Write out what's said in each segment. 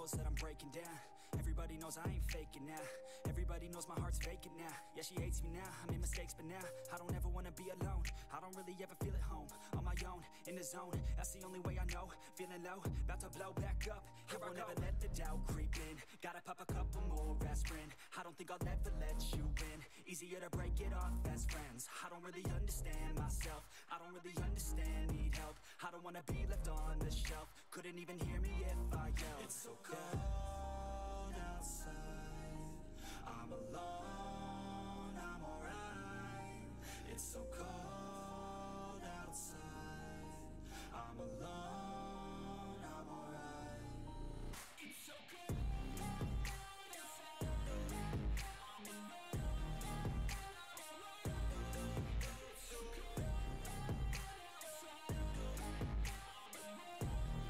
knows that I'm breaking down. Everybody knows I ain't faking now. Everybody knows my heart's vacant now. Yeah, she hates me now, I made mistakes, but now I don't ever wanna be alone. I don't really ever feel at home. On my own, in the zone, that's the only way I know. Feeling low, about to blow back up. Here I won't ever let the doubt creep in. Gotta pop a couple more aspirin. I don't think I'll ever let you in. Easier to break it off as friends. I don't really understand myself. I don't really understand, need help. I don't wanna be left on the shelf. Couldn't even hear me if I yelled. It's so cold outside, I'm alone, I'm alright. It's so cold outside, I'm alone, I'm alright. It's so cold outside, I'm alone, it's so cold outside, I'm alone.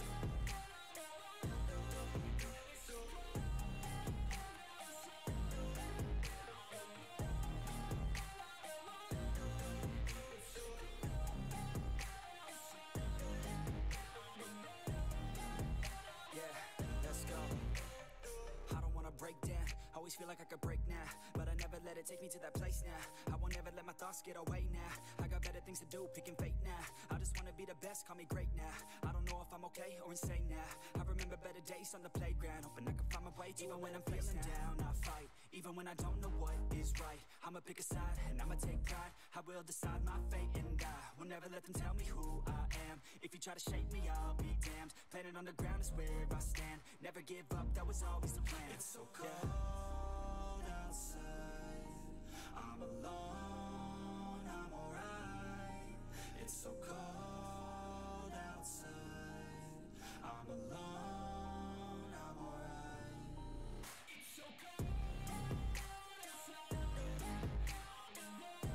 Break down, always feel like I could break now, but I never let it take me to that place now. I won't ever let my thoughts get away now. I got better things to do, picking fate now. I just wanna be the best, call me great now. I don't know if I'm okay or insane now. I remember better days on the playground, hoping I can find my way to even when I'm feeling down, I fight. Even when I don't know what is right, I'ma pick a side and I'ma take pride. I will decide my fate and I will never let them tell me who I am. If you try to shake me, I'll be damned. Planet on the ground is where I stand. Never give up, that was always the plan. It's so cold outside, I'm alone, I'm alright. It's so cold outside, I'm alone, I'm alright. It's so cold outside, I'm alone,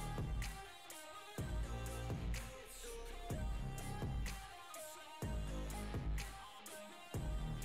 it's so cold outside, I'm alone.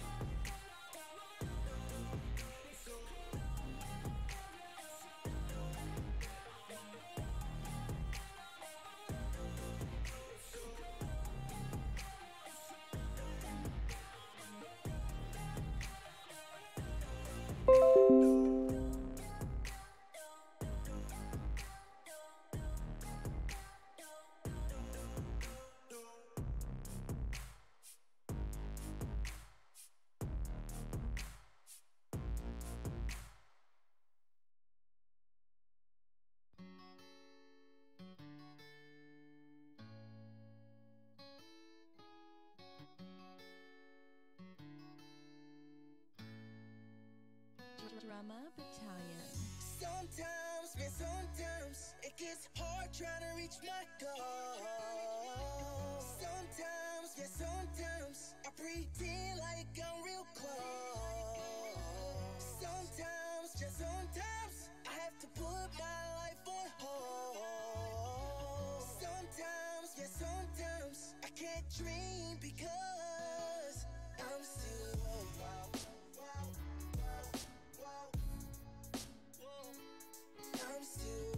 Drama Battalion. Sometimes it gets hard trying to reach my goal. Sometimes I pretend like I'm real close. Sometimes I have to put my life on hold. Sometimes I can't dream because I'm still I'm still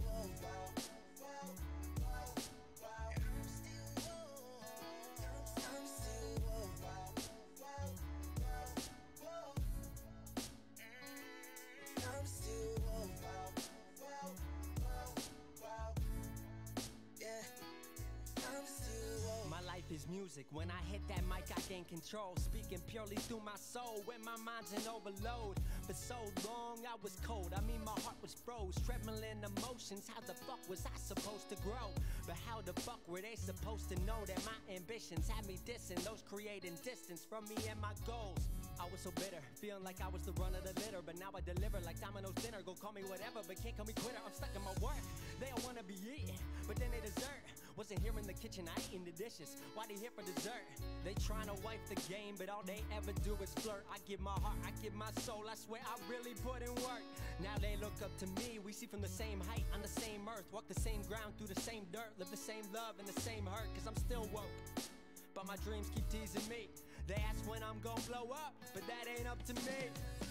My life is music. When I hit that mic, I gain control. Speaking purely through my soul when my mind's in overload. For so long, I was cold. I mean, my heart was froze. Trembling emotions. How the fuck was I supposed to grow? But how the fuck were they supposed to know that my ambitions had me dissing those creating distance from me and my goals? I was so bitter, feeling like I was the run of the litter. But now I deliver like Domino's dinner. Go call me whatever, but can't call me quitter. I'm stuck in my work. They all wanna be eating, but then they desert. Wasn't here in the kitchen, I eating the dishes. Why they here for dessert? They trying to wipe the game, but all they ever do is flirt. I give my heart, I give my soul, I swear I really put in work. Now they look up to me, we see from the same height, on the same earth. Walk the same ground, through the same dirt. Live the same love and the same hurt, cause I'm still woke. But my dreams keep teasing me. They ask when I'm gonna blow up, but that ain't up to me.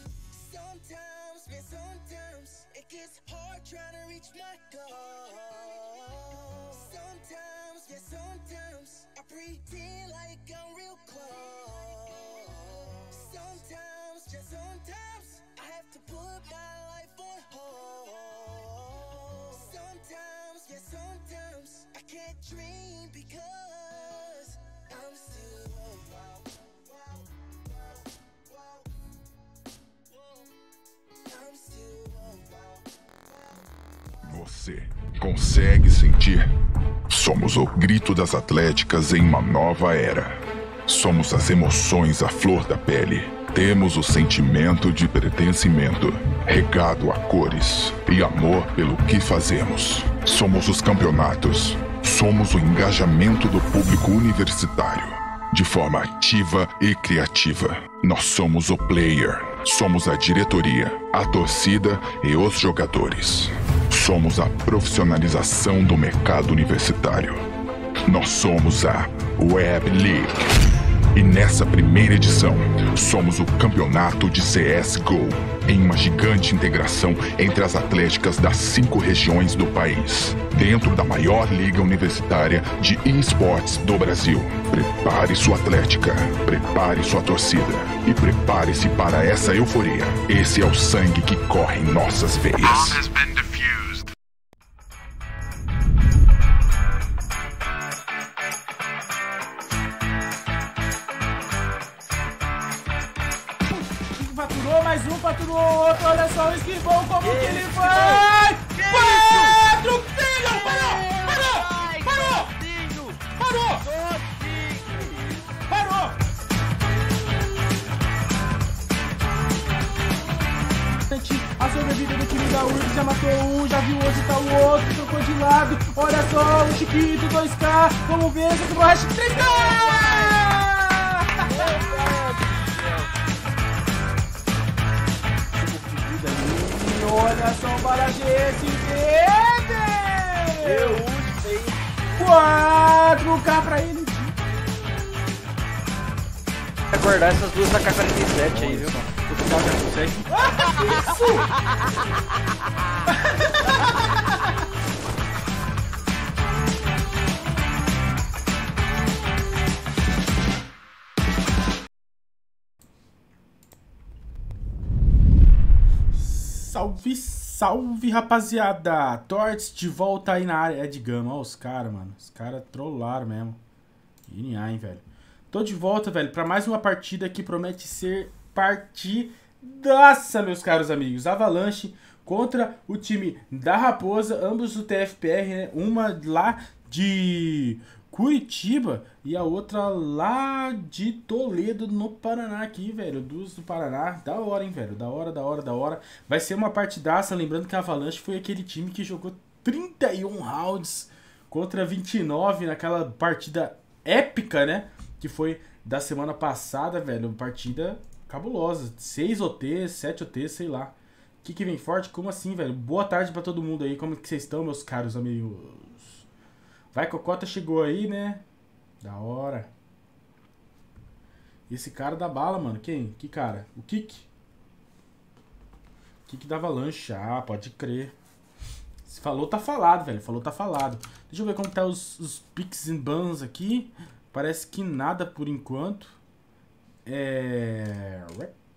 Sometimes it gets hard trying to reach my goal. Sometimes I pretend like I'm real close. Sometimes Você consegue sentir? Somos o grito das atléticas em uma nova era. Somos as emoções à flor da pele. Temos o sentimento de pertencimento, regado a cores e amor pelo que fazemos. Somos os campeonatos. Somos o engajamento do público universitário, de forma ativa e criativa. Nós somos o player. Somos a diretoria, a torcida e os jogadores. Somos a profissionalização do mercado universitário. Nós somos a Web League. E nessa primeira edição, somos o campeonato de CSGO, em uma gigante integração entre as atléticas das 5 regiões do país, dentro da maior liga universitária de esportes do Brasil. Prepare sua atlética, prepare sua torcida e prepare-se para essa euforia. Esse é o sangue que corre em nossas veias. Faturou mais um, faturou outro. Olha só o esquivão, como que ele vai! 4! Filho! Parou! A sobrevida do time da URGS já matou um, já viu onde tá o outro, trocou de lado. Olha só o Chiquito, 2K. Vamos ver se o Borracha 3K! Olha só para a gente ver! Eu sei! 4K pra ele! Vai guardar essas duas AK-47 aí, viu? O total já consegue. Isso! Salve, salve, rapaziada! Torts de volta aí na área. É de gama, ó os caras, mano. Os caras trollaram mesmo. Genial, hein, velho. Tô de volta, velho, pra mais uma partida que promete ser partidaça, meus caros amigos. Avalanche contra o time da Raposa, ambos do TFPR, né? Uma lá de Curitiba e a outra lá de Toledo, no Paraná aqui, velho. Duas do Paraná. Da hora, hein, velho. Da hora. Vai ser uma partidaça. Lembrando que a Avalanche foi aquele time que jogou 31 rounds contra 29 naquela partida épica, né? Que foi da semana passada, velho. Partida cabulosa. 6 OTs, 7 OTs, sei lá. O que vem forte? Como assim, velho? Boa tarde pra todo mundo aí. Como que vocês estão, meus caros amigos? Vai, Cocota chegou aí, né? Da hora. Esse cara da bala, mano. Quem? Que cara? O Kik? Kik da Avalanche. Ah, pode crer. Se falou, tá falado, velho. Falou, tá falado. Deixa eu ver como tá os picks and bans aqui. Parece que nada por enquanto. E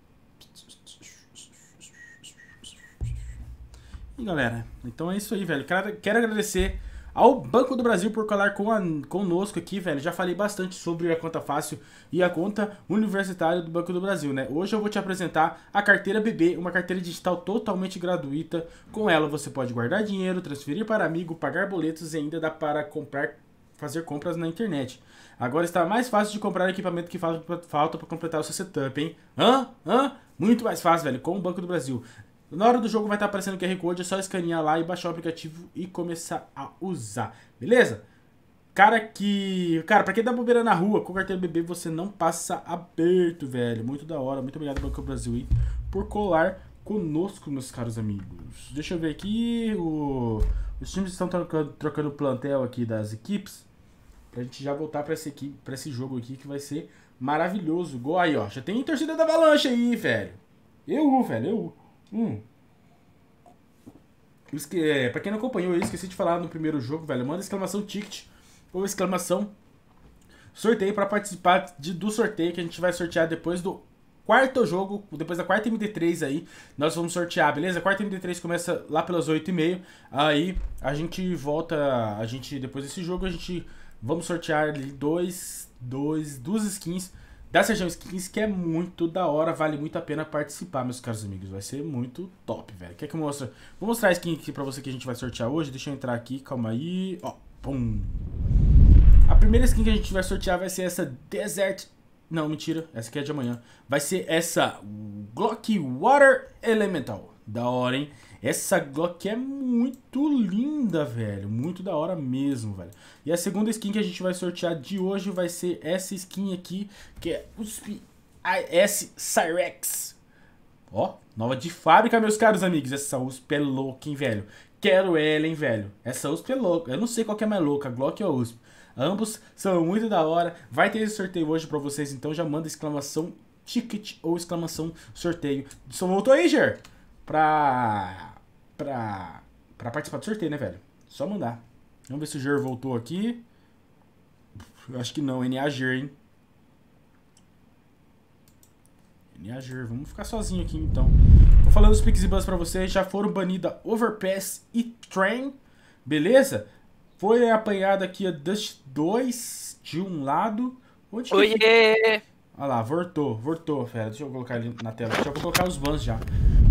galera, então é isso aí, velho. Quero agradecer ao Banco do Brasil por colar conosco aqui, velho. Já falei bastante sobre a conta fácil e a conta universitária do Banco do Brasil, né? Hoje eu vou te apresentar a carteira BB, uma carteira digital totalmente gratuita. Com ela você pode guardar dinheiro, transferir para amigo, pagar boletos e ainda dá para fazer compras na internet. Agora está mais fácil de comprar equipamento que falta para completar o seu setup, hein? Muito mais fácil, velho, com o Banco do Brasil. Na hora do jogo vai estar aparecendo o QR Code, é só escanear lá e baixar o aplicativo e começar a usar, beleza? Cara, pra quem dá bobeira na rua, com carteira BB você não passa aperto, velho. Muito da hora, muito obrigado Banco do Brasil aí por colar conosco, meus caros amigos. Deixa eu ver aqui, os times estão trocando o plantel aqui das equipes. Pra gente já voltar pra esse jogo aqui que vai ser maravilhoso. Gol aí, ó. Já tem torcida da Avalanche aí, velho. Pra quem não acompanhou, eu esqueci de falar no primeiro jogo, velho. Manda exclamação ticket ou exclamação sorteio pra participar do sorteio que a gente vai sortear depois do quarto jogo, depois da quarta MD3 aí, nós vamos sortear, beleza? A quarta MD3 começa lá pelas 8h30, aí a gente volta, depois desse jogo, vamos sortear ali duas skins da Serjão Skins, que é muito da hora, vale muito a pena participar, meus caros amigos. Vai ser muito top, velho. Quer que eu mostre? Vou mostrar a skin aqui pra você que a gente vai sortear hoje. Deixa eu entrar aqui, calma aí. Ó, pum. A primeira skin que a gente vai sortear vai ser essa Desert... Não, mentira, essa aqui é de amanhã. Vai ser essa Glock Water Elemental. Da hora, hein? Essa Glock é muito linda, velho. Muito da hora mesmo, velho. E a segunda skin que a gente vai sortear de hoje vai ser essa skin aqui, que é USP IS Cyrex. Ó, nova de fábrica, meus caros amigos. Essa USP é louca, hein, velho. Quero ela, hein, velho. Essa USP é louca. Eu não sei qual que é mais louca, a Glock ou a USP. Ambos são muito da hora. Vai ter esse sorteio hoje pra vocês, então já manda exclamação ticket ou exclamação sorteio. Só voltou aí, Ger? Pra participar do sorteio, né, velho? Só mandar. Vamos ver se o Ger voltou aqui. Eu acho que não, NA Ger, hein? NA Ger, vamos ficar sozinho aqui, então. Tô falando os Pix e Buzz pra vocês. Já foram banidas Overpass e Train. Beleza? Foi apanhado aqui a Dust 2 de um lado. Onde que Oiê! Olha lá, voltou, fera. Deixa eu colocar ali na tela. Deixa eu colocar os bans já.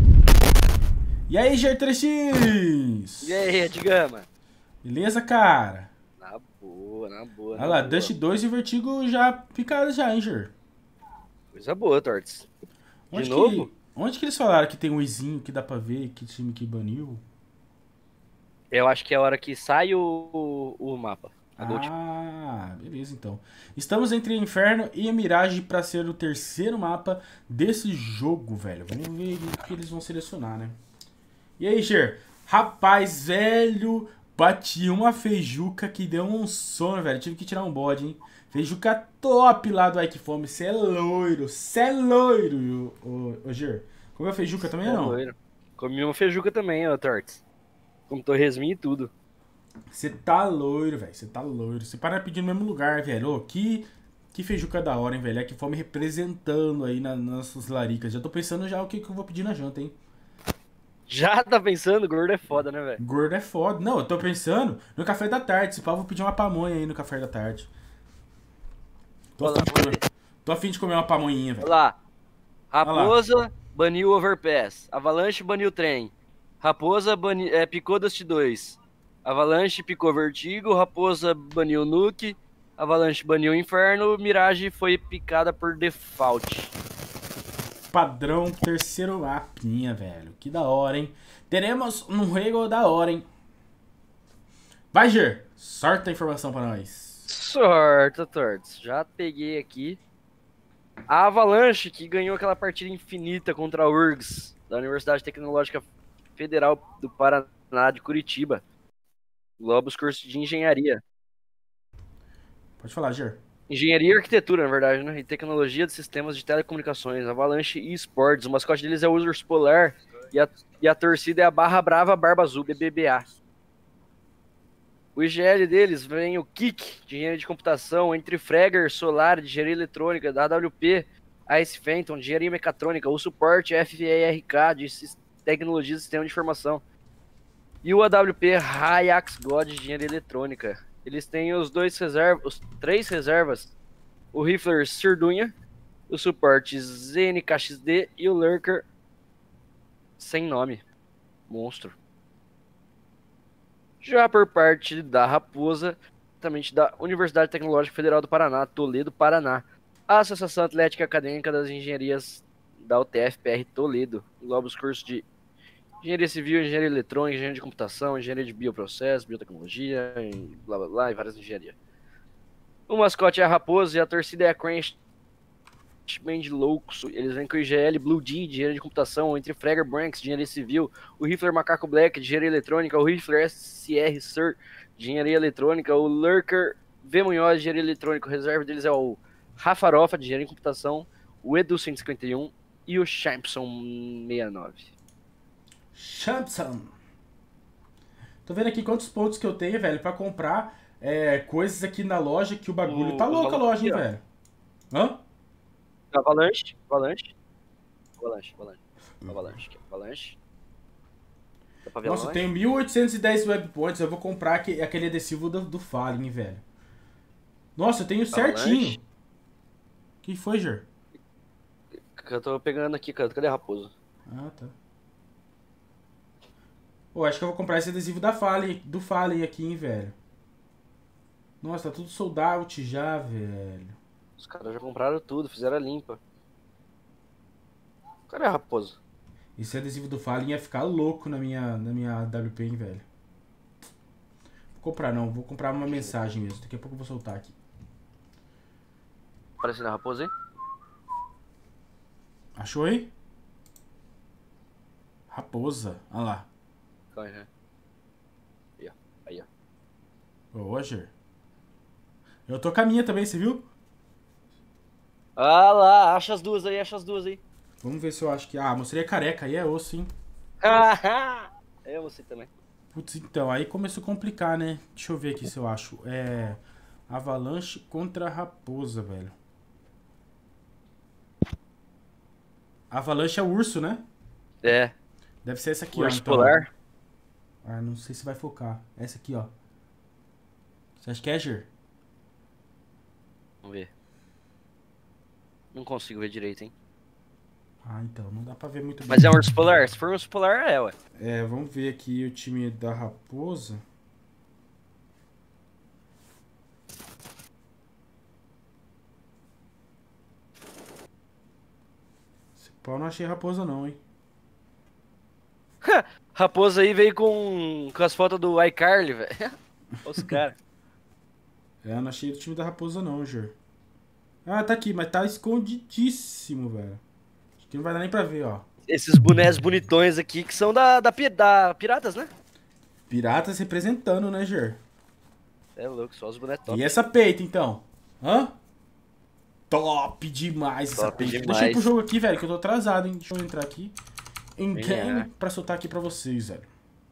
E aí, G3X? E aí, Edgama? Beleza, cara? Na boa, na boa. Olha lá, Dust 2 e Vertigo já picados já, hein, Ger? Coisa boa, Torts. Onde novo? Onde que eles falaram que tem um izinho que dá pra ver que time que baniu? Eu acho que é a hora que sai o mapa. Beleza, então. Estamos entre Inferno e a Mirage pra ser o terceiro mapa desse jogo, velho. Vamos ver o que eles vão selecionar, né? E aí, Ger? Rapaz, velho, bati uma feijuca que deu um sono, velho. Tive que tirar um bode, hein? Feijuca top lá do Ike Fome. Cê é loiro, ô Ger. Comeu feijuca também ou não? Loiro. Comi uma feijuca também, ó, Torts. Com torresminho e tudo. Você tá loiro, velho. Você tá loiro. Você para pedir no mesmo lugar, velho. Ô, que feijuca da hora, hein, velho. É que fome representando aí nas nossas laricas. Já tô pensando já o que eu vou pedir na janta, hein. Já tá pensando? Gordo é foda, né, velho? Gordo é foda. Não, eu tô pensando no café da tarde. Se pá, eu vou pedir uma pamonha aí no café da tarde. Tô afim de comer uma pamonhinha, velho. Olha lá. Raposa baniu Overpass. Avalanche baniu Trem. Raposa picou Dust 2. Avalanche picou Vertigo. Raposa baniu Nuke. Avalanche baniu Inferno. Mirage foi picada por default. Padrão terceiro mapinha, velho. Que da hora, hein? Teremos um rego da hora, hein? Vai, Ger. Sorta a informação pra nós. Sorta, Torts. Já peguei aqui. A Avalanche, que ganhou aquela partida infinita contra a URGS, da Universidade Tecnológica Federal do Paraná de Curitiba. Globos, curso de engenharia. Pode falar, Ger. Engenharia e arquitetura, na verdade, né? E tecnologia de sistemas de telecomunicações. Avalanche e Esportes. O mascote deles é o Urso Polar. E a torcida é a Barra Brava Barba Azul, BBBA. O IGL deles vem o KIK, de engenharia de computação, entre Fragger, Solar, de engenharia eletrônica, da AWP, Ice Phantom, de engenharia mecatrônica, o suporte FERK, de tecnologia de sistema de informação. E o AWP Hayax God, de engenharia eletrônica. Eles têm os três reservas, o Rifler Sirdunya, o suporte ZNKXD e o Lurker sem nome, monstro. Já por parte da Raposa, exatamente da Universidade Tecnológica Federal do Paraná, Toledo, Paraná. A Associação Atlética Acadêmica das Engenharias da UTF-PR Toledo. Engloba os cursos de Engenharia Civil, Engenharia Eletrônica, Engenharia de Computação, Engenharia de Bioprocesso, Biotecnologia, e blá blá blá, e várias engenharias. O mascote é a Raposa e a torcida é a Crunch de loucos. Eles vêm com o IGL Blue D, de engenharia de computação, entre Fragger Branks, de engenharia civil, o Rifler Macaco Black, de engenharia eletrônica, o Rifler SR Sir, de engenharia eletrônica, o Lurker V Munhoz, de engenharia eletrônica. O reserva deles é o Rafarofa, de engenharia de computação, o Edu 151 e o Champson 69. Champson. Tô vendo aqui quantos pontos que eu tenho, velho, pra comprar coisas aqui na loja, que o bagulho tá louco a loja, hein, velho. Hã? Avalanche. Dá pra ver. Nossa, eu tenho 1810 webpoints. Eu vou comprar aquele adesivo do Fallen, velho. Nossa, eu tenho certinho. que foi, Ger? Eu tô pegando aqui, cara. Cadê a raposa? Ah, tá. Pô, acho que eu vou comprar esse adesivo do Fallen aqui, hein, velho. Nossa, tá tudo sold out já, velho. Os caras já compraram tudo, fizeram a limpa. Cadê a raposa? Esse adesivo do Fallen ia ficar louco na minha WP, hein, velho. Vou comprar não, vou comprar uma mensagem mesmo. Daqui a pouco eu vou soltar aqui. Aparecendo a raposa aí? Achou aí? Raposa, olha lá. Calma aí, né? Aí, ó. Aí, ó. Ô, Roger. Eu tô com a minha também, você viu? Ah lá, acha as duas aí, acha as duas aí. Vamos ver se eu acho que... Ah, mostrei a careca, aí é osso, hein? Eu você também. Putz, então, aí começou a complicar, né? Deixa eu ver aqui se eu acho. É... Avalanche contra Raposa, velho. Avalanche é o urso, né? É. Deve ser essa aqui, Urso ó. Então. polar. Ah, não sei se vai focar. Essa aqui, ó. Você acha que é, Ger? Vamos ver. Não consigo ver direito, hein? Ah, então, não dá pra ver muito bem. Mas é um urso polar? Se for um urso polar, é, ué. É, vamos ver aqui o time da Raposa. Esse pau não achei Raposa não, hein? Raposa aí veio com as fotos do iCarly, velho. Os caras. É, eu não achei do time da Raposa não, Ger. Ah, tá aqui, mas tá escondidíssimo, velho. Acho que não vai dar nem pra ver, ó. Esses bonés bonitões aqui que são da Piratas, né? Piratas representando, né, Ger? É louco, só os bonés top. E essa peita, então? Hã? Top demais essa Top peita. demais. Deixa eu ir pro jogo aqui, velho, que eu tô atrasado, hein? Deixa eu entrar aqui em Vem game lá. pra soltar aqui pra vocês, velho.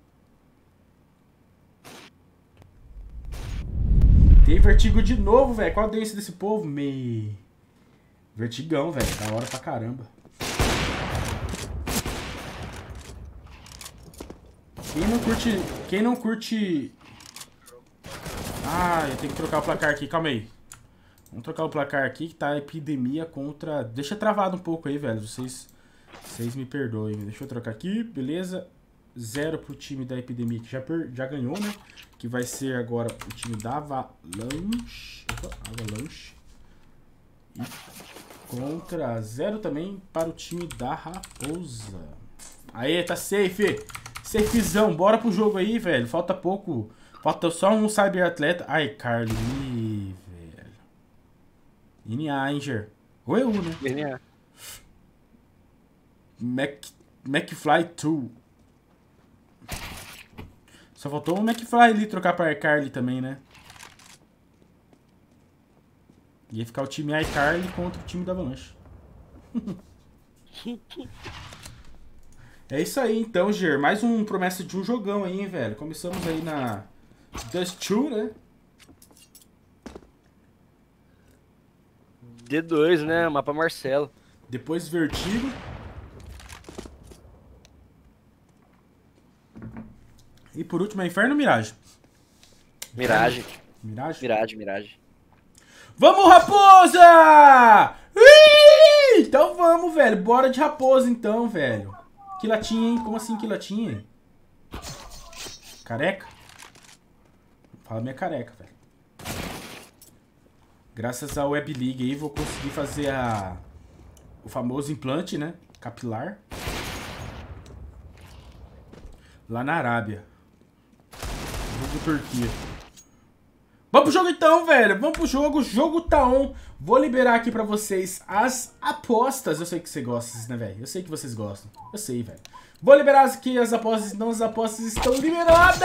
Tem vertigo de novo, velho. Qual a doença desse povo? Vertigão, velho. Da hora pra caramba. Quem não curte... Ah, eu tenho que trocar o placar aqui. Calma aí. Vamos trocar o placar aqui que tá a epidemia contra... Deixa travado um pouco aí, velho. Vocês me perdoem. Deixa eu trocar aqui. Beleza. 0 pro time da epidemia que já ganhou, né? Que vai ser agora o time da Avalanche. Opa, Avalanche. E contra 0 também para o time da Raposa. Aê, tá safe. Safezão. Bora pro jogo aí, velho. Falta pouco. Falta só um cyberatleta. Ai, Carly, velho. NA, Inger. Ou eu, né? McFly 2. Só faltou o McFly ali trocar pra iCarly também, né? Ia ficar o time iCarly contra o time da Avalanche. É isso aí então, Ger. Mais um promessa de um jogão aí, hein, velho. Começamos aí na Dust 2, né? D2, né? Mapa Marcelo. Depois Vertigo. E por último é Inferno ou Mirage? Mirage. Mirage? Vamos, Raposa! Então vamos, velho. Bora de Raposa então, velho. Que latinha, hein? Como assim que latinha, hein? Careca? Fala minha careca, velho. Graças à Web League aí, vou conseguir fazer o famoso implante, né? Capilar. Lá na Arábia. Jogo Turquia. Vamos pro jogo então, velho. Vamos pro jogo. O jogo tá on. Vou liberar aqui pra vocês as apostas. Eu sei que você gosta, né, velho? Eu sei que vocês gostam. Eu sei, velho. Vou liberar aqui as apostas. Então as apostas estão liberadas.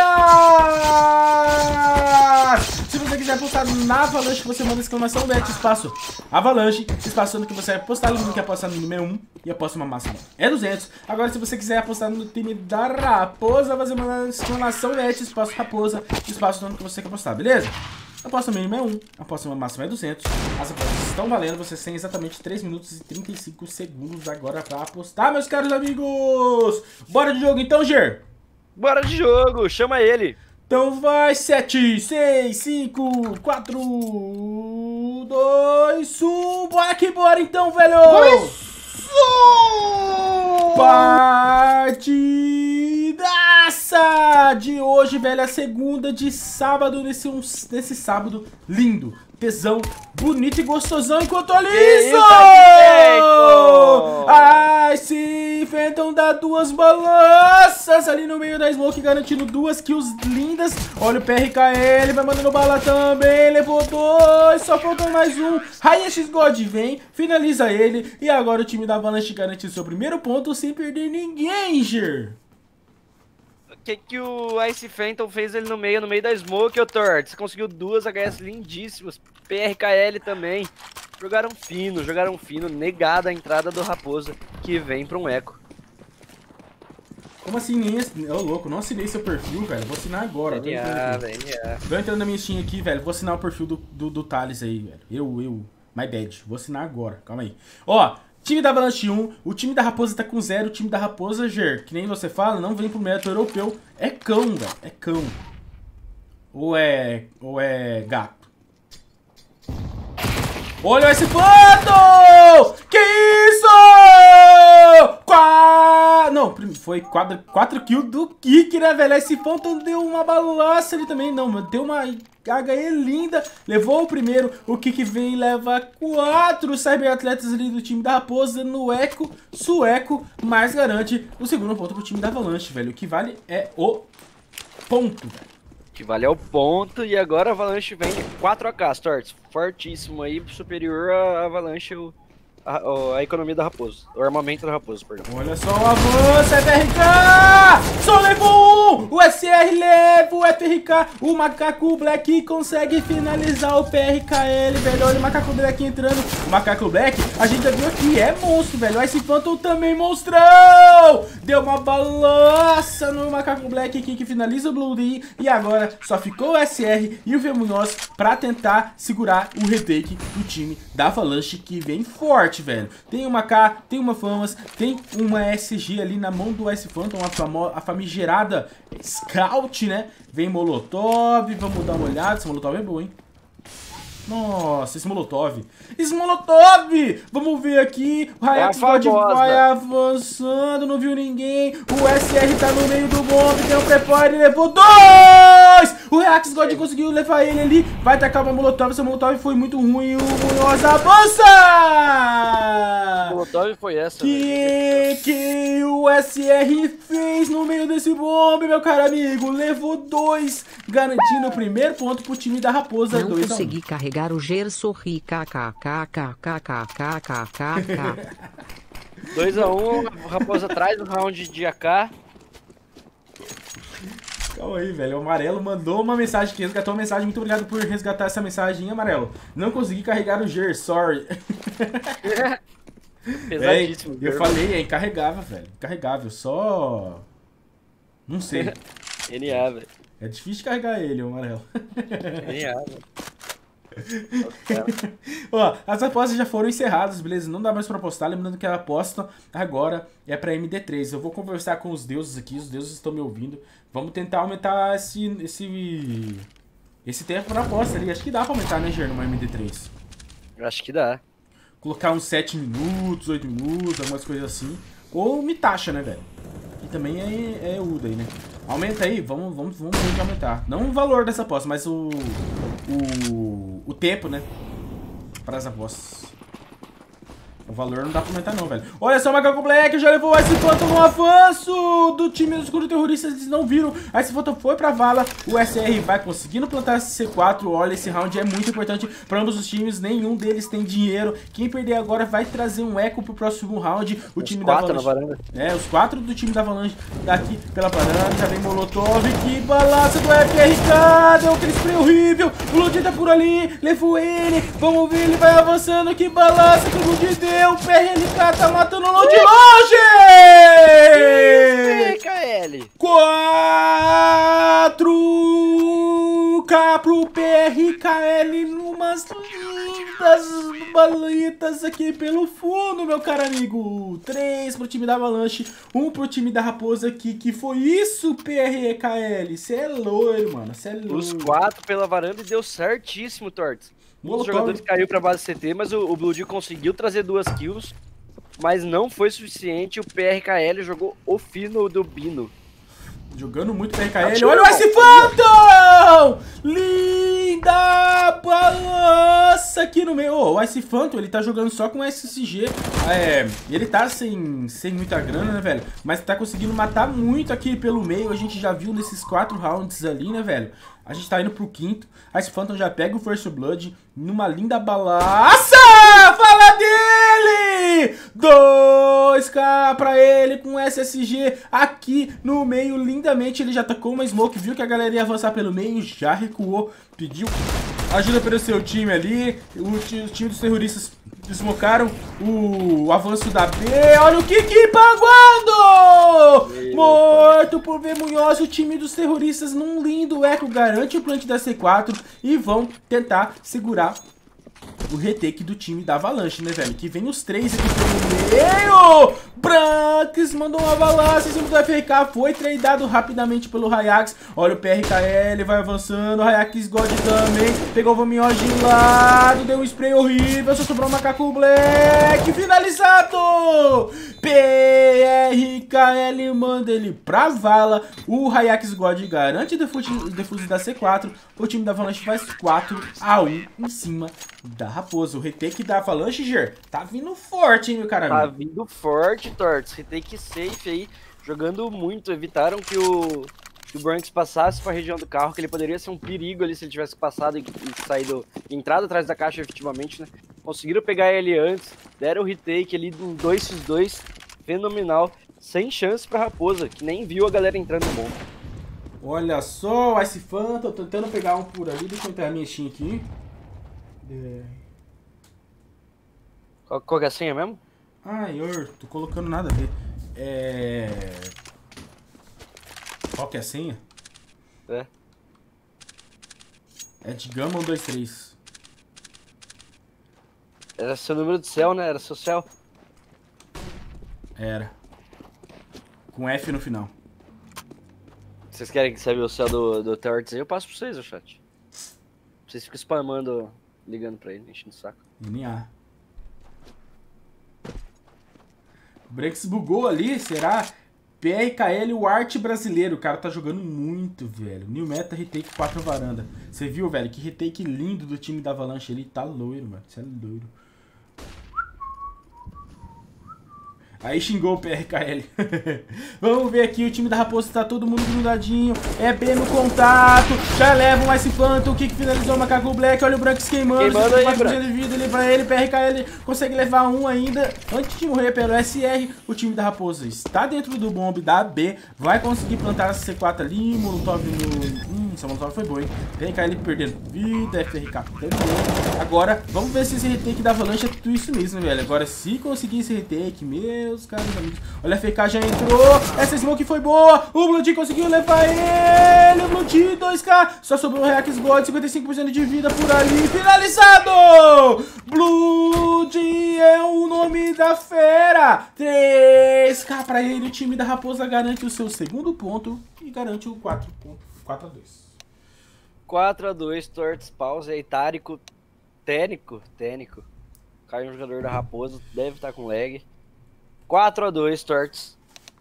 Se você quiser apostar na Avalanche, você manda exclamação bet, espaço Avalanche, espaço no que você vai apostar. Lembrando que apostar no mínimo é 1 e aposta uma máxima é 200. Agora se você quiser apostar no time da Raposa, você manda exclamação bet, espaço Raposa, espaço no que você quer apostar, beleza? Aposta mínima é 1, aposta máxima é 200. As apostas estão valendo, vocês têm exatamente 3 minutos e 35 segundos agora pra apostar, meus caros amigos. Bora de jogo então, Ger? Bora de jogo, chama ele. Então vai, 7, 6, 5, 4, 2, 1. Bora que bora então, velho! Partidaça de hoje, velho. A segunda de sábado, nesse sábado lindo, tesão, bonito e gostosão enquanto olha isso! Ai, se Phantom dá 2 balanças ali no meio da smoke, garantindo 2 kills lindas. Olha o PRKL, vai mandando bala também, levou 2, só faltou mais um. Highest God vem, finaliza ele, e agora o time da Avalanche garante seu primeiro ponto sem perder ninguém, Ger. O que o Ice Phantom fez ele no meio da smoke, ô Tord? Você conseguiu 2 HS lindíssimas, PRKL também. Jogaram fino, negada a entrada do Raposa, que vem pra um eco. Como assim? Ô, louco, não assinei seu perfil, velho. Vou assinar agora. NA. Tô entrando na minha Steam aqui, velho. Vou assinar o perfil do Thales aí, velho. My bad. Vou assinar agora. Calma aí. Ó, time da Avalanche 1. O time da Raposa tá com 0. O time da Raposa, Ger, que nem você fala, não vem pro método europeu. É cão, velho. É cão. Ou é gato? Olha esse Phantom! Que isso? Não, foi 4 kills do Kik, né, velho? Esse Phantom deu uma balaça ali também. Não, deu uma HE linda. Levou o primeiro. O Kik vem e leva 4 cyberatletas ali do time da Raposa no eco sueco. Mas garante o segundo ponto pro time da Avalanche, velho. O que vale é o ponto, velho. Que vale é o ponto, e agora a Avalanche vem de 4 AK, Torts. Fortíssimo aí, superior à Avalanche, a economia da Raposa. O armamento da Raposa, perdão. Olha só o avanço, FRK! Só levou 1! O SR leva o FRK. O Macaco Black consegue finalizar o PRKL, velho. Olha o Macaco Black entrando. O Macaco Black, a gente já viu aqui, é monstro, velho. O Ice Phantom também monstrão! Deu uma balança no Macaco Black aqui que finaliza o Blue D. E agora só ficou o SR e o Vemunhoz pra tentar segurar o retake do time da Avalanche, que vem forte, velho. Tem uma K, tem uma Famas, tem uma SG ali na mão do Ice Phantom, a famigerada Scout, né? Vem Molotov, vamos dar uma olhada. Esse Molotov é bom, hein? Nossa, esse Molotov. Esse Molotov! Vamos ver aqui. O Hayat God vai avançando, não viu ninguém. O SR tá no meio do bombe, tem um prepare, levou 2! O Reax God conseguiu levar ele ali. Vai tacar uma Molotov, essa Molotov foi muito ruim. O Munhoz avança! Molotov foi essa, que o SR fez no meio desse bombe, meu caro amigo? Levou 2, garantindo o primeiro ponto pro time da Raposa. Não consegui carregar o Ger, sorri, kkkkkkkkkk. 2-1, Raposa traz o round de AK. Calma aí, velho. O Amarelo mandou uma mensagem que resgatou uma mensagem. Muito obrigado por resgatar essa mensagem, hein, Amarelo. Não consegui carregar o Ger, sorry. Pesadíssimo. Eu falei, é incarregável, velho. Incarregável, só... Não sei. NA, velho. É difícil de carregar ele, o Amarelo. NA, velho. Ó, as apostas já foram encerradas, beleza? Não dá mais pra apostar. Lembrando que a aposta agora é pra MD3. Eu vou conversar com os deuses aqui. Os deuses estão me ouvindo. Vamos tentar aumentar esse tempo pra aposta ali. Acho que dá pra aumentar, né, Ger, numa MD3. Acho que dá. Colocar uns 7 minutos, 8 minutos, algumas coisas assim. Ou me taxa, né, velho? E também é UDA aí, né? Aumenta aí, vamos aumentar. Não o valor dessa aposta, mas o tempo, né? Para as apostas. O valor não dá pra aumentar não, velho. Olha só o Macaco Black, já levou esse Phantom no avanço do time dos escuros terroristas. Eles não viram. Aí esse Phantom foi pra vala. O SR vai conseguindo plantar esse C4. Olha, esse round é muito importante pra ambos os times. Nenhum deles tem dinheiro. Quem perder agora vai trazer um eco pro próximo round. O time da Avalanche. Os 4 do time da Avalanche daqui pela varanda. Já vem Molotov. Que balança do FRK. Deu aquele spray horrível. O Ludi tá por ali. Levou ele. Vamos ver, ele vai avançando. Que balança que o Ludi deu. O PRK tá matando o de longe! PRKL! 4K pro PRKL numas lindas balitas aqui pelo fundo, meu caro amigo. 3 pro time da Avalanche, 1 pro time da Raposa aqui. Que foi isso, PRKL? Cê é loiro, mano. Cê é loiro. Os 4 pela varanda e deu certíssimo, Torts. Um dos Molotov. jogadores caiu pra base CT, mas o Blue Jay conseguiu trazer 2 kills. Mas não foi suficiente. O PRKL jogou o fino do Bino. Jogando muito PRKL. Olha esse Phantom! Linda balança aqui no meio. Oh, o Ice Phantom, ele tá jogando só com SSG. Ele tá sem muita grana, né, velho? Mas tá conseguindo matar muito aqui pelo meio. A gente já viu nesses 4 rounds ali, né, velho? A gente tá indo pro 5º. Ice Phantom já pega o First Blood numa linda balaça. Fala dele! 2k pra ele com SSG aqui no meio. Lindamente, ele já tacou uma smoke. Viu que a galera ia avançar pelo meio. Já recuou. Pediu ajuda pelo seu time ali. O time dos terroristas desmocaram o avanço da B. Olha o Kiki panguando! Morto por V Munhoz. O time dos terroristas num lindo eco garante o plant da C4 e vão tentar segurar o retake do time da Avalanche, né, velho? Que vem os 3 aqui pelo meio. Branks mandou uma balança em cima do FRK. Foi tradeado rapidamente pelo Rayax. Olha o PRKL, vai avançando. O Rayax God também. Pegou o Vominhoz de lado. Deu um spray horrível. Só sobrou o Macaco Black. Finalizado! PRKL manda ele pra vala. O Rayax God garante o defuse da C4. O time da Avalanche faz 4-1 em cima da Raposa. O retake da Avalanche, Ger, tá vindo forte, hein, meu cara? Tá vindo forte, Torts. Retake safe aí, jogando muito. Evitaram que o Branks passasse pra região do carro, que ele poderia ser um perigo ali se ele tivesse passado e saído, entrado atrás da caixa efetivamente, né? Conseguiram pegar ele antes, deram o retake ali um 2x2, fenomenal, sem chance pra Raposa, que nem viu a galera entrando no bom. Olha só, o Ice Phantom, tô tentando pegar um por ali, deixa eu entrar a minha Steam aqui. Qual que é a senha mesmo? Ai, eu tô colocando nada a ver. Qual que é a senha? É de Gama 123. Era seu número de céu, né? Era seu céu. Era. Com F no final. Vocês querem que sabe o céu do Torts aí? Eu passo pra vocês, o chat. Vocês ficam spamando, ligando pra ele, enchendo o saco. NA. O Branks bugou ali, será? PRKL, o arte brasileiro. O cara tá jogando muito, velho. New Meta, retake 4 varanda. Você viu, velho? Que retake lindo do time da Avalanche ali. Tá loiro, mano. Você é loiro. Aí xingou o PRKL. Vamos ver aqui, o time da Raposa tá todo mundo grudadinho. É B no contato. Já leva um Ice Phantom. O que finalizou o Macaco Black. Olha o Branks queimando. Aí, 4% de vida, ele vai ele. PRKL consegue levar um ainda. Antes de morrer pelo SR, o time da Raposa está dentro do bomb da B. Vai conseguir plantar a C4 ali. Molotov no... essa Molotov foi boa, hein? PRKL perdendo vida. FRK também. Agora, vamos ver se esse retake da Avalanche é tudo isso mesmo, velho. Agora, se conseguir esse retake, meus caros amigos. Olha, a FK já entrou. Essa smoke foi boa. O Blood conseguiu levar ele. O Blood 2k. Só sobrou o Reax God. 55% de vida por ali. Finalizado. Blood é o nome da fera. 3k pra ele. O time da Raposa garante o seu segundo ponto. E garante o 4-2. 4-2, Torts, pausa aí. Tárico, Técnico. Caiu um jogador da Raposa. Deve estar com lag. 4-2, Torts.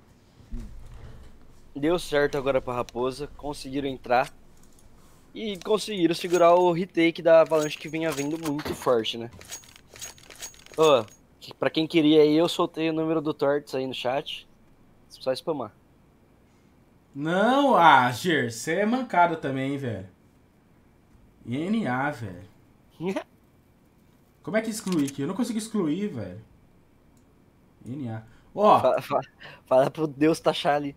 Deu certo agora pra Raposa. Conseguiram entrar. E conseguiram segurar o retake da Avalanche, que vinha vindo muito forte, né? Ô, pra quem queria aí, eu soltei o número do Torts aí no chat. Só spamar. Não, Ger, você é mancada também, velho. NA, velho. Como é que exclui aqui? Eu não consigo excluir, velho. NA. Ó. Fala pro Deus taxar ali.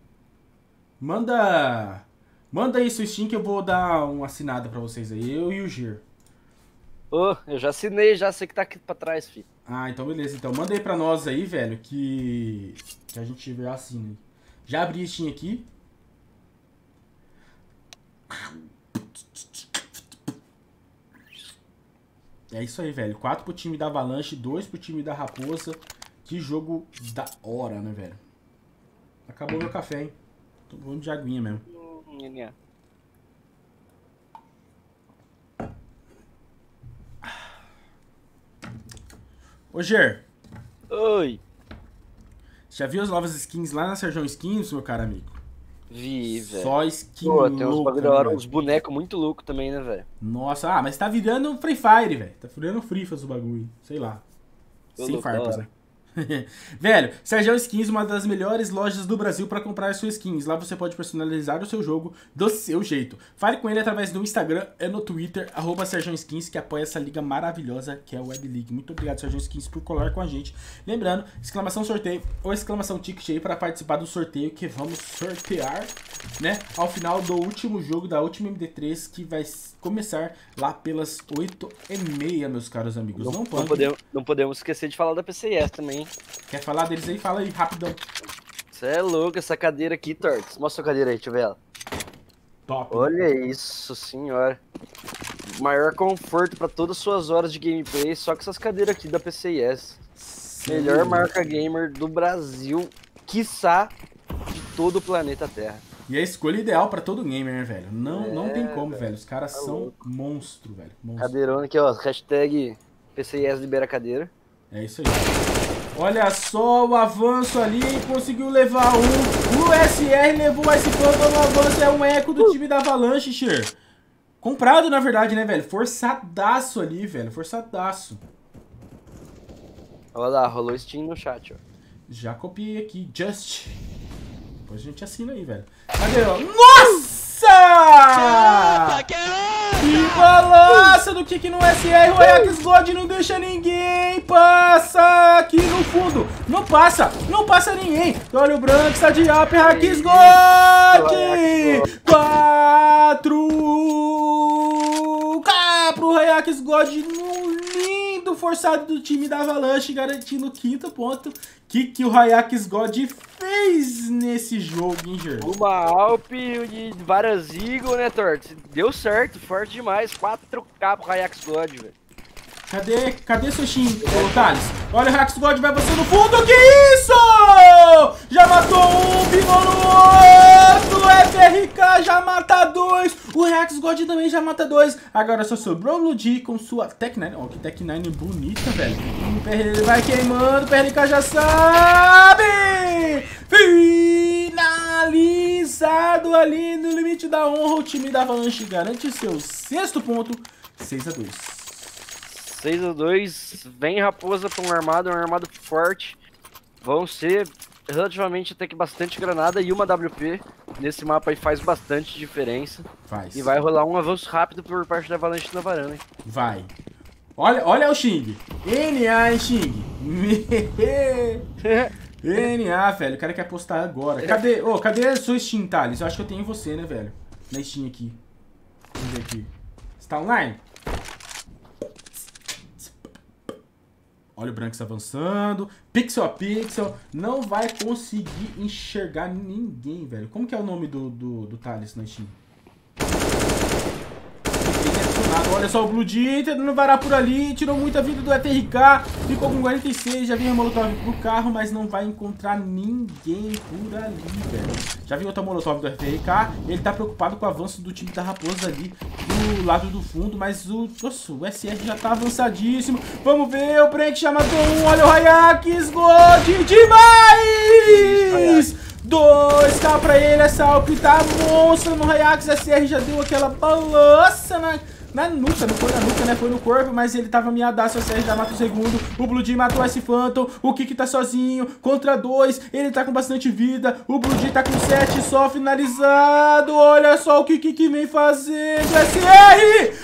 Manda aí seu Steam que eu vou dar uma assinada pra vocês aí. Eu e o Gir. Ô, eu já assinei, já sei que tá aqui pra trás, filho. Ah, então beleza. Então manda aí pra nós aí, velho, que a gente já assina. Já abri a Steam aqui. É isso aí, velho. 4 pro time da Avalanche, 2 pro time da Raposa. Que jogo da hora, né, velho? Acabou meu café, hein? Tô falando de aguinha mesmo. Ô, Ger. Oi. Já viu as novas skins lá na Serjão Skins, meu caro amigo? Vi, velho. Só skin Pô, tem uns louca, bagulho da hora, né, uns bonecos muito loucos também, né, velho? Nossa, mas tá virando um Free Fire, velho. Tá virando um Free Fire o bagulho. Sei lá. Tô Sem louco, farpas, da né? Velho, Serjão Skins, uma das melhores lojas do Brasil para comprar suas skins. Lá você pode personalizar o seu jogo do seu jeito. Fale com ele através do Instagram e no Twitter, @Serjão Skins, que apoia essa liga maravilhosa que é a Web League. Muito obrigado, Serjão Skins, por colar com a gente. Lembrando, exclamação sorteio ou exclamação ticket aí para participar do sorteio que vamos sortear, né, ao final do último jogo da última MD3, que vai começar lá pelas 8h30, meus caros amigos. Não podemos esquecer de falar da PCS também. Quer falar deles aí? Fala aí, rapidão. Você é louco, essa cadeira aqui, Tortos. Mostra a cadeira aí, deixa eu ver ela. Top. Olha isso, senhora. Maior conforto para todas as suas horas de gameplay, só com essas cadeiras aqui da PCS. Melhor marca gamer do Brasil, quiçá de todo o planeta Terra. E a escolha ideal pra todo gamer, né, velho? Não tem como, velho. Os caras são monstro, velho. Monstro. Cadeirona aqui, ó. Hashtag PCS libera cadeira. É isso aí. Olha só o avanço ali, conseguiu levar um. O SR levou esse ponto no avanço. É um eco do time da Avalanche, Xer. Comprado, na verdade, né, velho? Forçadaço ali, velho. Forçadaço. Olha lá, rolou Steam no chat, ó. Já copiei aqui. Just. Depois a gente assina aí, velho. Cadê, ó? Nossa! Que balança do kick no SR. O Ajax God não deixa ninguém. Passa aqui no fundo. Não passa. Não passa ninguém. Olha o branco, está de up. Ajax God. 4K pro Ajax God. Um lindo forçado do time da Avalanche, garantindo o 5º ponto. Que o Ajax God fez nesse jogo, hein, Ger? Uma Alp e várias Eagle, né, Torto? Deu certo, forte demais. 4K pro Ajax God, velho. Cadê seu Shin, ô Thales? Olha o Ajax God, vai você no fundo, que isso? Já matou um, pingou no outro, FRK já mata 2, o Ajax God também já mata 2. Agora só sobrou o Ludi com sua Tech 9, ó, que Tech 9 bonita, velho. O PRL vai queimando, o PRK já sabe! Finalizado ali no limite da honra, o time da Avalanche garante seu 6º ponto, 6-2. 6-2, vem Raposa para um armado forte. Vão ser relativamente até que bastante granada e uma WP. Nesse mapa aí faz bastante diferença. Faz. E vai rolar um avanço rápido por parte da Avalanche na varanda, hein? Vai. Olha o Xing. NA, hein, Xing? NA, velho. O cara quer postar agora. Cadê a sua Steam, Thales? Eu acho que eu tenho você, né, velho? Na Steam aqui. Vamos ver aqui. Você tá online? Olha o Branks avançando. Pixel a pixel. Não vai conseguir enxergar ninguém, velho. Como que é o nome do Thales na Steam? Olha só o Blue Jay tentando varar por ali. Tirou muita vida do FRK. Ficou com 46. Já vinha Molotov pro carro, mas não vai encontrar ninguém por ali, velho. Já viu outra Molotov do FRK. Ele tá preocupado com o avanço do time da Raposa ali do lado do fundo. Mas nossa, o SR já tá avançadíssimo. Vamos ver. O Brent já matou um. Olha o Ajax God demais! 2K pra ele. Essa Alp tá monstra no Ajax. SR já deu aquela balança na nuca, não foi na nuca, né? Foi no corpo, mas ele tava miadaço. O SR já mata o segundo. O Blue Jay matou esse Phantom. O Kiki tá sozinho contra 2. Ele tá com bastante vida. O Blue Jay tá com 7 só finalizado. Olha só o Kiki que vem fazendo. SR!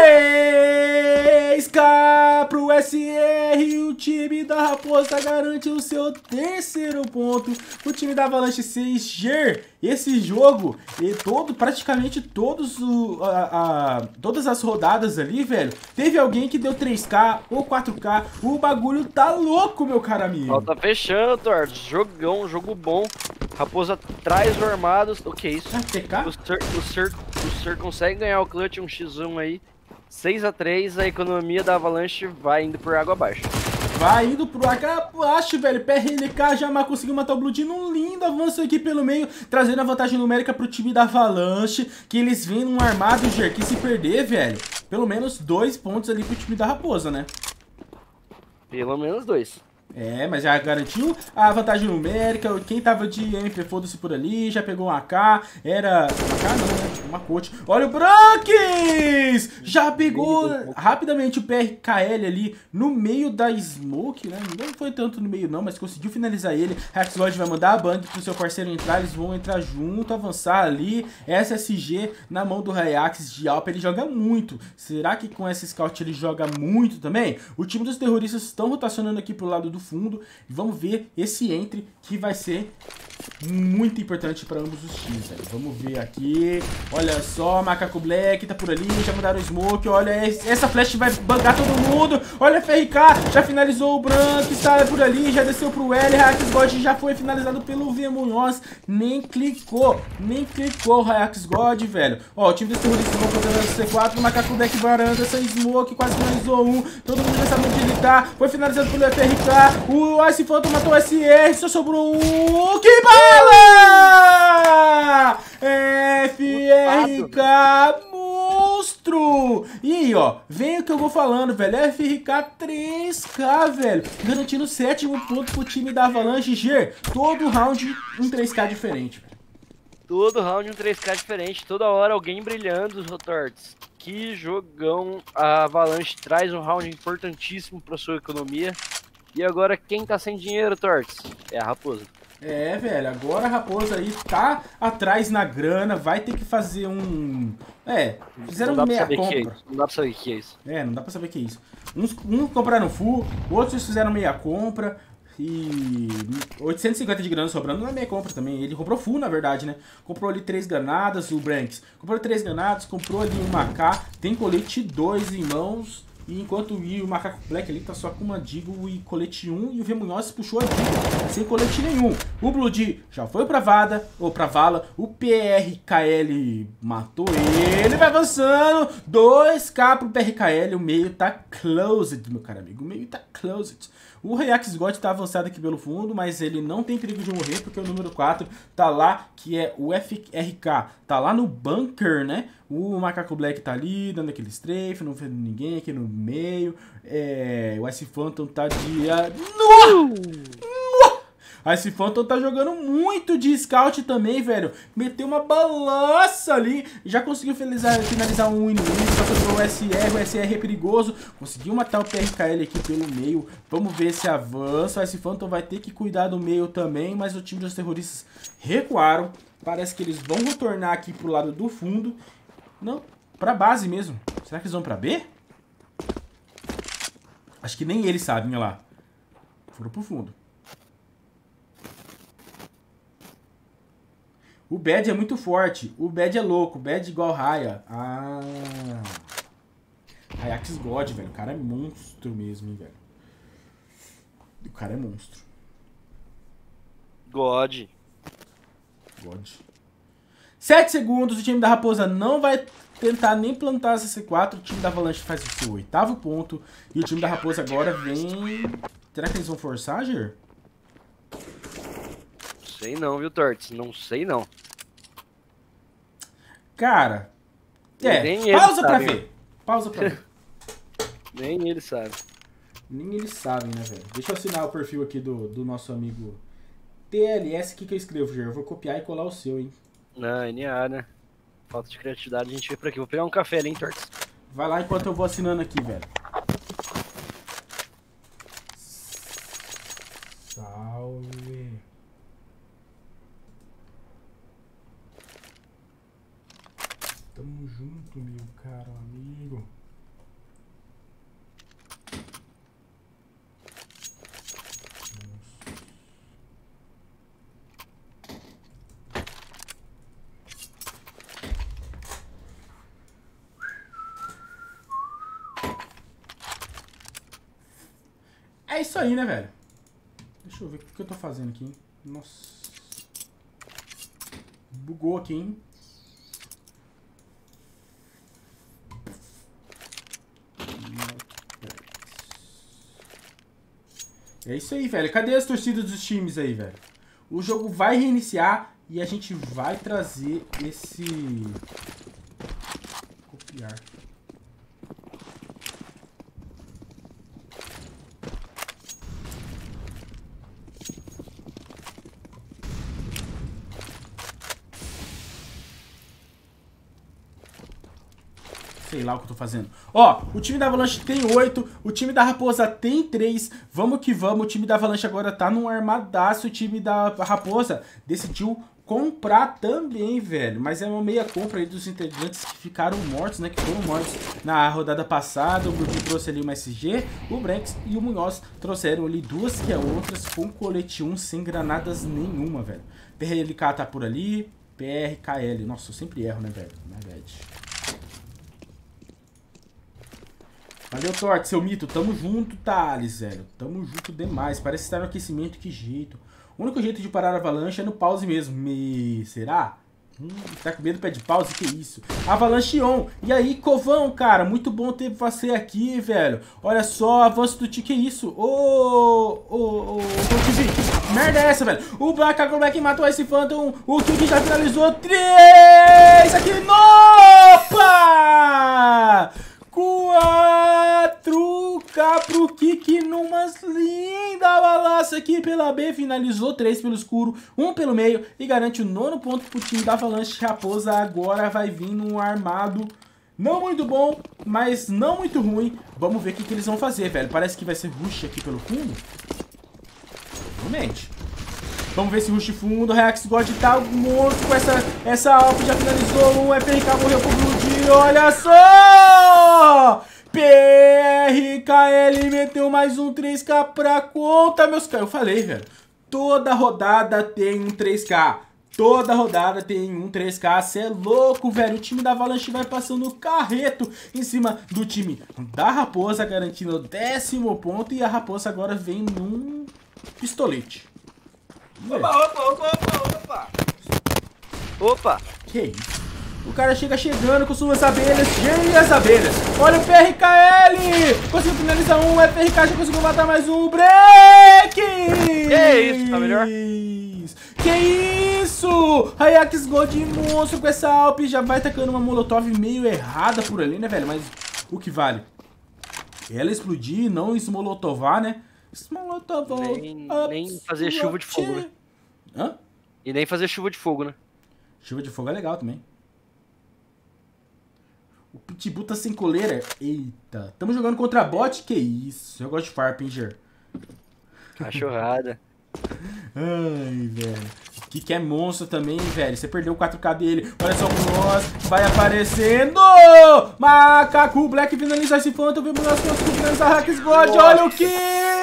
3K pro SR. O time da Raposa garante o seu 3º ponto. O time da Avalanche 6G. Esse jogo, praticamente todas as rodadas ali, velho, teve alguém que deu 3K ou 4K. O bagulho tá louco, meu caro amigo. Ó, tá fechando, Thor. Jogão, jogo bom. Raposa traz o armado. O que é isso? TK? O Sir consegue ganhar o clutch, um x1 aí. 6-3, a economia da Avalanche vai indo por água abaixo. Vai indo pro abaixo, velho. PRLK já conseguiu matar o Blood num lindo avanço aqui pelo meio, trazendo a vantagem numérica pro time da Avalanche, que eles vêm num armado, Ger, que se perder, velho, pelo menos 2 pontos ali pro time da Raposa, né? Pelo menos 2. É, mas já garantiu a vantagem numérica. Quem tava de MP, foda-se por ali, já pegou um AK. Era... AK não, né? Uma coach. Olha o Branques! Já pegou rapidamente o PRKL ali no meio da smoke, né? Não foi tanto no meio não, mas conseguiu finalizar ele. Haxlord vai mandar a bang pro seu parceiro entrar. Eles vão entrar junto, avançar ali. SSG na mão do Ryax de Alp. Ele joga muito. Será que com esse scout ele joga muito também? O time dos terroristas estão rotacionando aqui pro lado do fundo. E vamos ver esse entre que vai ser muito importante para ambos os times, velho. Vamos ver aqui. Olha só, Macaco Black tá por ali. Já mandaram o smoke. Olha, essa flash vai bangar todo mundo. Olha, FRK já finalizou o Branco. Está por ali, já desceu pro L. Ryax God já foi finalizado pelo V Munhoz. Nem clicou o Ryax God, velho. Ó, o time dos terroristas vão fazer C4. O Macaco Black varanda, essa smoke quase finalizou um. Todo mundo já sabe onde ele tá. Foi finalizado pelo FRK. O Ice Phantom matou o SR. Só sobrou um. Que bala! FRK monstro! E aí, ó, vem o que eu vou falando, velho. FRK 3K, velho. Garantindo o 7º ponto pro time da Avalanche. Ger, todo round um 3K diferente, velho. Todo round um 3K diferente. Toda hora alguém brilhando, os Rotorts. Que jogão. A Avalanche traz um round importantíssimo pra sua economia. E agora quem tá sem dinheiro, Torts? É a Raposa. É, velho, agora a Raposa aí tá atrás na grana, vai ter que fazer um... fizeram meia compra. Não dá pra saber o que é isso. Não dá pra saber o que é isso. Uns compraram full, outros fizeram meia compra e 850 de grana sobrando não é meia compra também. Ele comprou full, na verdade, né? Comprou ali 3 granadas, o Branks comprou 3 granadas, comprou ali uma AK, tem colete 2 em mãos. E enquanto o Macaco Black ali tá só com uma Deagle e colete 1 e o V Munhoz puxou a Deagle sem colete nenhum. O Blood já foi pra Vada, ou pra Vala, o PRKL matou ele, vai avançando, 2K pro PRKL, o meio tá closed, meu caro amigo, o meio tá closed. O Ryax God tá avançado aqui pelo fundo, mas ele não tem perigo de morrer, porque o número 4 tá lá, que é o FRK, tá lá no bunker, né? O Macaco Black tá ali, dando aquele strafe, não vendo ninguém aqui no meio. O Ice Phantom tá de... Ice Phantom tá jogando muito de scout também, velho. Meteu uma balança ali. Já conseguiu finalizar um inimigo. Passou pro SR. O SR é perigoso. Conseguiu matar o PRKL aqui pelo meio. Vamos ver se avança. O Ice Phantom vai ter que cuidar do meio também. Mas o time dos terroristas recuaram. Parece que eles vão retornar aqui pro lado do fundo. Não, pra base mesmo. Será que eles vão pra B? Acho que nem eles sabem, olha lá. Foram pro fundo. O Bad é muito forte. O Bad é louco. O Bad igual Raya. Ah. Ryax God, velho. O cara é monstro mesmo, hein, velho. O cara é monstro. God. 7 segundos. O time da Raposa não vai tentar nem plantar essa C4. O time da Avalanche faz o seu 8º ponto. E o time da Raposa agora vem... Será que eles vão forçar, Ger? Sei não, viu, Torts? Não sei não. Cara, pausa pra ver. Pausa pra ver. Nem ele sabe. Nem eles sabem, né, velho? Deixa eu assinar o perfil aqui do nosso amigo TLS. O que eu escrevo, Ger? Eu vou copiar e colar o seu, hein? Não, NA, né? Falta de criatividade, a gente veio por aqui. Vou pegar um café ali, hein, Torts? Vai lá enquanto eu vou assinando aqui, velho. Salve. Tamo junto, meu caro amigo. É isso aí, né, velho? Deixa eu ver o que eu tô fazendo aqui, hein? Nossa. Bugou aqui, hein? É isso aí, velho. Cadê as torcidas dos times aí, velho? O jogo vai reiniciar e a gente vai trazer esse... Copiar. Sei lá o que eu tô fazendo. Ó, o time da Avalanche tem 8, o time da Raposa tem 3. Vamos que vamos, o time da Avalanche agora tá num armadaço. O time da Raposa decidiu comprar também, velho. Mas é uma meia compra aí dos integrantes que ficaram mortos, né? Que foram mortos na rodada passada. O Brutinho trouxe ali uma SG, o Branks e o Munhoz trouxeram ali duas que é outras com colete 1 sem granadas nenhuma, velho. PRLK tá por ali, PRKL. Nossa, eu sempre erro, né, velho? Na verdade. Valeu, Torte, seu mito. Tamo junto, Thales, velho. Tamo junto demais. Parece estar no aquecimento, que jeito. O único jeito de parar a Avalanche é no pause mesmo. Será? Tá com medo, pede pause? Que isso? Avalanche on. E aí, Covão, cara? Muito bom ter você aqui, velho. Olha só, avanço do que isso? Ô, que merda é essa, velho? O Black matou esse Phantom. O Kiki já finalizou 3 aqui. Opa! 4K pro Kiki numa linda balança aqui pela B. Finalizou 3 pelo escuro, 1 pelo meio e garante o 9º ponto pro time da Avalanche. Raposa agora vai vir num armado não muito bom, mas não muito ruim. Vamos ver o que eles vão fazer, velho. Parece que vai ser rush aqui pelo fundo. Realmente. Vamos ver se rush fundo. Reax God tá morto com essa Alp. Já finalizou. Um FRK morreu pro Blood. Olha só! PRKL meteu mais um 3K pra conta, meus caras. Eu falei, velho. Toda rodada tem um 3K. Toda rodada tem um 3K. Cê é louco, velho. O time da Avalanche vai passando o carreto em cima do time da Raposa, garantindo o 10º ponto. E a Raposa agora vem num pistolete. Opa! Que isso? O cara chega chegando com suas abelhas, cheias abelhas. Olha o PRKL! Conseguiu finalizar um, o FRK já conseguiu matar mais um. Break! Que isso, tá melhor? Que isso? Reax God monstro com essa Alp. Já vai tacando uma molotov meio errada por ali, né, velho? Mas o que vale? Ela explodir, não esmolotovar, né? Nem fazer chuva de fogo, né? Hã? E nem fazer chuva de fogo, né? Chuva de fogo é legal também. O Pitbull tá sem coleira. Eita. Tamo jogando contra bot? Que isso. Eu gosto de Farpinger. Cachorrada. Ai, velho. Que é monstro também, velho. Você perdeu o 4K dele. Olha só o Munhoz. Vai aparecendo. Macaco Black finaliza esse Phantom. Vemos nós conseguimos finalizar Reax God. Olha o Kiki.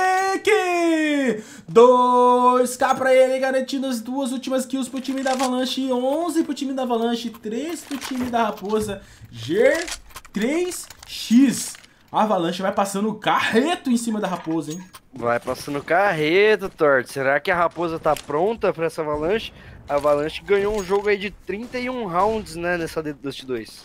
2K pra ele, garantindo as duas últimas kills pro time da Avalanche. 11 pro time da Avalanche. 3 pro time da Raposa. G3X. A Avalanche vai passando o carreto em cima da Raposa, hein? Vai passando carreto, Torte. Será que a Raposa tá pronta pra essa Avalanche? A Avalanche ganhou um jogo aí de 31 rounds, né, nessa Dust 2.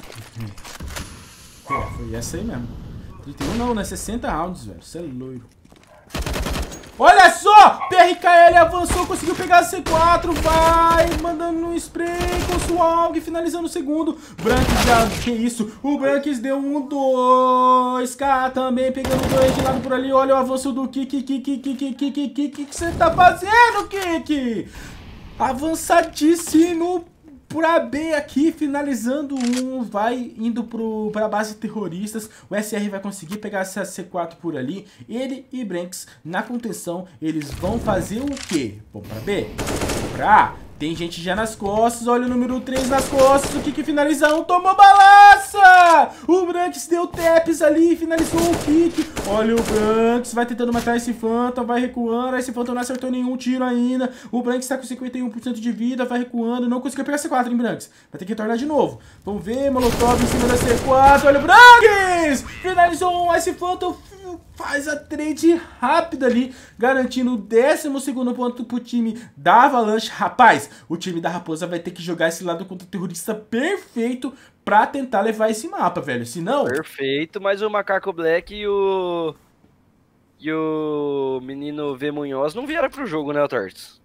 Foi essa aí mesmo. 31 não, né? 60 rounds, velho. Você é loiro. Olha só! PRKL avançou, conseguiu pegar a C4. Vai mandando um spray com sua AUG, finalizando o segundo. Branks já... Que isso? O Branks deu um 2K também, pegando 2 de lado por ali. Olha o avanço do Kiki. Que você tá fazendo, Kiki? Avançadíssimo pra B aqui, finalizando um, vai indo pra base terroristas. O SR vai conseguir pegar essa C4 por ali. Ele e Branks na contenção, eles vão fazer o quê? Vamos pra B? Pra A. Tem gente já nas costas, olha o número 3 nas costas, o que finaliza um, tomou balaça! O Branks deu taps ali, finalizou o kick. Olha o Branks, vai tentando matar esse Phantom, vai recuando, esse Phantom não acertou nenhum tiro ainda. O Branks tá com 51% de vida, vai recuando, não conseguiu pegar C4, hein, Branks? Vai ter que retornar de novo. Vamos ver, Molotov em cima da C4, olha o Branks! Finalizou um, esse Phantom faz a trade rápida ali, garantindo o 12º ponto pro time da Avalanche. Rapaz, o time da Raposa vai ter que jogar esse lado contra o terrorista perfeito pra tentar levar esse mapa, velho. Se não... Perfeito, mas o Macaco Black e e o menino V. Munhoz não vieram pro jogo, né, Torts?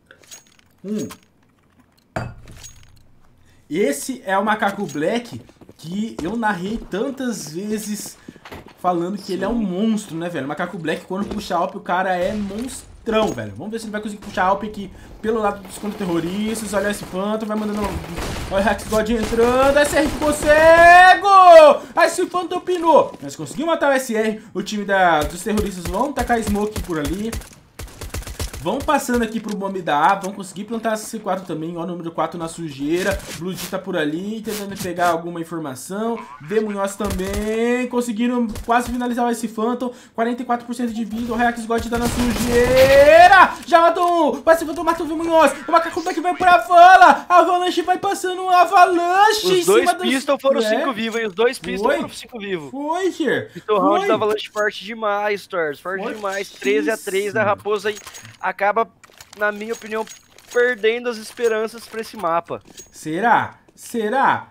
Esse é o Macaco Black que eu narrei tantas vezes falando que ele é um monstro, né, velho? O Macaco Black, quando puxa Alp, o cara é monstrão, velho. Vamos ver se ele vai conseguir puxar Alp aqui pelo lado dos contra-terroristas. Olha esse Phantom, vai mandando... Olha o Rex God entrando. SR ficou cego! Aí esse Phantom pinou. Mas conseguiu matar o SR. O time dos terroristas vão tacar smoke por ali. Vão passando aqui pro bombe da A, vão conseguir plantar C4 também, ó, número 4 na sujeira. Blue D tá por ali, tentando pegar alguma informação. V Munhoz também, conseguiram quase finalizar esse Phantom. 44% de vida, o Reax God tá na sujeira. Já matou um, mas esse Phantom matou o V Munhoz. O Macaco Black vai pra vala, a Avalanche vai passando uma avalanche. Os dois pistol foram 5 vivos, hein? Os dois pistol Foi. foram 5 vivos. Foi, Ger. Pistol round da Avalanche forte demais, Stars. Forte demais. 13-3 da Raposa aí. Acaba, na minha opinião, perdendo as esperanças pra esse mapa. Será? Será?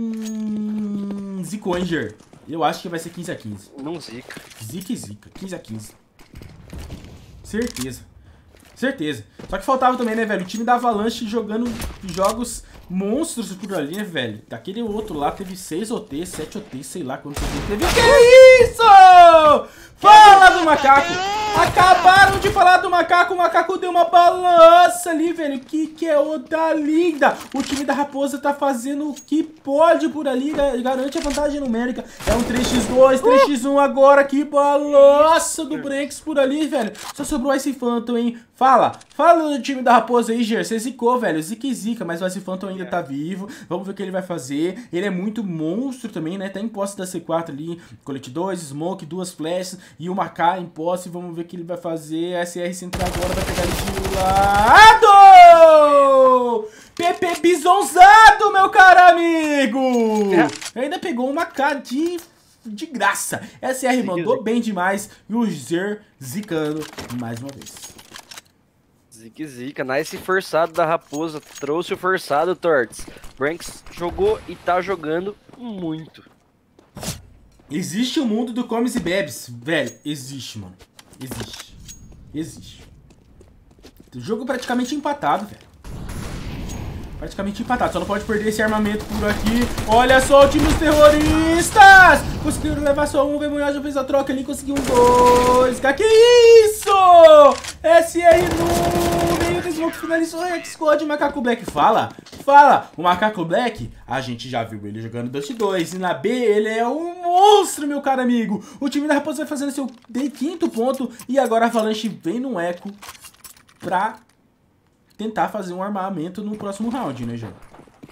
Ziconger. Eu acho que vai ser 15-15. Não zica. Zica e zica. 15-15. Certeza. Certeza. Só que faltava também, né, velho? O time da Avalanche jogando jogos monstros por ali, né, velho? Daquele outro lá teve 6 OT, 7 OT, sei lá quantos OT teve. Que isso? Fala do macaco! Acabaram de falar do macaco, o macaco deu uma balança ali, velho. Que é outra linda. O time da Raposa tá fazendo o que pode por ali, garante a vantagem numérica. É um 3x2, 3x1 agora, que balança do Branks por ali, velho. Só sobrou esse Phantom, hein. Fala do time da Raposa aí, Ger. Você zicou, velho, zica e zica, mas o Ice Phantom ainda tá vivo. Vamos ver o que ele vai fazer. Ele é muito monstro também, né, tá em posse da C4 ali. Colete 2, Smoke, 2 flashes e uma K em posse. Vamos ver o que ele vai fazer. SR central agora, vai pegar ele de lado! PP bisonzado, meu caro amigo! Ainda pegou uma K de graça. SR mandou bem demais e o Zer zicando mais uma vez. Zica, nice forçado da Raposa, trouxe o forçado, Torts. Branks jogou e tá jogando muito. Existe o mundo do comes e bebes, velho, existe, mano, existe. O jogo praticamente empatado, velho. Praticamente empatado, só não pode perder esse armamento por aqui. Olha só o time dos terroristas! Conseguiram levar só um, o V Munhoz já fez a troca ali, conseguiu um 2. Que isso? SR no meio do smoke, finalizou o Rex God. O Macaco Black fala. O Macaco Black, a gente já viu ele jogando Dust 2. E na B ele é um monstro, meu caro amigo. O time da Raposa vai fazendo seu 5º ponto. E agora a Avalanche vem no eco pra tentar fazer um armamento no próximo round, né, João?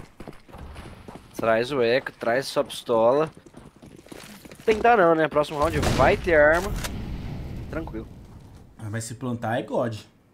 Traz o eco, traz sua pistola. Tentar não, né? Próximo round vai ter arma. Tranquilo. Mas se plantar é God.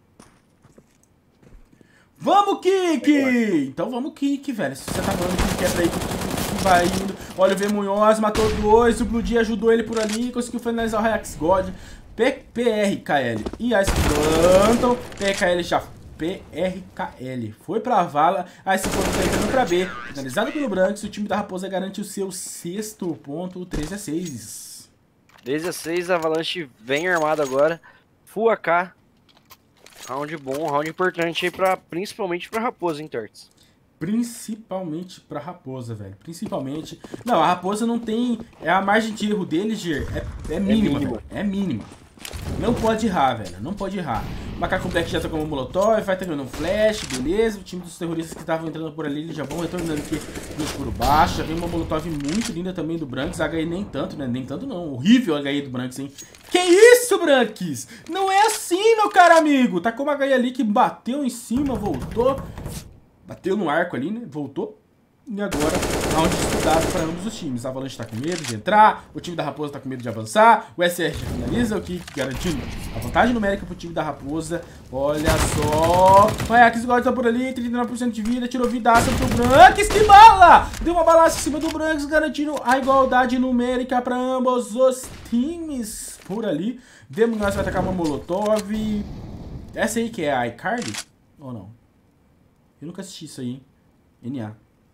Vamos, Kiki! Então vamos, Kiki, velho. Se você tá falando que quer pra ir, que vai indo. Olha o V Munhoz, matou 2. O Blue D ajudou ele por ali. Conseguiu finalizar o Reax God. PRKL. E Ice Phantom. PRKL já. PRKL. Foi pra vala. Aí se for tá entrando pra B. Finalizado pelo Branks. O time da Raposa garante o seu 6º ponto. 13-6. 13-6. A Avalanche vem armado agora. Full AK. Round bom, round importante aí principalmente pra Raposa, hein, Torts? Principalmente pra Raposa, velho. Principalmente. Não, a Raposa não tem. A margem de erro deles, Ger, é mínima, velho. É mínima. Não pode errar, velho. Não pode errar. O Macaco Black já tocou um molotov, vai terminando um flash, beleza. O time dos terroristas que estavam entrando por ali, eles já vão retornando aqui no escuro baixo. Já vem uma molotov muito linda também do Branks. HE nem tanto, né? Nem tanto não. Horrível a HE do Branks, hein? Que isso, Branks? Não é assim, meu caro amigo. Tacou uma HE ali que bateu em cima, voltou. Bateu no arco ali, né? Voltou. E agora, round estudado para ambos os times. A Avalanche tá com medo de entrar, o time da Raposa tá com medo de avançar, o SR já finaliza, o que garantindo a vantagem numérica pro time da Raposa. Olha só, o Reax God tá por ali, 39% de vida, tirou vidaça pro Branks, que bala! Deu uma balaça em cima do Branks, garantindo a igualdade numérica para ambos os times por ali. V Munhoz vai atacar uma molotov. Essa aí que é a iCarly? Ou não? Eu nunca assisti isso aí, hein? NA.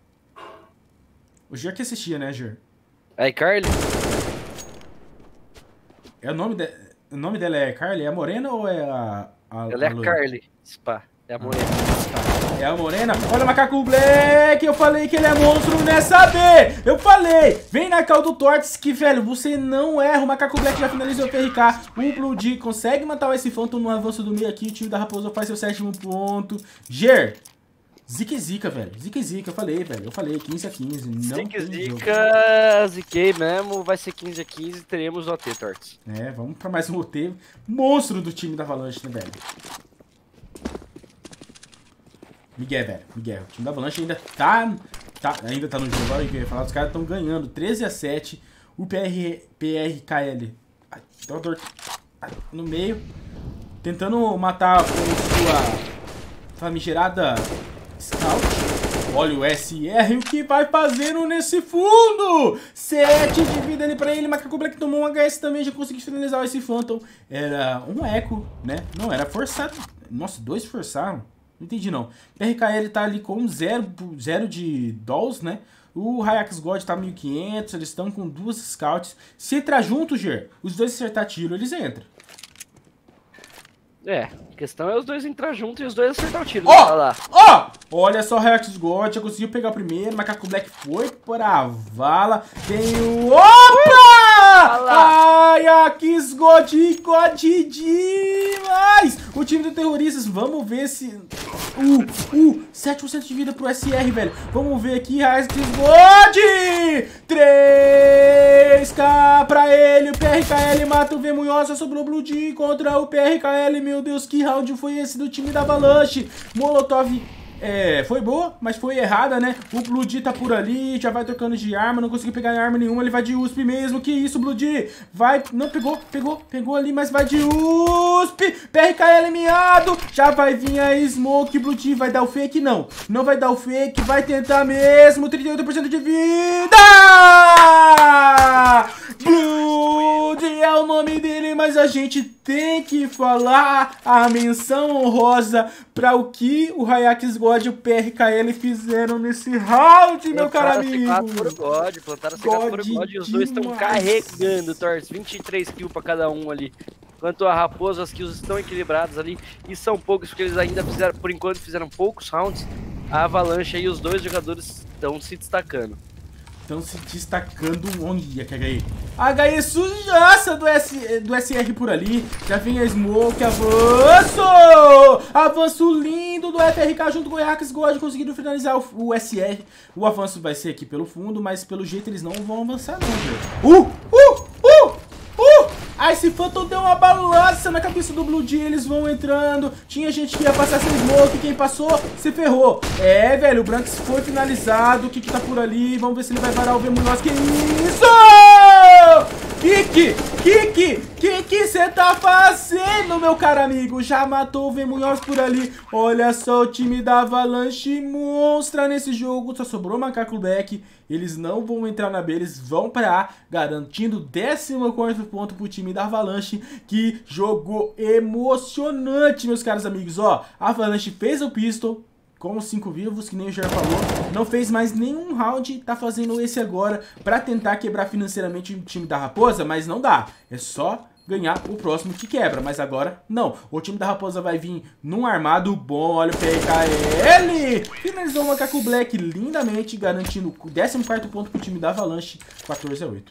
O Ger que assistia, né, Ger? Aí, Carly? É o nome O nome dela é Carly? É a morena ou é a Ela é a Carly, Spa. É a morena. É a morena. Olha o Macaco Black. Eu falei que ele é monstro nessa B. Eu falei. Vem na cal do Torts que, velho, você não erra. O Macaco Black já finalizou o PRK. O Blue D consegue matar o S-Phantom no avanço do meio aqui. O time da Raposa faz seu 7º ponto. Ger. Zica, velho. Zica. Eu falei, velho. Eu falei 15-15. Não Zica. Ziquei mesmo. Vai ser 15-15. Teremos o OT, Torts. É, vamos pra mais um OT. Monstro do time da Avalanche, né, velho? Miguel, velho. Miguel. O time da Avalanche ainda tá no jogo. Olha o que eu ia falar. Os caras estão ganhando 13-7. O PRKL. Ai, dá uma dor. No meio. Tentando matar com sua famigerada Scout. Olha o SR. O que vai fazendo nesse fundo? 7 de vida ali pra ele. Macaco Black tomou um HS também. Já conseguiu finalizar esse Phantom. Era um eco, né? Não, era forçado. Nossa, 2 forçaram. Não entendi não. PRKL tá ali com 0 de dolls, né? O Hayax God tá 1500, eles estão com 2 scouts. Se entrar junto, Ger, os dois acertar tiro, eles entram. É, a questão é os dois entrar junto e os dois acertar o tiro. Olha só o Hayax God, já conseguiu pegar o primeiro. Macaco Black foi pra vala. Tem o... Hayax God demais! O time do Terroristas, vamos ver se... 7% de vida pro SR, velho. Vamos ver aqui, Hayax God! 3k pra ele. O PRKL mata o Vemunhosa, sobrou o Blue D contra o PRKL. Meu Deus, que round foi esse do time da Avalanche? Molotov... foi boa, mas foi errada, né? O Blue D tá por ali, já vai trocando de arma, não conseguiu pegar arma nenhuma, ele vai de USP mesmo. Que isso, Blue D? Vai, não pegou ali, mas vai de USP. PRKL miado, já vai vir a Smoke. Blue D vai dar o fake? Não vai dar o fake, vai tentar mesmo. 38% de vida. Blue D é o nome dele, mas a gente tem que falar a menção honrosa para o que o Hayax God e o PRKL fizeram nesse round, meu caro amigo. Plantaram C4 por God e os dois estão carregando, Torts. 23 kills para cada um ali. Enquanto a Raposa, as kills estão equilibradas ali e são poucos, porque eles ainda fizeram, por enquanto, fizeram poucos rounds. A Avalanche e os dois jogadores estão se destacando. Estão se destacando. Olha que HE. HE sujaça do SR por ali. Já vem a Smoke. Avanço! Avanço lindo do FRK junto com o Hayax God. Conseguiram finalizar o SR. O avanço vai ser aqui pelo fundo, mas pelo jeito eles não vão avançar não, velho. Esse Phantom deu uma balança na cabeça do Blue D, eles vão entrando. Tinha gente que ia passar sem Smoke, quem passou se ferrou. É, velho, o Branks foi finalizado. O Kiki tá por ali, vamos ver se ele vai parar o Vemunhosa. Que isso? Kiki, você tá fazendo, meu caro amigo? Já matou o Vemunhosa por ali. Olha só o time da Avalanche monstra nesse jogo. Só sobrou o Macaco Black. Eles não vão entrar na B, eles vão pra A, garantindo o 14º ponto pro time da Avalanche. Que jogo emocionante, meus caros amigos. Ó, a Avalanche fez o pistol com os 5 vivos, que nem o Jair falou. Não fez mais nenhum round, tá fazendo esse agora pra tentar quebrar financeiramente o time da Raposa, mas não dá. É só ganhar o próximo que quebra, mas agora não. O time da Raposa vai vir num armado bom. Olha o PRKL. Finalizou o Macaco Black lindamente, garantindo o 14º ponto pro time da Avalanche. 14-8.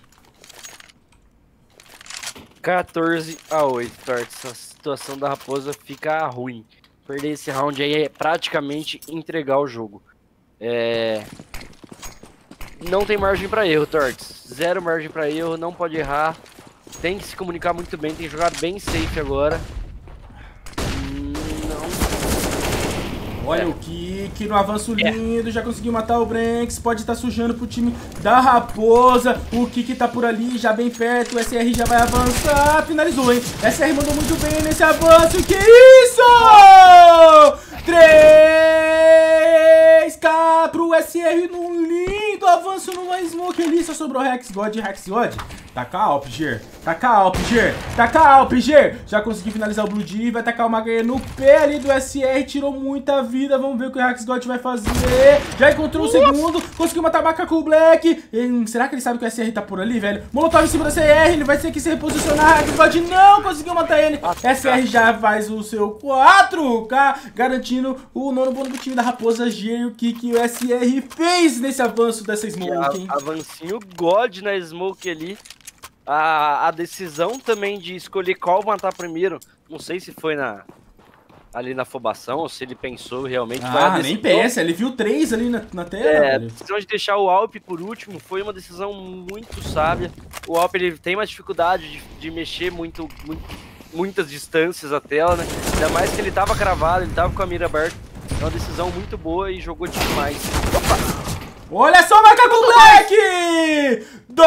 14-8, Torts. A situação da Raposa fica ruim. Perder esse round aí é praticamente entregar o jogo. Não tem margem pra erro, Torts. Zero margem pra erro, não pode errar. Tem que se comunicar muito bem, tem que jogar bem safe agora. Olha o Kiki no avanço lindo, já conseguiu matar o Branks, pode estar sujando pro time da Raposa. O Kiki tá por ali, já bem perto, o SR já vai avançar, finalizou, hein? SR mandou muito bem nesse avanço, que isso? 3k pro SR num lindo avanço numa Smoke ali, só sobrou Hayax God e Hayax God Taca a Alp, Ger. Taca a Alp, Ger. Taca a Alp, Ger. Já consegui finalizar o Blue D. Vai tacar uma HE no pé ali do SR. Tirou muita vida. Vamos ver o que o Rex God vai fazer. Já encontrou o segundo. Conseguiu matar Macaco Black. Será que ele sabe que o SR tá por ali, velho? Molotov em cima do SR. Ele vai ter que se reposicionar. Rex God não conseguiu matar ele. SR já faz o seu 4K. Garantindo o nono bônus do time da Raposa Ger. O que o SR fez nesse avanço dessa Smoke, hein? Avancinho God na Smoke ali. A decisão também de escolher qual matar primeiro, não sei se foi ali na afobação ou se ele pensou realmente. Nem pensa, ele viu 3 ali na tela. A decisão de deixar o Alp por último foi uma decisão muito sábia. O Alp ele tem uma dificuldade de mexer muitas distâncias a tela, né? Ainda mais que ele tava cravado, ele tava com a mira aberta. É uma decisão muito boa e jogou demais. Opa! Olha só o Macaco Black!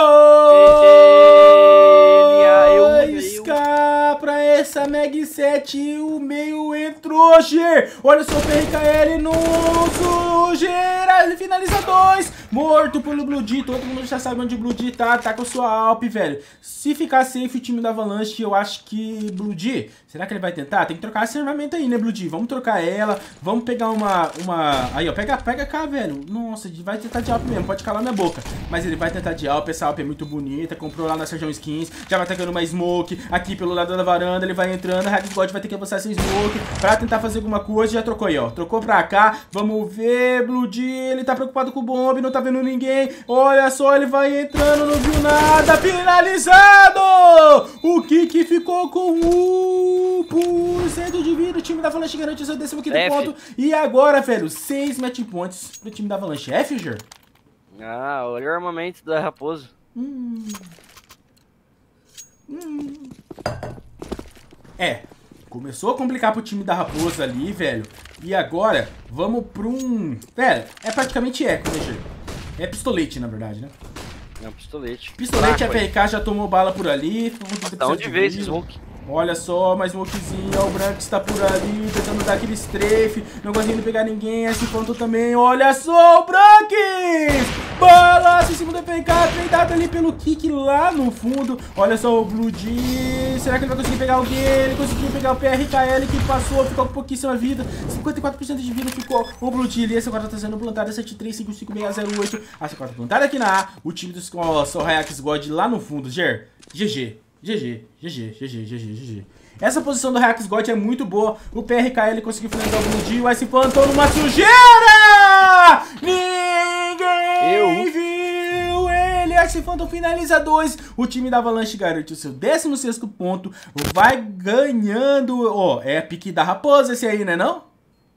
2K pra essa Mag 7 e o meio entrou, Ger. Olha só o PRKL no sujeira, ele finaliza 2. Morto pelo Blue D, todo mundo já sabe onde o Blue D tá com a sua Alp, velho. Se ficar safe o time da Avalanche, eu acho que Blue D, será que ele vai tentar? Tem que trocar esse armamento aí, né, Blue D? Vamos trocar ela, vamos pegar uma... Aí, ó, pega cá, velho. Nossa, vai tentar de Alp mesmo, pode calar minha boca. Mas ele vai tentar de Alp, essa Alp é muito bonita, comprou lá na Serjão Skins, já vai atacando uma Smoke, aqui pelo lado da varanda, ele vai entrando, a Rex God vai ter que avançar essa Smoke pra tentar fazer alguma coisa, já trocou aí, ó, trocou pra cá, vamos ver, Blue D, ele tá preocupado com o bomb, não tá vendo ninguém, olha só, ele vai entrando, não viu nada, finalizado! O Kiki ficou com 1% de vida, o time da Avalanche garante o seu 15º ponto, e agora, velho, 6 match points pro time da Avalanche, F, Ger? Olha o armamento da Raposa. Começou a complicar pro time da Raposa ali, velho. E agora, vamos pra um... Velho, é praticamente eco, né, Ger? É pistolete, na verdade, né? É um pistolete. Pistolete, FRK já tomou bala por ali. Da onde veio esse Smoke? Olha só, mais smokezinho, ó, o Branco está por ali, tentando dar aquele strafe, não conseguindo pegar ninguém, esse ponto também, olha só o Branquis! Balança em cima do FK, feitado ali pelo Kick lá no fundo, olha só o Blue D, será que ele vai conseguir pegar alguém? Ele conseguiu pegar o PRKL que passou, ficou com pouquíssima vida, 54% de vida ficou o Blue D ali, essa agora tá sendo plantada, 7355608, a C4 plantada aqui na A, o time dos Rex God lá no fundo, Ger, GG. GG. Essa posição do Rex God é muito boa. O PRKL conseguiu finalizar o Blue D. O S Phantom numa sujeira! Ninguém viu ele. S Phantom finaliza 2. O time da Avalanche garante o seu 16º ponto. Vai ganhando. Ó, é a pique da Raposa esse aí, né não?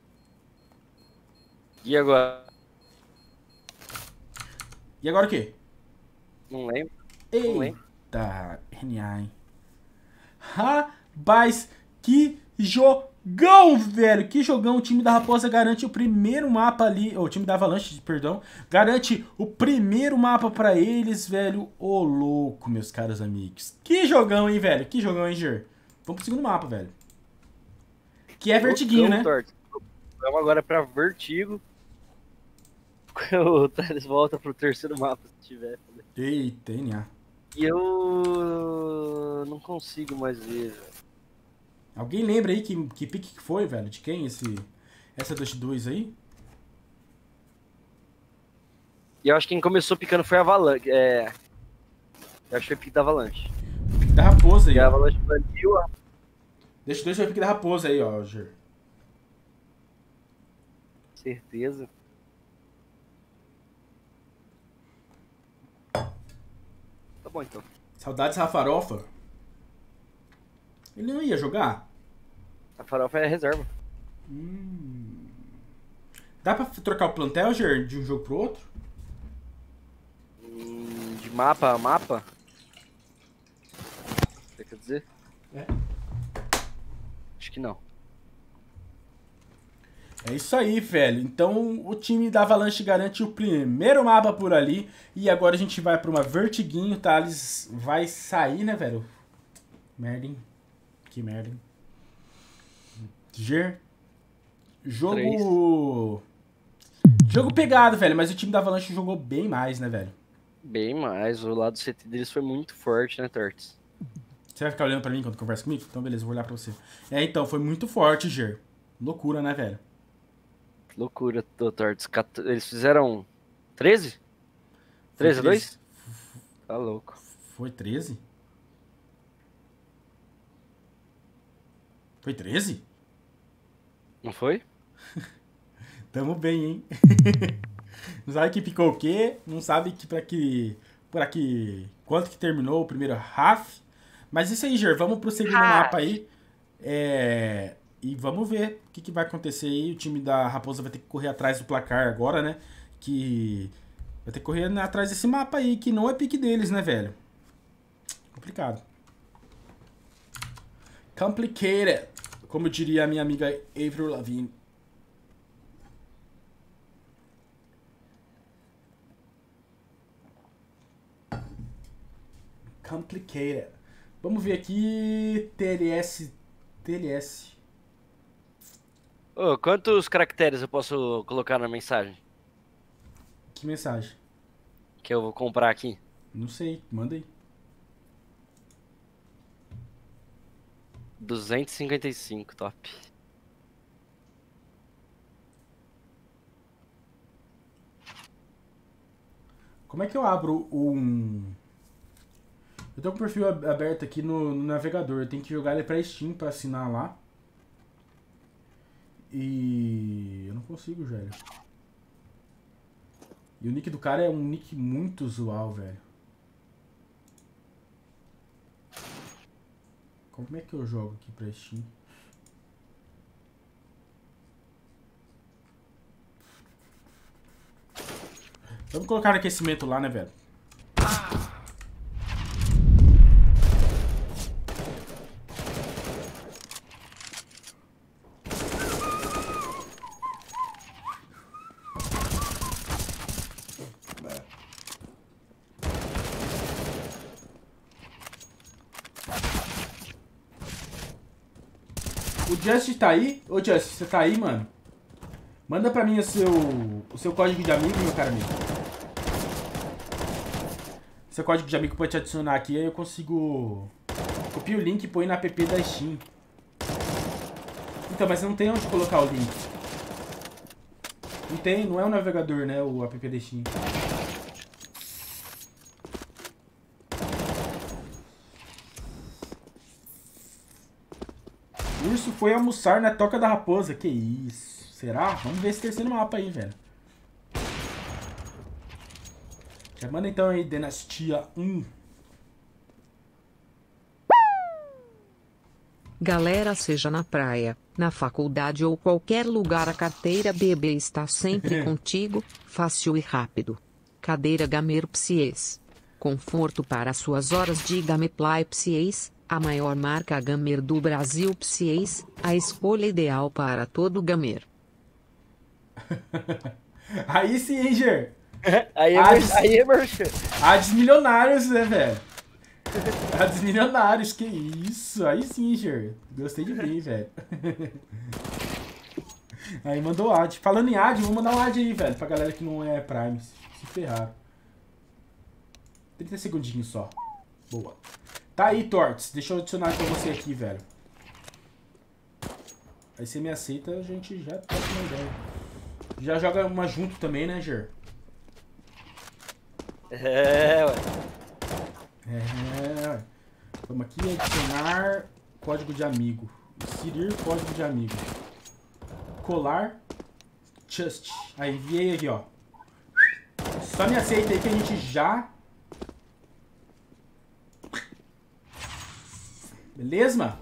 E agora? E agora o quê? Não lembro. Não lembro. Tá, NA, hein? Rapaz, que jogão, velho. Que jogão. O time da Raposa garante o primeiro mapa ali. O time da Avalanche, perdão. Garante o primeiro mapa pra eles, velho. Ô, louco, meus caros amigos. Que jogão, hein, velho. Que jogão, hein, Ger. Vamos pro segundo mapa, velho. Que é Vertiguinho, né? Vamos agora pra Vertigo. O Thales volta pro terceiro mapa, se tiver. Eita, NA. E eu não consigo mais ver, velho. Alguém lembra aí que pique que foi, velho? De quem essa 2 aí? E eu acho que quem começou picando foi a Avalanche. Eu acho que foi o pique da Avalanche. Pique da Raposa aí. E a Avalanche baniu. Deixa 2 foi o pique da Raposa aí, ó, Ger. Certeza. Tá bom, então. Saudades Rafarofa. Ele não ia jogar? A Farofa é reserva. Dá pra trocar o plantel, Ger, de um jogo pro outro? De mapa a mapa? Você quer dizer? Acho que não. É isso aí, velho. Então o time da Avalanche garante o primeiro mapa por ali. E agora a gente vai pra uma Vertiguinho. O Thales vai sair, né, velho? Merda, hein? Que merda, hein? Jogo pegado, velho. Mas o time da Avalanche jogou bem mais, né, velho? Bem mais, o lado do CT deles foi muito forte, né, Torts? Você vai ficar olhando pra mim quando conversa comigo? Então, beleza, vou olhar pra você. Então, foi muito forte, Ger. Loucura, né, velho? Loucura, Torts. Eles fizeram 13? 13 a 2? Tá louco. Foi 13? Foi 13? Não foi? Tamo bem, hein? Não sabe que picou o quê? Não sabe que por aqui quanto que terminou o primeiro half. Mas isso aí, Ger, vamos pro segundo mapa aí. E vamos ver o que vai acontecer aí. O time da Raposa vai ter que correr atrás do placar agora, né? Que vai ter que correr atrás desse mapa aí, que não é pique deles, né, velho? Complicado. Complicated. Como diria a minha amiga Avril Lavigne. Complicated. Vamos ver aqui. TLS. Ô, quantos caracteres eu posso colocar na mensagem? Que mensagem? Que eu vou comprar aqui? Não sei, manda aí. 255, top. Como é que eu abro um... Eu tô com o perfil aberto aqui no navegador. Eu tenho que jogar ele pra Steam pra assinar lá. E... eu não consigo, velho. E o nick do cara é um nick muito usual, velho. Como é que eu jogo aqui pra Steam? Vamos colocar no aquecimento lá, né, velho? O Just tá aí? Ô Just, você tá aí, mano? Manda pra mim o seu código de amigo, meu caro amigo. Seu código de amigo pra te adicionar aqui, aí eu consigo... Copia o link e põe na app da Steam. Então, mas não tem onde colocar o link. Não tem, não é o navegador, né, o app da Steam. O urso foi almoçar na Toca da Raposa. Que isso? Será? Vamos ver esse terceiro mapa aí, velho. Já manda então aí, Dinastia 1. Galera, seja na praia, na faculdade ou qualquer lugar, a carteira BB está sempre contigo, fácil e rápido. Cadeira Gamer Psies. Conforto para suas horas de gameplay Psies, a maior marca gamer do Brasil Psies, a escolha ideal para todo gamer. Aí sim, Ger. Aí é merchan. Ades milionários, né, velho? Ades milionários, que isso. Aí sim, Ger. Gostei de ver, velho. Aí mandou ad. Falando em ad, vou mandar um ad aí, velho. Pra galera que não é Prime. Se ferraram. 30 segundinhos só. Boa. Tá aí, Torts. Deixa eu adicionar pra você aqui, velho. Aí você me aceita, a gente já tá com uma ideia. Já joga uma junto também, né, Ger? É, ué. É, ué. Vamos aqui adicionar código de amigo. Inserir código de amigo. Colar. Just. Aí, enviei aqui, ó. Só me aceita aí que a gente já... Beleza, mano?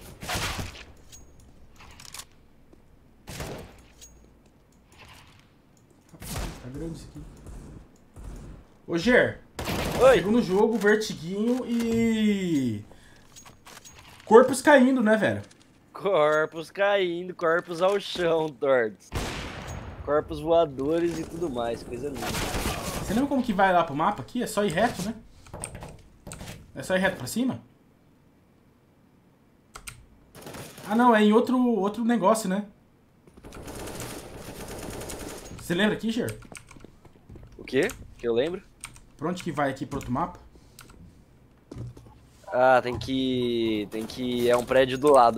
Tá grande isso aqui. Ô, Ger. Oi. Segundo jogo, vertiguinho e... corpos caindo, né, velho? Corpos caindo, corpos ao chão, Torts. Corpos voadores e tudo mais, coisa linda. Você lembra como que vai lá pro mapa aqui? É só ir reto, né? É só ir reto pra cima? Ah, não, é em outro negócio, né? Você lembra aqui, Ger? O quê? Que eu lembro? Pra onde que vai aqui pro outro mapa? Ah, tem que... É um prédio do lado.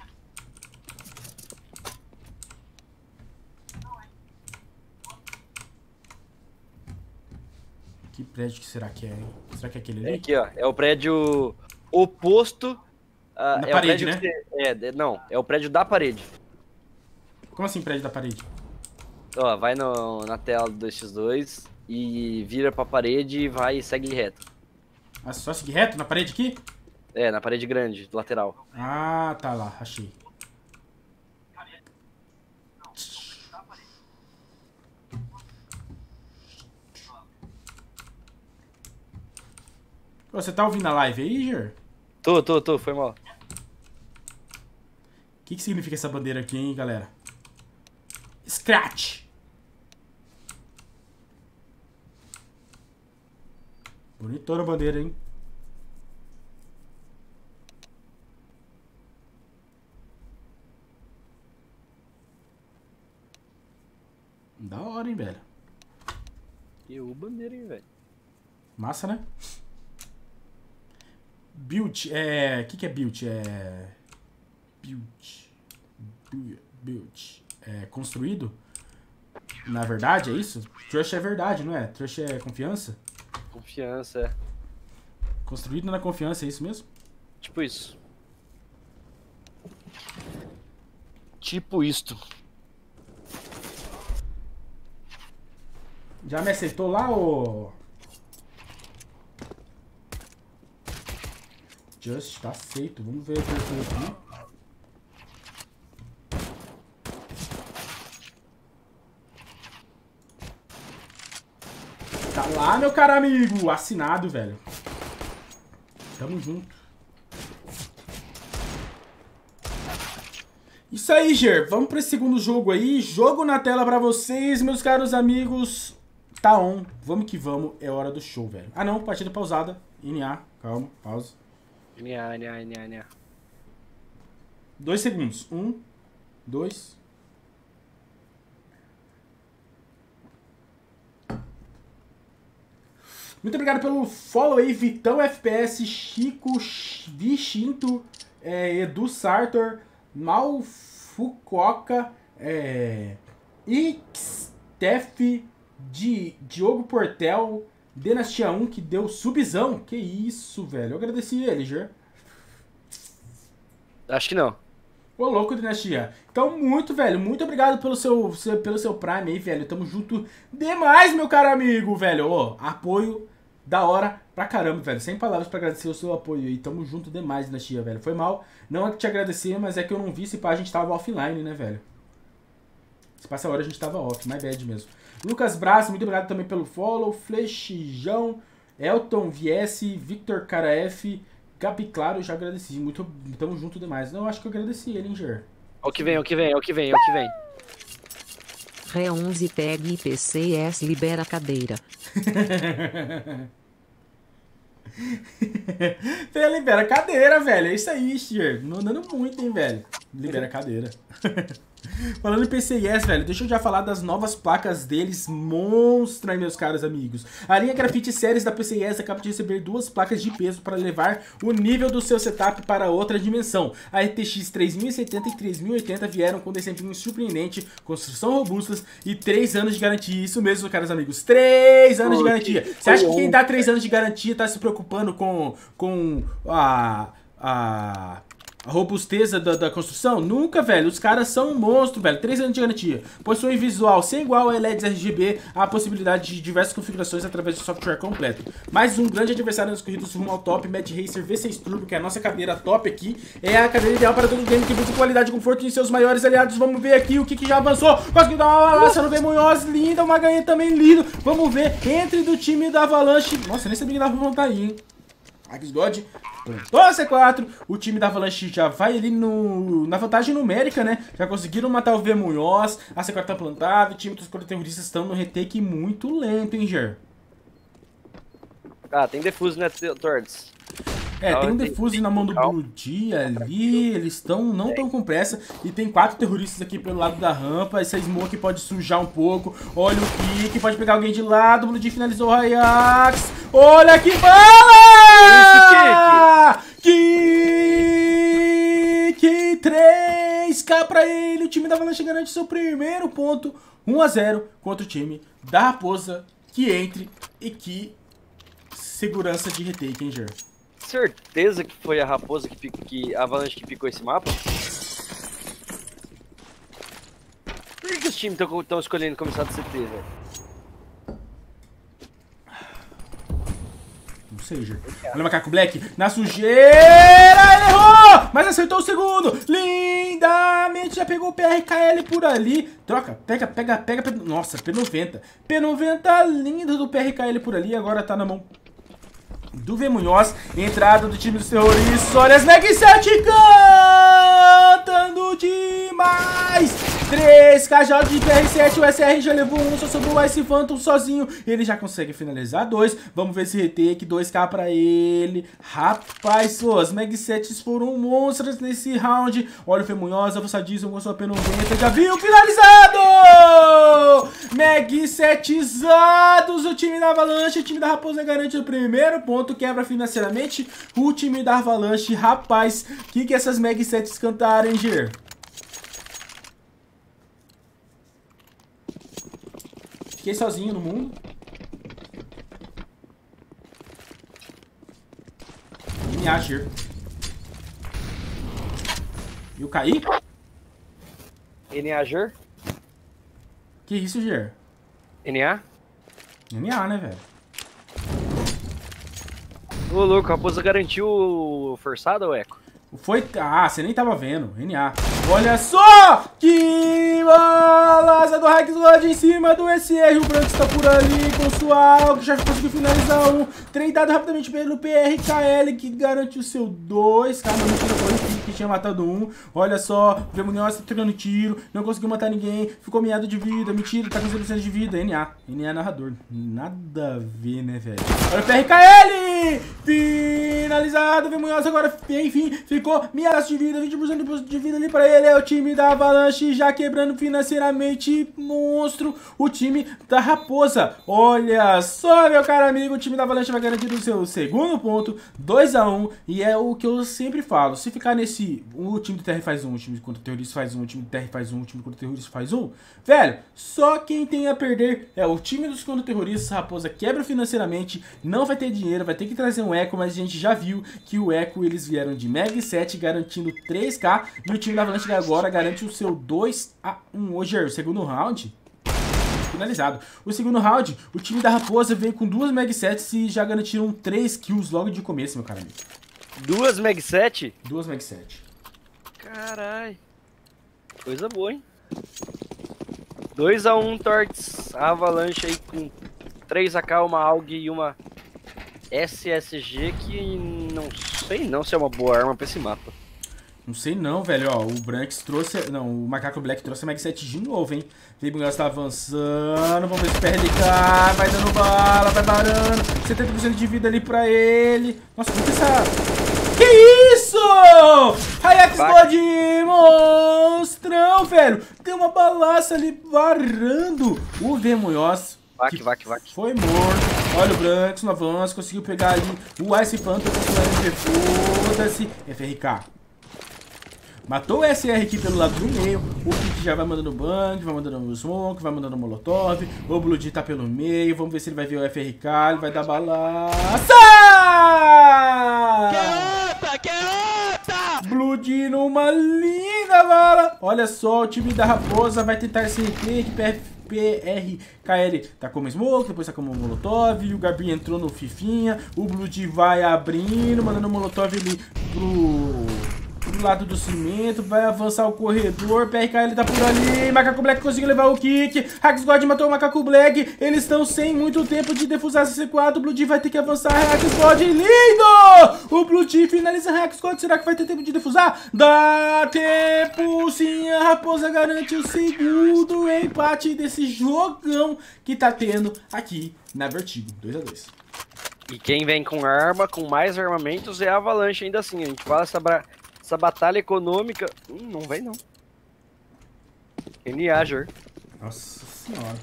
Que prédio que será que é, hein? Será que é aquele É ali? aqui, ó. É o prédio oposto... Na é parede, o prédio né? Não, é o prédio da parede. Como assim prédio da parede? Ó, vai na tela do 2x2 e vira pra parede e vai e segue reto. Ah, só seguir reto na parede aqui? É, na parede grande, lateral. Ah, tá lá, achei. Ô, você tá ouvindo a live aí, Ger? Tô, foi mal. O que significa essa bandeira aqui, hein, galera? Scratch! Bonitona a bandeira, hein? Da hora, hein, velho? E o bandeira, hein, velho? Massa, né? Build, o que é build? Build. É construído? Na verdade, é isso? Trust é verdade, não é? Trust é confiança? Confiança, é. Construído na confiança, é isso mesmo? Tipo isso. Tipo isto. Já me aceitou lá, ô... Just, tá aceito. Vamos ver o perfil aqui. Tá lá, meu caro amigo. Assinado, velho. Tamo junto. Isso aí, Ger. Vamos pra esse segundo jogo aí. Jogo na tela pra vocês, meus caros amigos. Tá on. Vamos que vamos. É hora do show, velho. Ah, não. Partida pausada. NA. Calma. Pausa. NA. 2 segundos. 1, 2. Muito obrigado pelo follow aí, Vitão FPS, Chico Vichinto, Edu Sartor, Malfucoca, Xtef, Diogo Portel, Dinastia 1, que deu subzão. Que isso, velho. Eu agradeci ele, já. Acho que não. Ô, louco, Dinastia. Então, velho, muito obrigado pelo seu Prime aí, velho. Tamo junto demais, meu caro amigo, velho. Ô, apoio da hora pra caramba, velho. Sem palavras pra agradecer o seu apoio aí. Tamo junto demais, Dinastia, velho. Foi mal. Não é que te agradecer, mas é que eu não vi se pá, a gente tava offline, né, velho. Se passa a hora a gente tava off, my bad mesmo. Lucas Braz, muito obrigado também pelo follow. Flechijão, Elton VS, Victor Karaef, Gabi Claro, já agradeci. Muito, tamo junto demais. Não, acho que eu agradeci ele, hein, Ger. O que vem. Ré 11 tag IPCS libera cadeira. Libera cadeira, velho. É isso aí, Ger. Não andando muito, hein, velho. Libera cadeira. Falando em PCIS, velho, deixa eu já falar das novas placas deles, monstro aí, meus caros amigos. A linha Grafite Series da PCIS acaba de receber 2 placas de peso para levar o nível do seu setup para outra dimensão. A RTX 3070 e 3080 vieram com desempenho surpreendente, construção robusta e 3 anos de garantia. Isso mesmo, caros amigos, 3 anos de garantia. Você acha que quem dá 3 anos de garantia tá se preocupando com a robusteza da construção? Nunca, velho. Os caras são um monstro, velho. 3 anos de garantia. Possui visual sem igual a LEDs RGB, a possibilidade de diversas configurações através de software completo. Mais um grande adversário nas corridas rumo ao top, Mad Racer V6 Turbo, que é a nossa cadeira top aqui. É a cadeira ideal para todo game que busca qualidade e conforto em seus maiores aliados. Vamos ver aqui o que já avançou. Conseguiu dar uma balaça no V Munhoz, linda. Uma ganha também lindo. Vamos ver. Entre do time da Avalanche. Nossa, nem sabia que dava pra montar aí, hein. Axe God plantou a C4, o time da Avalanche já vai ali na vantagem numérica, né? Já conseguiram matar o V Munhoz, a C4 tá plantada, o time dos terroristas estão no retake muito lento, hein, Ger? Ah, tem defuse, né, Tordes? É, tem um defuse na mão do Blue Dia ali, eles não tão com pressa. E tem 4 terroristas aqui pelo lado da rampa. Essa smoke pode sujar um pouco. Olha o kick, pode pegar alguém de lado. O Blue Dia finalizou o Rayax. Olha que bala! Que 3K pra ele. O time da Avalanche garante seu primeiro ponto. 1-0 contra o time da Raposa. Que entre e que segurança de retake, hein, Ger? Certeza que foi a Raposa que a Avalanche que picou esse mapa? Por que os times estão escolhendo começar do CT, velho? Não sei, Ger. Olha o Macaco Black na sujeira, ele errou! Mas acertou o segundo! Lindamente, já pegou o PRKL por ali. Troca, pega. Nossa, P90. P90 lindo do PRKL por ali, agora tá na mão do V Munhoz, entrada do time dos terroristas. Olha as Mag 7 cantando demais. 3K já de PR7, o SR já levou um, só sobrou o Ice Phantom sozinho. Ele já consegue finalizar 2. Vamos ver esse retake, 2K pra ele. Rapaz, as Mag 7 foram monstros nesse round. Olha o V Munhoz, avançadíssimo com sua P90. Já viu? Finalizado! Mag 7 zados, o time da Avalanche, o time da Raposa garante o primeiro ponto, quebra financeiramente o time da Avalanche. Rapaz, que essas Mag 7 cantaram, hein, Ger? Fiquei sozinho no mundo. NA, Ger. Eu caí? NA, Ger? Que isso, Ger? NA? NA, né, velho? Ô, louco, a Raposa garantiu forçada, ou Eco? Foi... Ah, você nem tava vendo. NA. Olha só! Que balaça do Hacksgod em cima do SR. O Branco está por ali com sua AUG. Já conseguiu finalizar um. Treinado rapidamente pelo PRKL, que garante o seu 2. Cara, não tira foi que tinha matado um. Olha só, o Vemunios tá treinando tiro. Não conseguiu matar ninguém. Ficou miado de vida. Mentira, tá com 0% de vida. NA. NA narrador. Nada a ver, né, velho? Olha o PRKL! Finalizado. O Vemunios agora, enfim, ficou miado de vida. 20% de vida ali pra ele. É o time da Avalanche já quebrando financeiramente. Monstro. O time da Raposa. Olha só, meu caro amigo. O time da Avalanche vai garantir o seu segundo ponto. 2-1. E é o que eu sempre falo. Se ficar nesse... O time do TR faz um. O time contra o terrorista faz um. O time do TR faz um. O time contra o terrorista faz um. Velho, só quem tem a perder é o time dos contra-terroristas. Raposa quebra financeiramente. Não vai ter dinheiro. Vai ter que trazer um Eco. Mas a gente já viu que o Eco eles vieram de Mag 7 garantindo 3K. E o time da Avalanche agora garante o seu 2-1. Hoje é o segundo round. Finalizado. O segundo round, o time da Raposa veio com 2 Mag 7 e já garantiram 3 kills logo de começo, meu cara amigo. 2 Mag 7? 2 Mag 7. Carai. Coisa boa, hein? 2-1, Torts. A Avalanche aí com 3 AK, uma AUG e uma SSG que não sei não se é uma boa arma pra esse mapa. Não sei não, velho, ó, o Branks trouxe, não, o Macaco Black trouxe a Mag 7 de novo, hein. Veibungas tá avançando, vamos ver se o PRDK vai dando bala, vai parando, 70% de vida ali pra ele. Nossa, como que essa... Que isso? Hacksgod monstrão, velho. Tem uma balaça ali varando o Vemunhoz. Vac. Foi morto. Olha o Branks no avanço, conseguiu pegar ali o Ice Phantom com o MP, foda-se, FRK. Matou o SR aqui pelo lado do meio. O Kik já vai mandando bang, vai mandando smoke, vai mandando molotov. O Blue D tá pelo meio. Vamos ver se ele vai ver o FRK. Ele vai dar balaça! Que outra! Blue D numa linda bala. Olha só, o time da Raposa vai tentar esse retake. PRKL tá como smoke, depois tá como molotov. O Gabi entrou no fifinha. O Blue D vai abrindo, mandando molotov ali pro lado do cimento, vai avançar o corredor, PRKL tá por ali, Macaco Black conseguiu levar o kick, Hacksgod matou o Macaco Black, eles estão sem muito tempo de defusar esse C4, o Blue D vai ter que avançar, Hacksgod, lindo! O Blue D finaliza Hacksgod, será que vai ter tempo de defusar? Dá tempo sim, a Raposa garante o segundo empate desse jogão que tá tendo aqui na Vertigo, 2-2. E quem vem com arma, com mais armamentos, é a Avalanche ainda assim. A gente fala essa batalha econômica... não vem não. NA, Jor. Nossa senhora.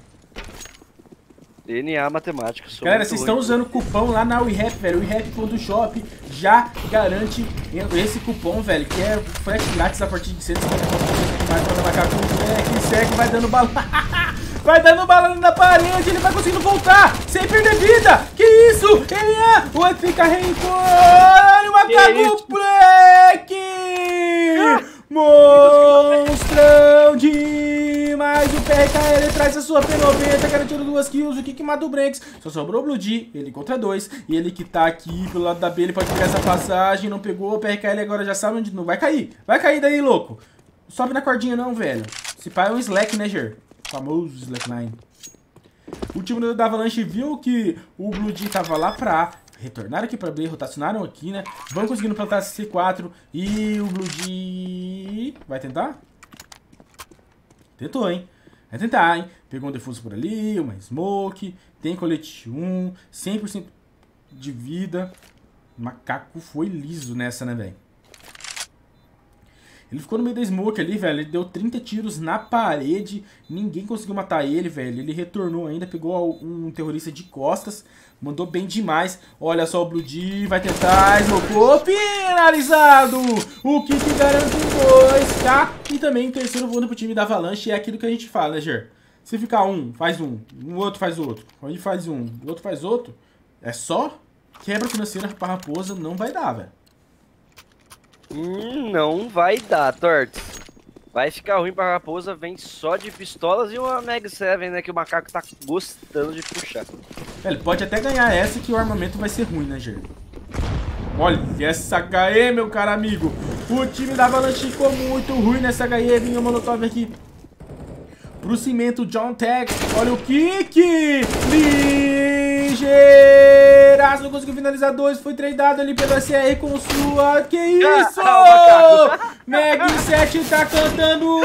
NA matemática. Galera, vocês estão usando o cupom lá na WeRap, velho. WeRap.shop já garante esse cupom, velho, que é frete grátis a partir de 150 mais para o macaco. Que segue, vai dando bala. Vai dando bala na parede, ele vai conseguindo voltar sem perder vida. Que isso? Ele é o FK Olha o macaco Black! Monstrão demais! O PRKL traz a sua P90, garantindo 2 kills. O que mata o Branks? Só sobrou o Blue D, ele contra 2. E ele que tá aqui pelo lado da B, ele pode pegar essa passagem. Não pegou, o PRKL agora já sabe onde não vai cair. Vai cair daí, louco. Não sobe na cordinha não, velho. Esse pai é um Slack, né, Ger? Famoso Slackline. O time da Avalanche viu que o Blue D tava lá pra retornar aqui pra B, rotacionaram aqui, né? Vão conseguindo plantar C4 e o Blue D vai tentar? Tentou, hein? Vai tentar, hein? Pegou um defuso por ali, uma smoke, tem colete 1, 100% de vida. O macaco foi liso nessa, né, velho? Ele ficou no meio da smoke ali, velho. Ele deu 30 tiros na parede. Ninguém conseguiu matar ele, velho. Ele retornou ainda, pegou um terrorista de costas. Mandou bem demais. Olha só o Blue D. Vai tentar. Smocou. Finalizado. O kick garante um 2K. E também o terceiro voando pro time da Avalanche. É aquilo que a gente fala, né, Ger? Se ficar um, faz um. O outro faz outro. Aí faz um. O outro faz outro. É só quebra financeira pra Raposa. Não vai dar, velho. Não vai dar, Torts. Vai ficar ruim pra Raposa, vem só de pistolas e uma Mag 7, né, que o macaco tá gostando de puxar. Ele pode até ganhar essa que o armamento vai ser ruim, né, Ger? Olha essa HE, meu caro amigo. O time da Avalanche ficou muito ruim nessa HE. Vinha o Molotov aqui pro cimento, John Tag. Olha o kick! Ligeiraço, não conseguiu finalizar 2. Foi tradeado ali pelo SR com sua... Que isso? Mag 7 tá cantando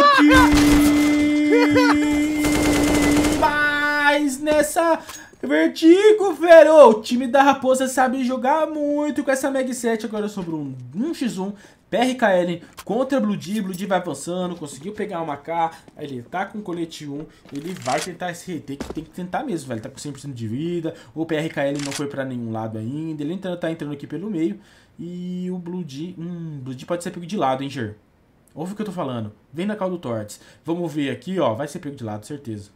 mas nessa Vertigo, velho. O time da Raposa sabe jogar muito com essa Mag 7. Agora sobrou um 1x1. PRKL contra Blue D. Blue D vai avançando, conseguiu pegar uma K. Aí ele tá com colete 1. Ele vai tentar esse retake, que tem que tentar mesmo, velho. Tá com 100% de vida. O PRKL não foi pra nenhum lado ainda. Ele tá entrando aqui pelo meio. E o Blue D... Blue D pode ser pego de lado, hein, Ger? Ouve o que eu tô falando. Vem na cal do Torts. Vamos ver aqui, ó. Vai ser pego de lado, certeza.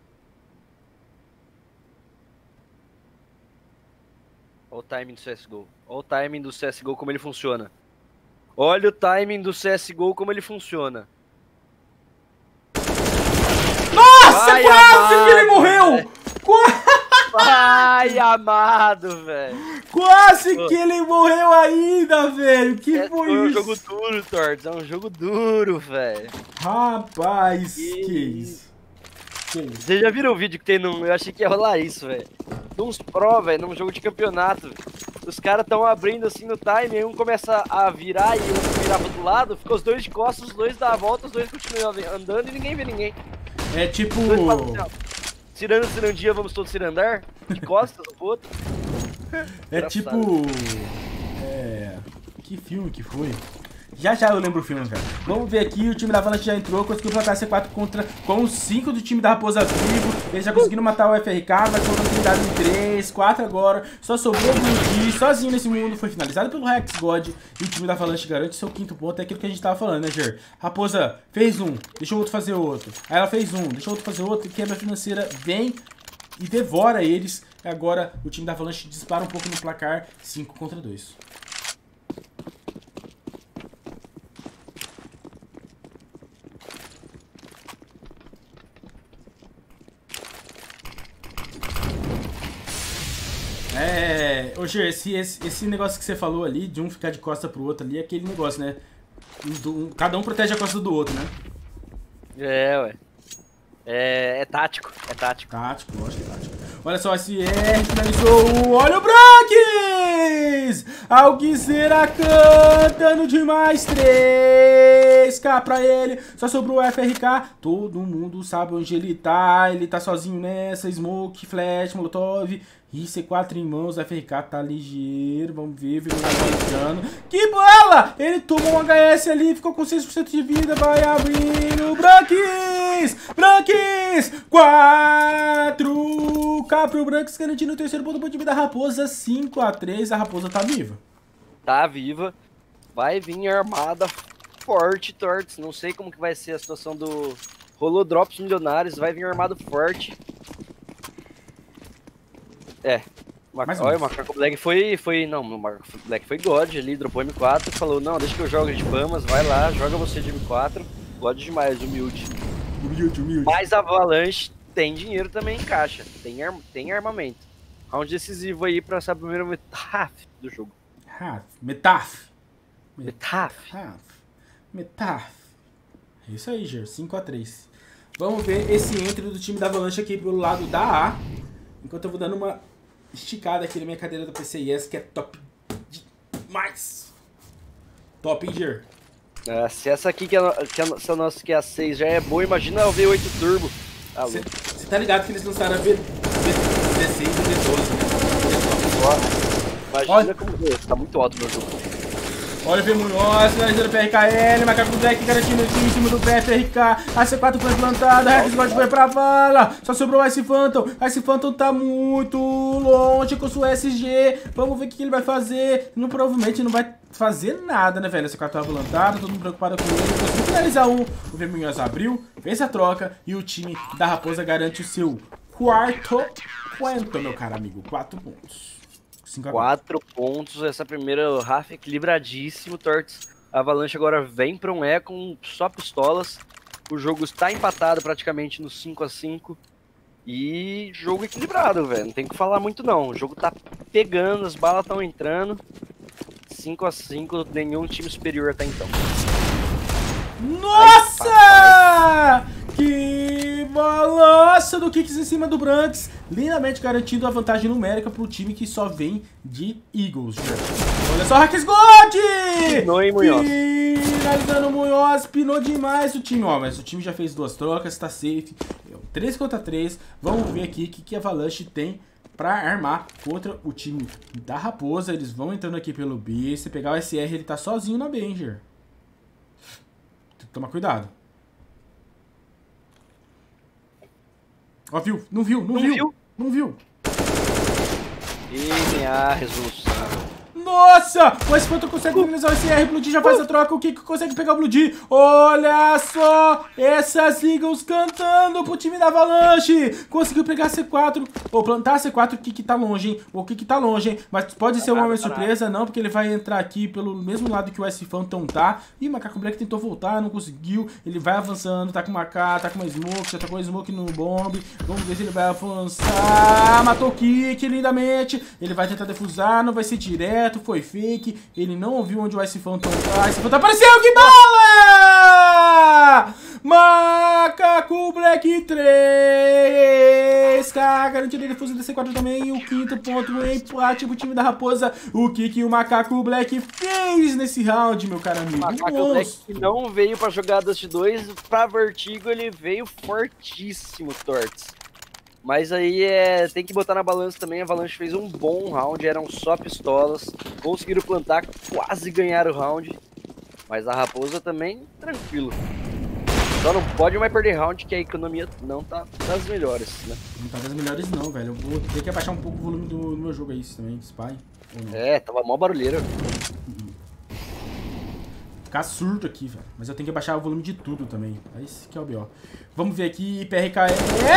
Olha o timing do CSGO. Olha o timing do CSGO como ele funciona. Olha o timing do CSGO como ele funciona. Nossa, quase que ele morreu! Ai, amado, velho. Quase que ele morreu ainda, velho. Que foi um isso? jogo duro, Torts. É um jogo duro, velho. Rapaz, que isso? Vocês já viram o vídeo que tem no... Eu achei que ia rolar isso, velho. Uns pro, velho, num jogo de campeonato. Os caras tão abrindo assim no time, aí um começa a virar e outro virar pro outro lado, fica os dois de costas, os dois dá a volta, os dois continuam andando e ninguém vê ninguém. É tipo... Cirando, cirandia, vamos todos cirandar? De costas, um pro outro. É tipo... Que filme que foi? Já eu lembro o filme, velho. Vamos ver aqui, o time da Avalanche já entrou, conseguiu plantar C4 com os 5 do time da Raposa vivo. Eles já conseguiram matar o FRK, vai ser uma oportunidade em 3, 4 agora. Só sobrou o Blue D, sozinho nesse mundo. Foi finalizado pelo Rex God. E o time da Avalanche garante seu 5º ponto. É aquilo que a gente tava falando, né, Ger? Raposa fez um, deixou o outro fazer outro. Aí ela fez um, deixou o outro fazer outro. E quebra financeira vem e devora eles. E agora o time da Avalanche dispara um pouco no placar, 5 contra 2. Hoje esse negócio que você falou ali, de um ficar de costa pro outro ali, é aquele negócio, né? Cada um protege a costa do outro, né? Ué. É tático, tático. Tático, lógico que é tático. Olha só, esse R finalizou. Olha o Branks! Alguizeira cantando demais. 3K pra ele. Só sobrou o FRK. Todo mundo sabe onde ele tá. Ele tá sozinho nessa. Smoke, flash, molotov. E C4 em mãos, FRK tá ligeiro, vamos ver, viu? Que bola! Ele tomou um HS ali, ficou com 6% de vida, vai abrindo, Branquis! Branquis! 4K pro Branquis, garantindo o terceiro ponto do time da Raposa, 5-3, a Raposa tá viva. Tá viva, vai vir armada forte, Torts, não sei como que vai ser a situação do Holodrops Milionários, vai vir armado forte. Olha, o Macaco Black não, o Macaco Black foi God ali, dropou M4, falou, não, deixa que eu jogo de Bamas, vai lá, joga você de M4, God demais, humilde. Humilde. Mas a Avalanche tem dinheiro também em caixa, tem armamento. Round decisivo aí pra essa primeira metade do jogo. Metaf. É isso aí, Ger, 5-3. Vamos ver esse entry do time da Avalanche aqui pelo lado da A. Enquanto eu vou dando uma esticada aqui na minha cadeira do PCIS, que é top demais. Top, hein, Ger? Se essa aqui, essa nossa que é a 6 já é boa, imagina a V8 Turbo. Você tá ligado que eles lançaram a V16 e V12, né? Imagina como... Tá muito alto o meu jogo. Olha o Munhoz, finalizando o PRKL, Macaco Black garantindo aqui em cima do PFRK, a C4 foi plantada, a Rex foi pra vala, só sobrou o Ice Phantom tá muito longe com o seu SG, vamos ver o que ele vai fazer, provavelmente não vai fazer nada, né, velho, a C4 tava plantada, todo mundo preocupado com ele, conseguiu finalizar um, o Munhoz abriu, fez a troca e o time da Raposa garante o seu quarto ponto, meu caro amigo, 4 pontos. 4 pontos, essa primeira half equilibradíssimo, Torts. A Avalanche agora vem para um E com só pistolas. O jogo está empatado praticamente no 5-5. E jogo equilibrado, velho. Não tem que falar muito não. O jogo tá pegando, as balas estão entrando. 5-5, nenhum time superior até então. Nossa! Que balança do Kicks em cima do Branquis, lindamente garantindo a vantagem numérica pro time que só vem de Eagles. Olha só, Hacks Gold! Pinou em Munhoz. Finalizando o Munhoz, pinou demais o time. Ó, mas o time já fez 2 trocas, tá safe. 3-3. Vamos ver aqui o que a Avalanche tem pra armar contra o time da Raposa. Eles vão entrando aqui pelo B. Se pegar o SR, ele tá sozinho na Banger. Tem que tomar cuidado. Ó, viu? Não viu. E a resolução. Nossa! O Espanto consegue finalizar o SR, o Blue D já faz a troca, o Kiko consegue pegar o Blue D. Olha só! Essas Eagles cantando pro time da Avalanche! Conseguiu pegar a C4, ou plantar a C4, o Kiki tá longe, hein? O Kiki tá longe, hein? Mas pode ser uma surpresa, não, porque ele vai entrar aqui pelo mesmo lado que o S Phantom tá. E o Macaco Black tentou voltar, não conseguiu. Ele vai avançando, tá com uma K, tá com uma Smoke, já tá com a Smoke no bomb. Vamos ver se ele vai avançar. Matou o Kiki lindamente. Ele vai tentar defusar, não vai ser direto. Foi fake, ele não ouviu onde o Ice Phantom tá. Ice Phantom apareceu, que bala! Macaco Black 3K, garantida de defesa da C4 também. E o 5º ponto em empate pro time da Raposa. O que o Macaco Black fez nesse round, meu caro amigo? O Macaco Black não veio pra jogadas de 2, pra Vertigo ele veio fortíssimo, Torts. Mas aí tem que botar na balança também, a Avalanche fez um bom round, eram só pistolas, conseguiram plantar, quase ganharam o round, mas a Raposa também, tranquilo. Só não pode mais perder round, que a economia não tá das melhores, né? Não tá das melhores não, velho, eu vou ter que abaixar um pouco o volume do meu jogo aí também, Spy. Tava mó barulheiro. Ficar surdo aqui, velho. Mas eu tenho que baixar o volume de tudo também. Esse que é o B.O. Vamos ver aqui, PRKL.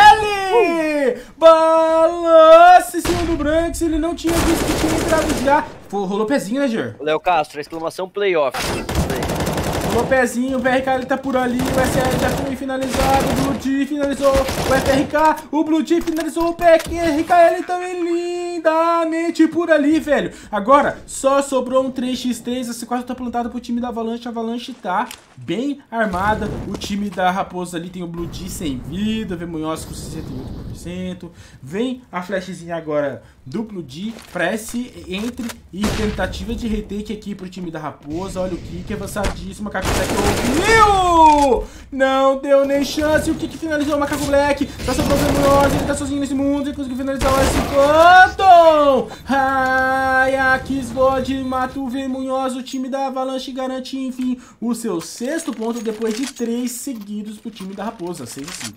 Balança em cima do Branquis. Ele não tinha visto que tinha entrado já. Rolou pezinho, né, Ger? Léo Castro, exclamação playoff. Rolou pezinho, o PRKL tá por ali. O SR já foi finalizado. O Blue T finalizou o FRK. O Blue T finalizou o PRKL também. lindamente por ali, velho. Agora, só sobrou um 3x3. A C4 tá plantado pro time da Avalanche. A Avalanche tá bem armada. O time da Raposa ali tem o Blue D sem vida. Vem Munhoz com 68%. Vem a flashzinha agora do Blue D pra esse entre e tentativa de retake aqui pro time da Raposa. Olha o kick avançadíssimo. Macaco Black ouviu! Não deu nem chance. O kick finalizou o Macaco Black. Tá sobrando o Munhoz. Ele tá sozinho nesse mundo. Ele conseguiu finalizar esse Phantom. Ajax God mata o V Munhoz. O time da Avalanche garante, enfim, o seu 6º ponto depois de 3 seguidos pro time da Raposa. 6-5.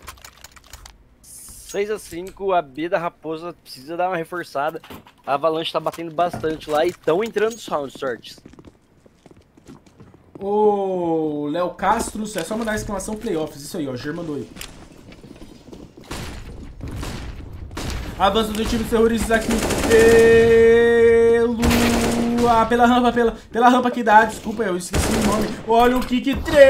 6-5, a B da Raposa precisa dar uma reforçada. A Avalanche tá batendo bastante lá e estão entrando os round sorts. Ô, Léo Castro, é só mandar a exclamação playoffs. Isso aí, ó, Ger mandou aí. Avanço do time terroristas aqui pela rampa que dá. Desculpa, eu esqueci o nome. Olha o kick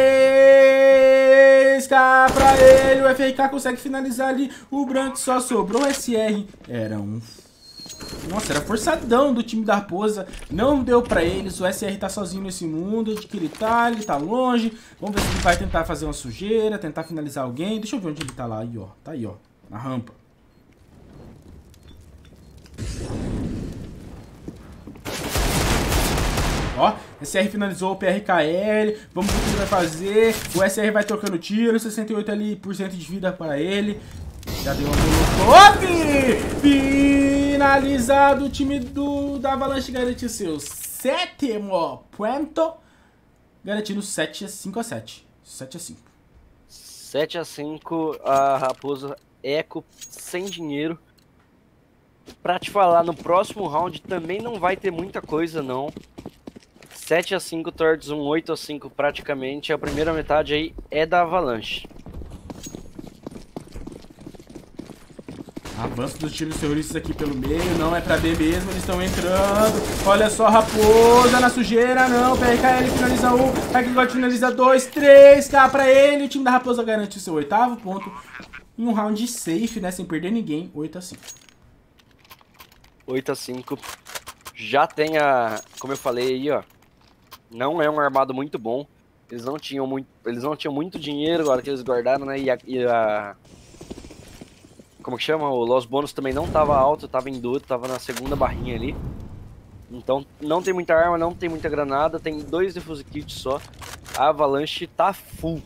3K pra ele. O FRK consegue finalizar ali. O branco só sobrou o SR. Era um... Nossa, era forçadão do time da Raposa. Não deu pra eles. O SR tá sozinho nesse mundo. De que ele tá longe. Vamos ver se ele vai tentar fazer uma sujeira, tentar finalizar alguém. Deixa eu ver onde ele tá lá. Aí, ó. Tá aí, ó. Na rampa. Ó, SR finalizou o PRKL. Vamos ver o que ele vai fazer. O SR vai trocando tiro. 68% ali de vida para ele. Já deu uma top! Finalizado. O time da Avalanche garantiu seu 7º ponto. Garantindo 7-5-7. 7-5. 7-5. A Raposa Eco sem dinheiro. Pra te falar, no próximo round também não vai ter muita coisa, não. 7-5 torts, um 8-5 praticamente. A primeira metade aí é da Avalanche. Avanço dos times terroristas aqui pelo meio. Não é pra B mesmo, eles estão entrando. Olha só, Raposa na sujeira. Não, PRKL finaliza 1. Hackgod finaliza 2, 3K pra ele. O time da Raposa garante o seu 8º ponto. Em um round safe, né? Sem perder ninguém. 8-5. 8-5. Já tem a... Como eu falei aí, ó. Não é um armado muito bom. Eles não tinham muito dinheiro agora que eles guardaram, né? Como que chama? O Los Bônus também não tava alto, tava em duto, tava na segunda barrinha ali. Então não tem muita arma, não tem muita granada, tem 2 defuse kits só. A Avalanche tá full.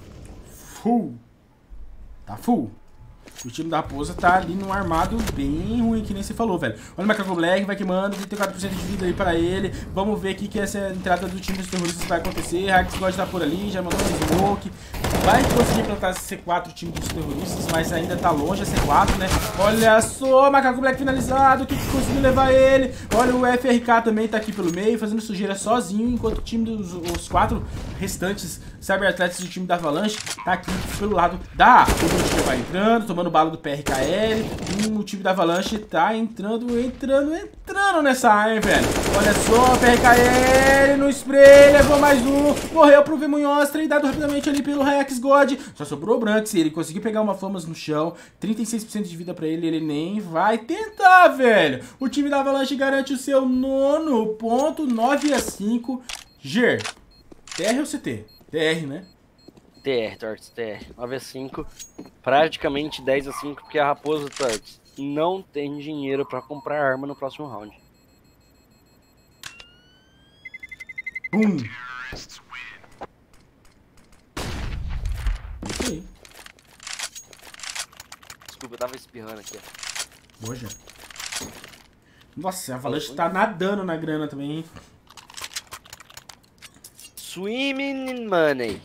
Tá full. O time da Raposa tá ali num armado bem ruim, que nem você falou, velho. Olha o Macaco Black, vai queimando, 34% de vida aí pra ele. Vamos ver o que essa entrada do time dos terroristas vai acontecer. Hax God tá por ali, já mandou um smoke. Vai conseguir plantar esse C4 o time dos terroristas, mas ainda tá longe a C4, né? Olha só, Macaco Black finalizado, o que conseguiu levar ele. Olha, o FRK também tá aqui pelo meio, fazendo sujeira sozinho, enquanto o time os 4 restantes cyberatletas do time da Avalanche tá aqui pelo lado da... O time vai entrando, tomando bala do PRKL. O time da Avalanche tá entrando nessa área, velho. Olha só, PRKL no spray, levou mais um. Morreu pro V Munhoz, tradeado rapidamente ali pelo Hax God. Só sobrou o Branks e ele conseguiu pegar uma Famas no chão. 36% de vida pra ele, ele nem vai tentar, velho. O time da Avalanche garante o seu 9º ponto, 9-5. Ger, TR ou CT? TR, né? TR, Torts, TR. 9-5. Praticamente 10-5, porque a Raposa, Torts, não tem dinheiro pra comprar arma no próximo round. Bum! Isso aí. Desculpa, eu tava espirrando aqui, ó. Boa, já. Nossa, a Avalanche tá nadando na grana também, hein? Swimming money.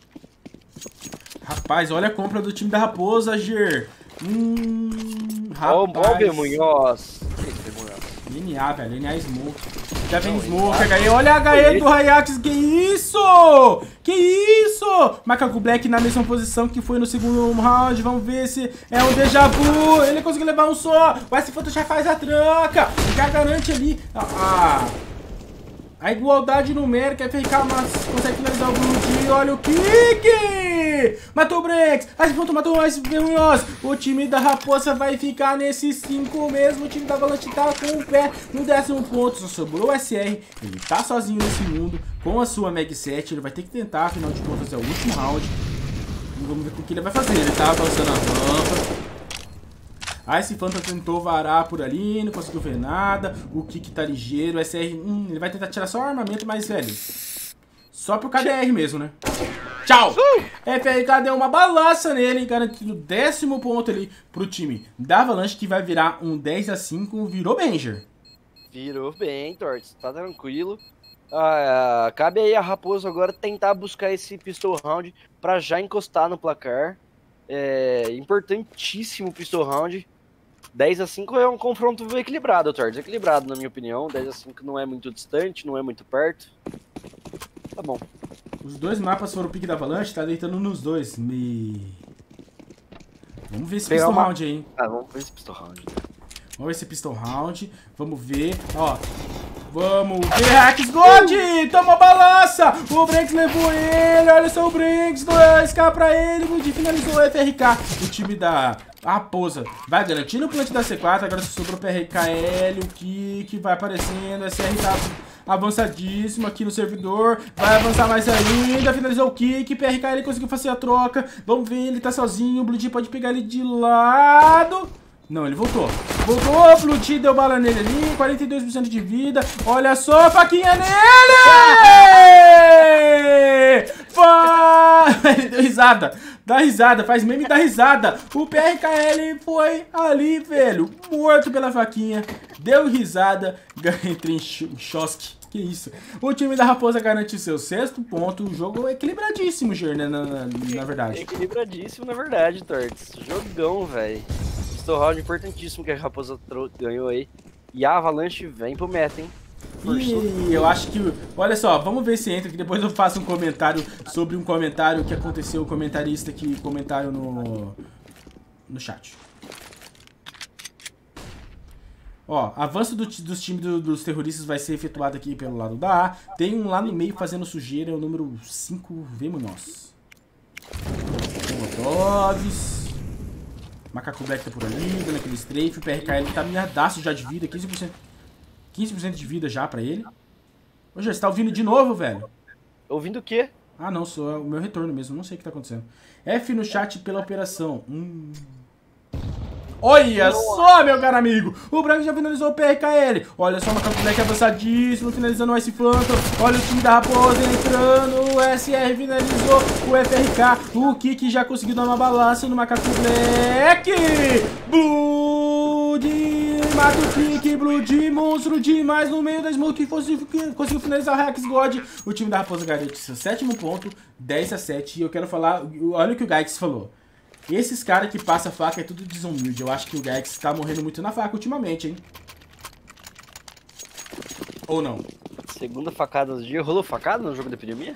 Rapaz, olha a compra do time da Raposa, Ger. Rapaz. Ó, o Munhoz. NA, velho. NA Smoke. Já vem Smoke, HE. Olha a HE do Hayax. Que isso? Que isso? Macaco Black na mesma posição que foi no segundo round. Vamos ver se é um déjà vu. Ele conseguiu levar um só. O S-Foto já faz a tranca. Já garante ali a A igualdade numérica, FRK consegue finalizar o Blood. Olha o kick! Matou o Brex. Aí ponto matou mais Munhoz. O time da Raposa vai ficar nesse 5 mesmo. O time da Avalanche tá com o pé no 10º ponto. Só sobrou o SR. Ele tá sozinho nesse mundo com a sua Mag 7. Ele vai ter que tentar, afinal de contas é o último round. E vamos ver o que ele vai fazer. Ele tá avançando a rampa. Aí esse Phantom tentou varar por ali, não conseguiu ver nada. O Kick tá ligeiro, o SR, ele vai tentar tirar só o armamento, mas, velho, só pro KDR mesmo, né? Tchau! FRK deu uma balaça nele, garantindo o 10º ponto ali pro time da Avalanche, que vai virar um 10-5, virou Banger. Virou bem, Torts, tá tranquilo. Cabe aí a Raposa agora tentar buscar esse pistol round pra já encostar no placar. É importantíssimo o pistol round. 10-5 é um confronto equilibrado, Torts. Equilibrado, na minha opinião. 10-5 não é muito distante, não é muito perto. Tá bom. Os dois mapas foram o pique da Avalanche, tá deitando nos dois. Vamos ver esse pistol round aí, hein? Vamos ver esse pistol round. Vamos ver esse pistol round. Vamos ver, ó. Vamos ver, Hacks God! Toma balança! O Brinks levou ele, olha só o Brinks, 2K pra ele, finalizou o FRK. O time da Raposa vai garantindo o plant da C4, agora sobrou pro RKL, o Kick vai aparecendo, o SR tá avançadíssimo aqui no servidor, vai avançar mais ainda, finalizou o Kick, PRKL conseguiu fazer a troca, vamos ver, ele tá sozinho, o Blood pode pegar ele de lado. Não, ele voltou. Voltou, o Blood deu bala nele ali, 42% de vida. Olha só a faquinha nele! Ele deu risada. Dá risada, faz meme da risada. O PRKL foi ali, velho, morto pela faquinha. Deu risada, entrei em choque. Que isso. O time da Raposa garante seu 6º ponto. O jogo é equilibradíssimo, Ger, né, na verdade. Equilibradíssimo, na verdade, Torts. Jogão, velho. Round importantíssimo que a Raposa ganhou aí. E a Avalanche vem pro meta, hein? E eu acho que... Olha só, vamos ver se entra, que depois eu faço um comentário sobre um comentário que aconteceu, o comentarista que comentaram no chat. Ó, avanço dos times dos terroristas vai ser efetuado aqui pelo lado da A. Tem um lá no meio fazendo sujeira, é o número 5, Munhoz. Molotovs. Macaco Black tá por ali, dando aquele strafe. O PRKL tá minhadaço já de vida, 15% de vida já pra ele. Ô, Jé, você tá ouvindo de novo, velho? Ouvindo o quê? Ah, não, sou o meu retorno mesmo, não sei o que tá acontecendo. F no chat pela operação. Olha só, meu caro amigo. O Branco já finalizou o PRKL. Olha só o Macaco Black avançadíssimo, finalizando o Ice Phantom. Olha o time da Raposa entrando. O SR finalizou o FRK. O Kick já conseguiu dar uma balança no Macaco Black. Blood mata o Kick. Blood monstro demais no meio da smoke. Conseguiu finalizar o Hacks God. O time da Raposa garante seu 7º ponto, 10-7. E eu quero falar, olha o que o Gaix falou. Esses caras que passam faca é tudo desumilde. Eu acho que o Gaix tá morrendo muito na faca ultimamente, hein? Ou não? Segunda facada do dia. Rolou facada no jogo da epidemia?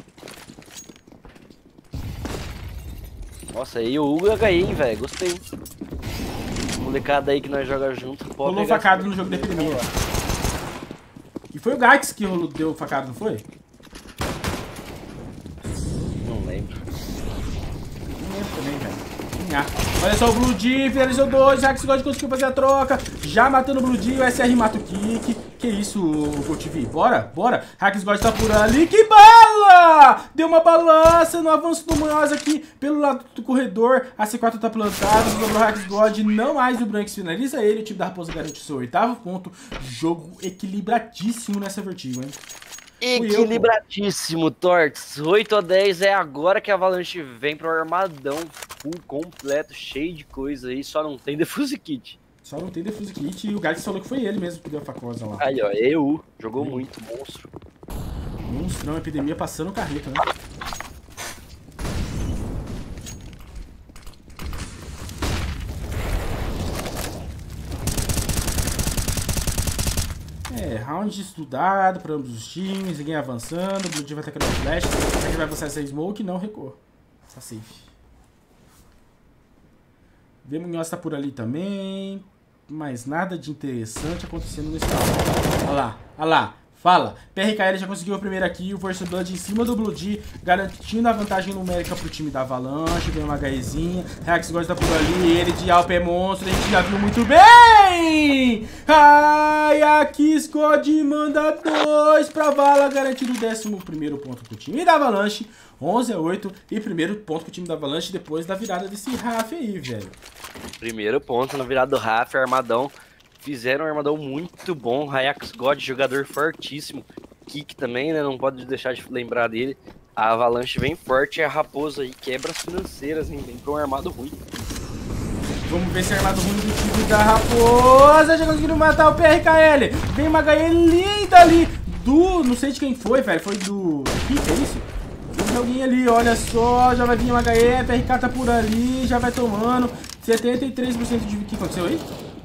Nossa, aí o Hugo HI, hein, velho. Gostei. Molecada aí que nós jogamos junto. Rolou facada no jogo da epidemia. E foi o Gaix que deu facada, não foi? Não lembro. Também, velho. Olha só o Blood, finalizou 2, Hacks God conseguiu fazer a troca, já matando o Blood, o SR mata o Kick. Que isso, GoTV? Bora, bora. Hacks God tá por ali, que bala! Deu uma balança no avanço do Munhoz aqui pelo lado do corredor. A C4 tá plantada, sobrou o Hacks God, não mais o Branks finaliza ele. O time da Raposa garante o seu 8º ponto. Jogo equilibradíssimo nessa Vertigo, hein? Equilibradíssimo, Torts. 8-10 é agora que a Avalanche vem pro armadão full completo, cheio de coisa aí, só não tem defuse kit. Só não tem defuse kit e o Gax falou que foi ele mesmo que deu a facosa lá. Aí, ó, EU. Jogou muito, monstro. Monstrão, epidemia passando carreta, né? Round estudado para ambos os times, ninguém avançando, o Blood vai tacando o flash, ele vai avançar essa smoke, não recuou. Tá safe. Munhoz tá por ali também, mas nada de interessante acontecendo nesse round. Olha lá, olha lá. Fala, PRKL já conseguiu a primeira kill, o First Blood em cima do Blue D, garantindo a vantagem numérica pro time da Avalanche, vem uma HEzinha, Reax gosta por ali, ele de Alp é monstro, a gente já viu muito bem! Ai, aqui Scott manda 2 pra Vala, garantindo o 11º ponto pro time da Avalanche, 11-8, e primeiro ponto pro time da Avalanche depois da virada desse Raf aí, velho. Primeiro ponto na virada do Raf, armadão. Fizeram um armadão muito bom, Hayax God, jogador fortíssimo. Kick também, né? Não pode deixar de lembrar dele. A Avalanche vem forte e a Raposa aí quebra as financeiras, hein? Vem com um armado ruim. Vamos ver se é armado ruim do time da Raposa. Já conseguiram matar o PRKL. Vem uma HE linda ali do... Não sei de quem foi, velho. Foi do... Que é isso? Tem alguém ali, olha só. Já vai vir uma HE. PRK tá por ali. Já vai tomando. 73% de... O que aconteceu aí?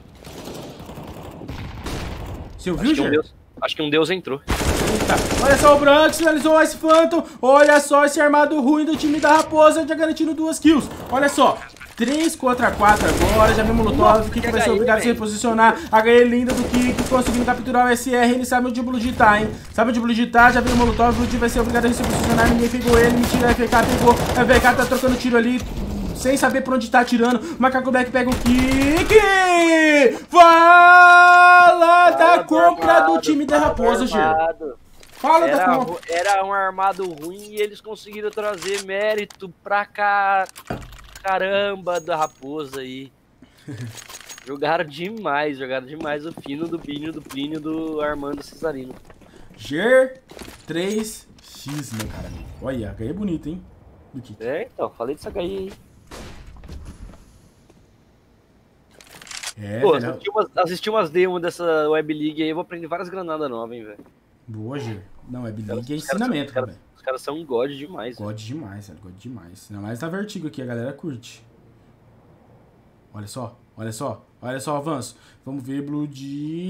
Você ouviu, Ger? Acho que um deus entrou. Eita, olha só o Branco, finalizou esse Phantom. Olha só esse armado ruim do time da Raposa, já garantindo 2 kills. Olha só, 3 contra 4 agora, já vem o Molotov, o Kik vai ser obrigado a se reposicionar. A HE linda do Kik, conseguindo capturar o SR, ele sabe onde o Blue D tá, hein? Sabe onde o Blue D tá, já vem o Molotov, o Blue D vai ser obrigado a se posicionar, ninguém pegou ele, mentira, a FK pegou. A FK tá trocando tiro ali, sem saber por onde tá atirando. Macaco Black pega o Kik. Fala da compra do time da Raposa, Ger. Fala da compra. Era um armado ruim e eles conseguiram trazer mérito pra caramba da Raposa aí. Jogaram demais o fino do Binho, do Plínio, do Armando Cesarino. Ger 3x, meu cara. Olha, a HE é bonita, hein? Do Kik. É, então, falei dessa HE aí. É, pô, velho. assisti umas demos dessa Web League aí, eu vou aprender várias granadas novas, hein, velho. Boa, Ger. Não, Web League é ensinamento, velho. Os caras são um god demais, God demais, velho. God demais. Ainda mais na Vertigo aqui, a galera curte. Olha só, olha só. Olha só o avanço. Vamos ver Blue D.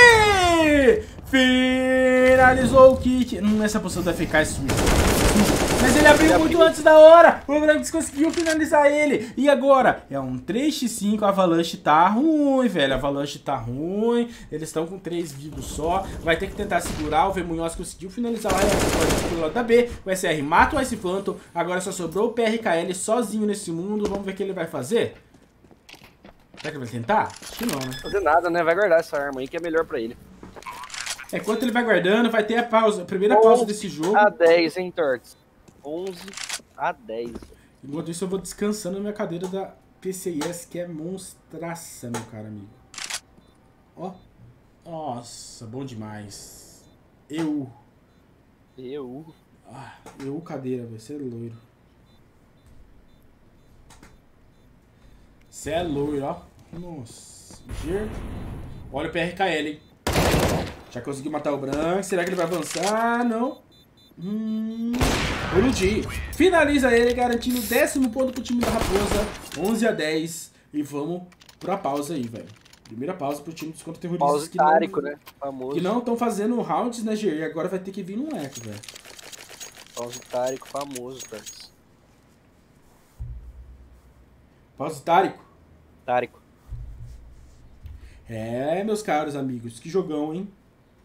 Finalizou o Kik. Essa posição do FK é suja. Mas ele abriu muito antes da hora. O Branks conseguiu finalizar ele. E agora? É um 3x5. A Avalanche tá ruim, velho. A Avalanche tá ruim. Eles estão com 3 vivos só. Vai ter que tentar segurar. O V Munhoz conseguiu finalizar o Hayax pelo lado da B. O SR mata o Ice Phantom. Agora só sobrou o PRKL sozinho nesse mundo. Vamos ver o que ele vai fazer. Será que ele vai tentar? Acho que não, né? Fazer nada, né? Vai guardar essa arma aí que é melhor pra ele. É, enquanto ele vai guardando, vai ter a pausa, a primeira pausa desse jogo. 11-10, hein, Torts? 11-10. Enquanto isso, eu vou descansando na minha cadeira da PCIS, que é monstraça, meu caro amigo. Ó. Nossa, bom demais. Eu cadeira, velho. Você é loiro. Você é loiro, ó. Nossa. Ger. Olha o PRKL, hein. Já conseguiu matar o Branco. Será que ele vai avançar? Não. Blue D. Finaliza ele, garantindo o 10º ponto pro time da Raposa. 11-10. E vamos pra pausa aí, velho. Primeira pausa pro time dos contra-terroristas. Pausa tárico, né? Famoso. Que não estão fazendo rounds, né, Ger? E agora vai ter que vir num eco, velho. Pausa tárico famoso, Torts. Pausa tárico. Tárico. É, meus caros amigos, que jogão, hein?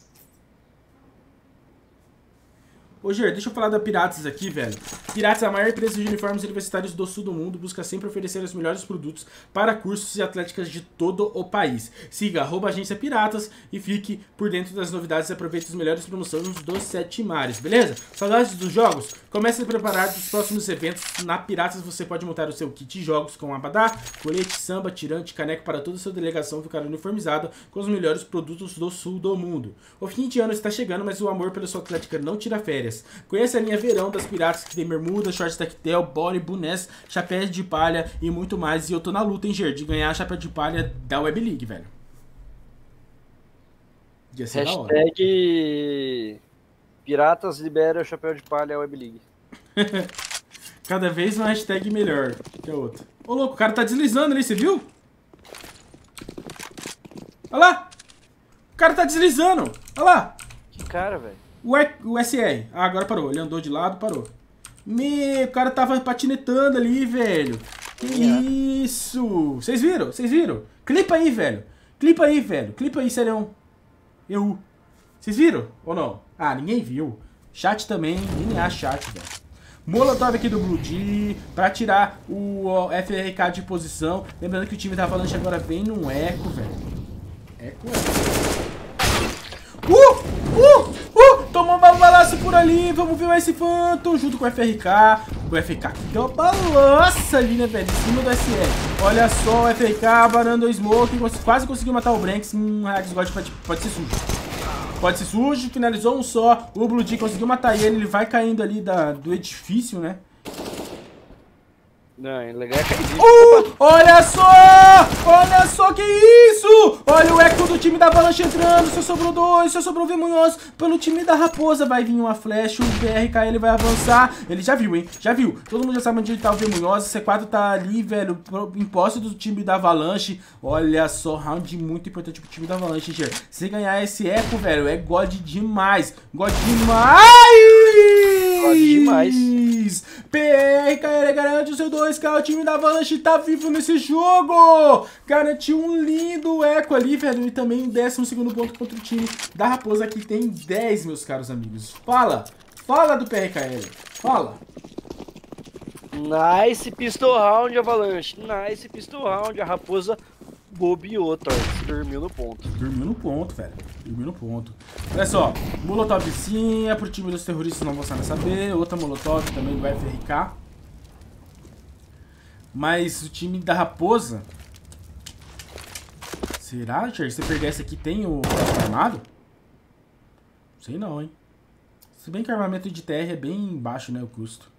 Ô, Ger, deixa eu falar da Piratas aqui, velho. Piratas, a maior empresa de uniformes universitários do sul do mundo, busca sempre oferecer os melhores produtos para cursos e atléticas de todo o país. Siga @agência Piratas e fique por dentro das novidades e aproveite as melhores promoções dos 7 mares, beleza? Saudades dos jogos? Comece a preparar dos próximos eventos. Na Piratas você pode montar o seu kit de jogos com abadá, colete, samba, tirante, caneco para toda a sua delegação ficar uniformizada com os melhores produtos do sul do mundo. O fim de ano está chegando, mas o amor pela sua atlética não tira férias. Conheça a linha Verão das Piratas, que tem bermuda, shorts tactel, body, bonés, chapéus de palha e muito mais. E eu tô na luta, hein, Ger, de ganhar a chapéu de palha da Web League, velho. Ia ser da hora. Hashtag Piratas libera o chapéu de palha Web League. Cada vez uma hashtag melhor que a outra. Ô, louco, o cara tá deslizando ali, você viu? Olha lá! O cara tá deslizando! Olha lá! Que cara, velho. O SR. Ah, agora parou. Ele andou de lado, parou. O cara tava patinetando ali, velho. Que isso? Vocês viram? Vocês viram? Clipa aí, velho. Clipa aí, velho. Clipa aí, serião. Vocês Vocês viram ou não? Ah, ninguém viu. Chat também, NA chat, velho. Molotov aqui do Blue D pra tirar o FRK de posição. Lembrando que o time da Avalanche agora vem num eco, velho. Eco. Tomou um balaço por ali. Vamos ver o S Phantom junto com o FRK. O FRK que deu uma balança ali, né, velho? Em cima do SR. Olha só o FRK varando o Smoke. Quase conseguiu matar o Branks. Hax God pode ser sujo. Pode ser sujo. Finalizou um só. O Blue D conseguiu matar ele. Ele vai caindo ali do edifício, né? Não, é legal é cair. Olha só! Olha só que isso! Olha o eco do time da Avalanche entrando. Só sobrou 2, só sobrou o V Munhoz pelo time da Raposa. Vai vir uma flash, o BRK ele vai avançar. Ele já viu, hein? Já viu. Todo mundo já sabe onde tá o V Munhoz. O C4 tá ali, velho, em posse do time da Avalanche. Olha só, round muito importante pro time da Avalanche, gente. Se ganhar esse eco, velho, é God demais. God demais! God demais. BRK garante o seu 2K. O time da Avalanche tá vivo nesse jogo. Garantiu um lindo eco ali, velho. E também 12º ponto contra o time da Raposa, que tem 10, meus caros amigos. Fala do PRKL. Fala. Nice pistol round, Avalanche. Nice pistol round. A Raposa bobeou, Torts. Dormiu no ponto. Dormiu no ponto, velho. Dormiu no ponto. Olha só. Molotovzinha pro time dos terroristas não vão saber. Outra Molotov também do FRK. Mas o time da Raposa... Será, Jair? Se você perder essa aqui, tem o armado? Sei não, hein? Se bem que o armamento de terra é bem baixo, né? O custo.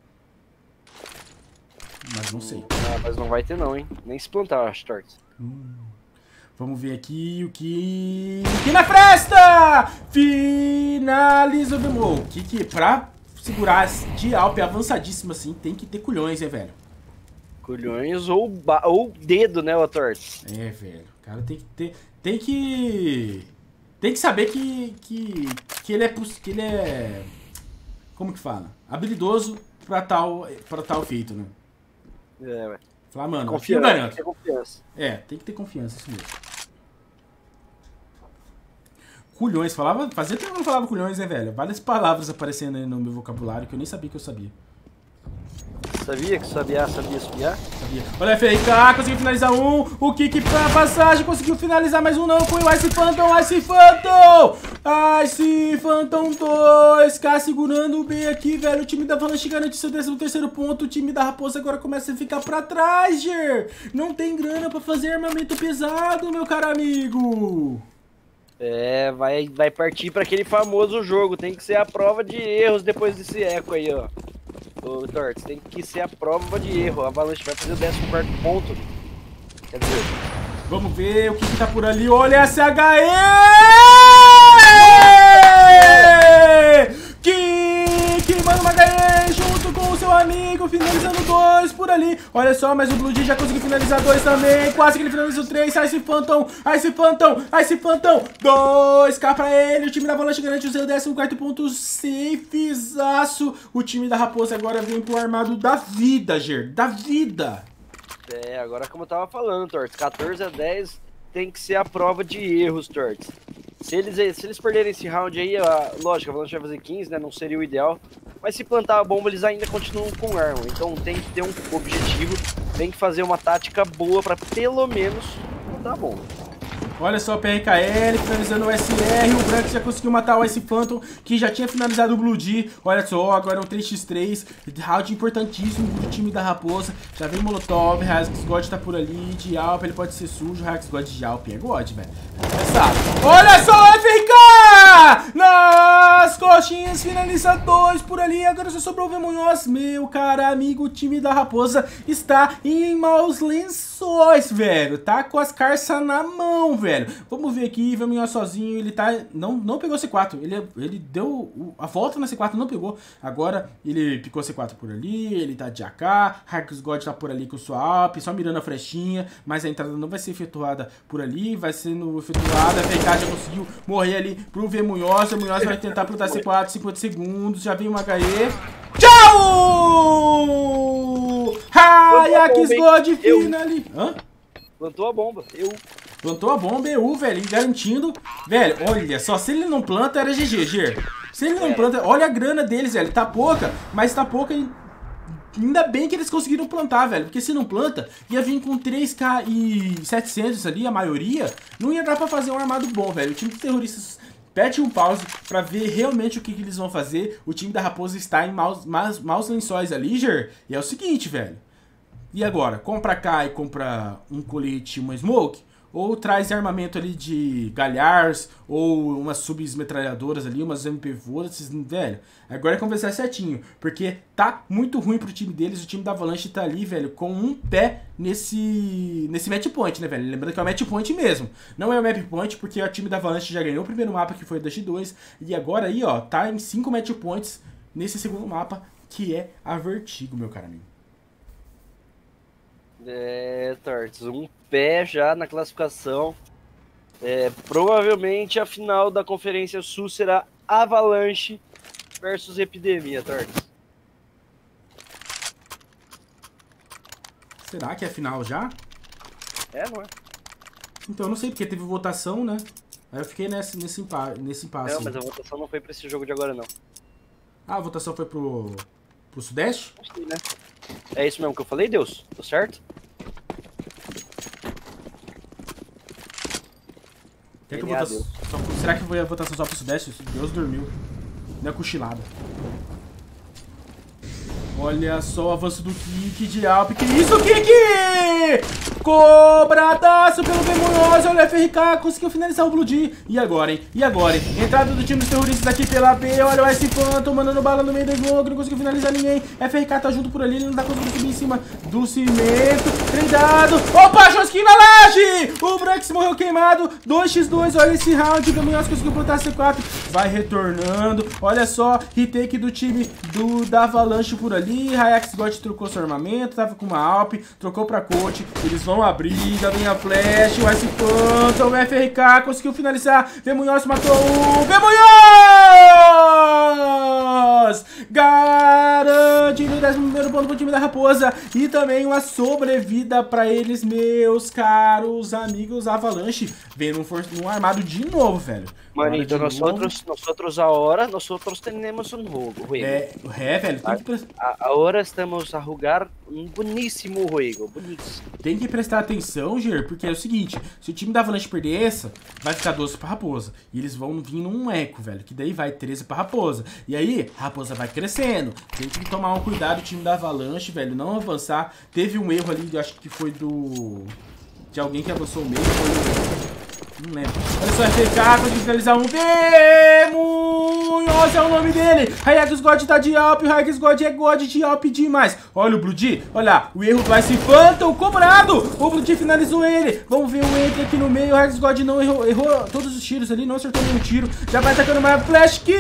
Mas não sei. Ah, mas não vai ter não, hein? Nem se plantar, acho, Torts. Vamos ver aqui o que... Que na fresta! Finaliza o demo. O que pra segurar de Alp avançadíssimo assim, tem que ter culhões, né, velho? Culhões ou dedo, né, Torts? É, velho. O cara tem que ter... Tem que saber que ele é... Como que fala? Habilidoso pra tal feito, né? É, velho. Falar, mano, confia, eu garanto. tem que ter confiança. É, tem que ter confiança, isso mesmo. Culhões, fazia tempo que eu não falava culhões, né, velho? Várias palavras aparecendo aí no meu vocabulário que eu nem sabia que eu sabia. Sabia que sabia espiar? Sabia. Olha, FRK, conseguiu finalizar um. O Kiki pra passagem, conseguiu finalizar mais um não. Foi o Ice Phantom, Ice Phantom! Ice Phantom 2K segurando o B aqui, velho. O time da Avalanche garante seu 13º ponto. O time da Raposa agora começa a ficar pra trás, Ger. Não tem grana pra fazer armamento pesado, meu caro amigo. É, vai partir pra aquele famoso jogo. Tem que ser a prova de erros depois desse eco aí, ó. Ô, Torts, tem que ser a prova de erro. A Avalanche vai fazer o 14º ponto. Quer dizer... Vamos ver o que tá por ali. Olha essa SHE! Que manda uma HE junto com o seu amigo, finalizando 2 por ali. Olha só, mas o Blue D já conseguiu finalizar 2 também. Quase que ele finalizou 3. Ice Phantom, Ice Phantom, Ice Phantom. 2K pra ele. O time da Avalanche garante o seu 14º ponto. Safezaço. O time da Raposa agora vem pro armado da vida, Ger. Da vida. É, agora como eu tava falando, Torts, 14-10 tem que ser a prova de erros, Torts. Se eles perderem esse round aí, lógico, a Avalanche vai fazer 15, né, não seria o ideal. Mas se plantar a bomba, eles ainda continuam com arma. Então tem que ter um objetivo, tem que fazer uma tática boa pra pelo menos plantar a bomba. Olha só o PRKL finalizando o SR, o Branco já conseguiu matar o Ice Phantom, que já tinha finalizado o Blue D. Olha só, agora é um 3x3, round importantíssimo do time da Raposa. Já vem Molotov, Hax God tá por ali, de Alp, ele pode ser sujo, Hax God de Alp é God, velho. Olha só o FRK! Nas coxinhas, finaliza 2 por ali, agora só sobrou o V Munhoz. Meu cara amigo, o time da Raposa está em maus lençóis, velho. Tá com as carças na mão, velho. Vamos ver aqui, V Munhoz sozinho, ele tá... Não pegou C4, ele deu a volta na C4, não pegou. Agora ele picou C4 por ali, ele tá de AK, Hax God tá por ali com sua Alp, só mirando a flechinha, mas a entrada não vai ser efetuada por ali, vai ser efetuada. A FK já conseguiu morrer ali pro V Munhoz, o Munhoz vai tentar plantar C4, 50 segundos, já vem uma HE. Tchau! Hax God finali... Hã? Plantou a bomba, Plantou a bomba, EU, velho, garantindo. Velho, olha só, se ele não planta, era GG, Ger. Se ele não planta, olha a grana deles, velho. Tá pouca, mas tá pouca. Ainda bem que eles conseguiram plantar, velho. Porque se não planta, ia vir com 3k e 700 ali, a maioria. Não ia dar pra fazer um armado bom, velho. O time dos terroristas pede um pause pra ver realmente o que eles vão fazer. O time da Raposa está em maus lençóis ali, Ger. E é o seguinte, velho. E agora? Compra K e compra um colete e uma smoke? Ou traz armamento ali de galhars, ou umas submetralhadoras ali, umas MP Volts, velho. Agora é conversar certinho, porque tá muito ruim pro time deles. O time da Avalanche tá ali, velho, com um pé nesse match point, né, velho? Lembrando que é o match point mesmo. Não é o map point, porque o time da Avalanche já ganhou o primeiro mapa, que foi o Dust 2. E agora aí, ó, tá em 5 match points nesse segundo mapa, que é a Vertigo, meu caro amigo. Torts, um pé já na classificação. Provavelmente a final da Conferência Sul será Avalanche versus Epidemia, Torts. Será que é final já? Não é? Então eu não sei, porque teve votação, né? Aí eu fiquei nesse impasse. Não, mas a votação não foi pra esse jogo de agora, não. Ah, a votação foi pro Sudeste? Acho que, né? É isso mesmo que eu falei, Deus? Tô certo? Quer que votação... Será que foi a votação só pro Sudeste? Deus dormiu. Não é cochilada. Olha só o avanço do Kik de Alp. Que isso, Kik? Cobradaço pelo Vemonhosa. Olha, a FRK conseguiu finalizar o Bloody. E agora, hein? E agora, hein? Entrada do time dos terroristas aqui pela B. Olha o Ice Phantom mandando bala no meio do smoke. Não conseguiu finalizar ninguém. FRK tá junto por ali. Ele não tá conseguindo subir em cima do cimento. Treinado. Opa, Josquinho na laje! O Branx morreu queimado. 2x2. Olha esse round. O Vemonhosa conseguiu plantar C4. Vai retornando. Olha só. Retake do time da Avalanche por ali. Hayax God trocou seu armamento. Tava com uma Alp. Trocou pra coach. Eles vão abrir, já vem a flash, o Ice Phantom, o FRK conseguiu finalizar, Vemunhoz matou o Vemunhoz! Garante o 11º ponto pro time da Raposa e também uma sobrevida pra eles, meus caros amigos Avalanche, vendo um armado de novo, velho. Manito, nosotros ahora, tenemos un juego. Velho, tem que agora estamos a jogar um boníssimo jogo, bonito. Tem que prestar atenção, Ger, porque é o seguinte, se o time da Avalanche perder essa, vai ficar 12 pra Raposa. E eles vão vir num eco, velho, que daí vai 13 pra Raposa. E aí, a Raposa vai crescendo. Tem que tomar um cuidado, o time da Avalanche, velho, não avançar. Teve um erro ali, acho que foi de alguém que avançou o meio, não lembro. Olha só, FK, conseguiu finalizar um Vemunhoz é o nome dele. Hayax God tá de Alp, o Hayax God é God de Alp demais. Olha o Bloody, olha, o erro do Ice Phantom, cobrado. O Bloody finalizou ele. Vamos ver o Entre aqui no meio, o Hayax God não errou todos os tiros ali, não acertou nenhum tiro. Já vai atacando mais flash que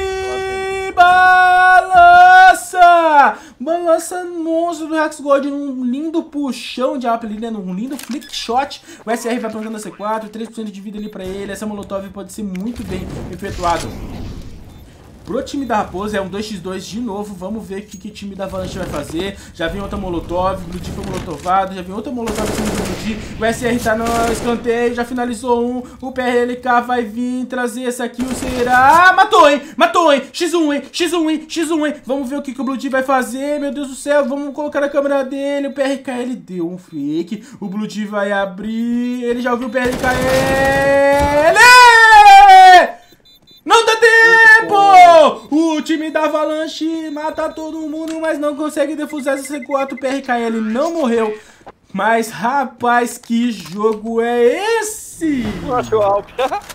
balança! Balança monstro do Hayax God num lindo puxão de Alp ali, né? Num lindo flick shot. O SR vai plantando a C4, 3% de vida ali pra ele. Essa molotov pode ser muito bem efetuado. Pro time da Raposa é um 2x2 de novo. Vamos ver o que o time da Avalanche vai fazer. Já vem outra molotov, o Bloody foi molotovado. Já vem outra molotov em cima do Bloody. O SR tá no escanteio, já finalizou um. O PRLK vai vir trazer essa kill, será? Ah, matou, hein? Matou, hein? X1, hein? X1, hein? X1, hein? Vamos ver o que o Bloody vai fazer. Meu Deus do céu, vamos colocar a câmera dele. O PRKL deu um fake. O Bloody vai abrir. Ele já ouviu o PRKL. Não dá tempo! O time da Avalanche mata todo mundo, mas não consegue defusar esse C4. O PRKL não morreu. Mas, rapaz, que jogo é esse? Nossa, o Alp.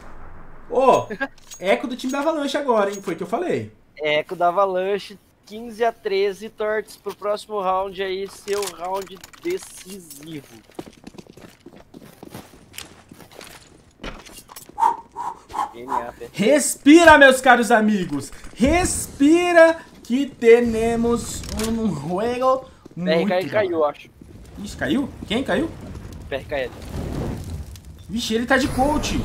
Eco do time da Avalanche agora, hein? Foi o que eu falei. Eco da Avalanche, 15-13, Torts pro próximo round aí, seu round decisivo. Respira, meus caros amigos. Respira que temos um jogo muito PRKL caiu, acho. Ixi, caiu? Quem caiu? PRKL. Vixe, ele tá de coach.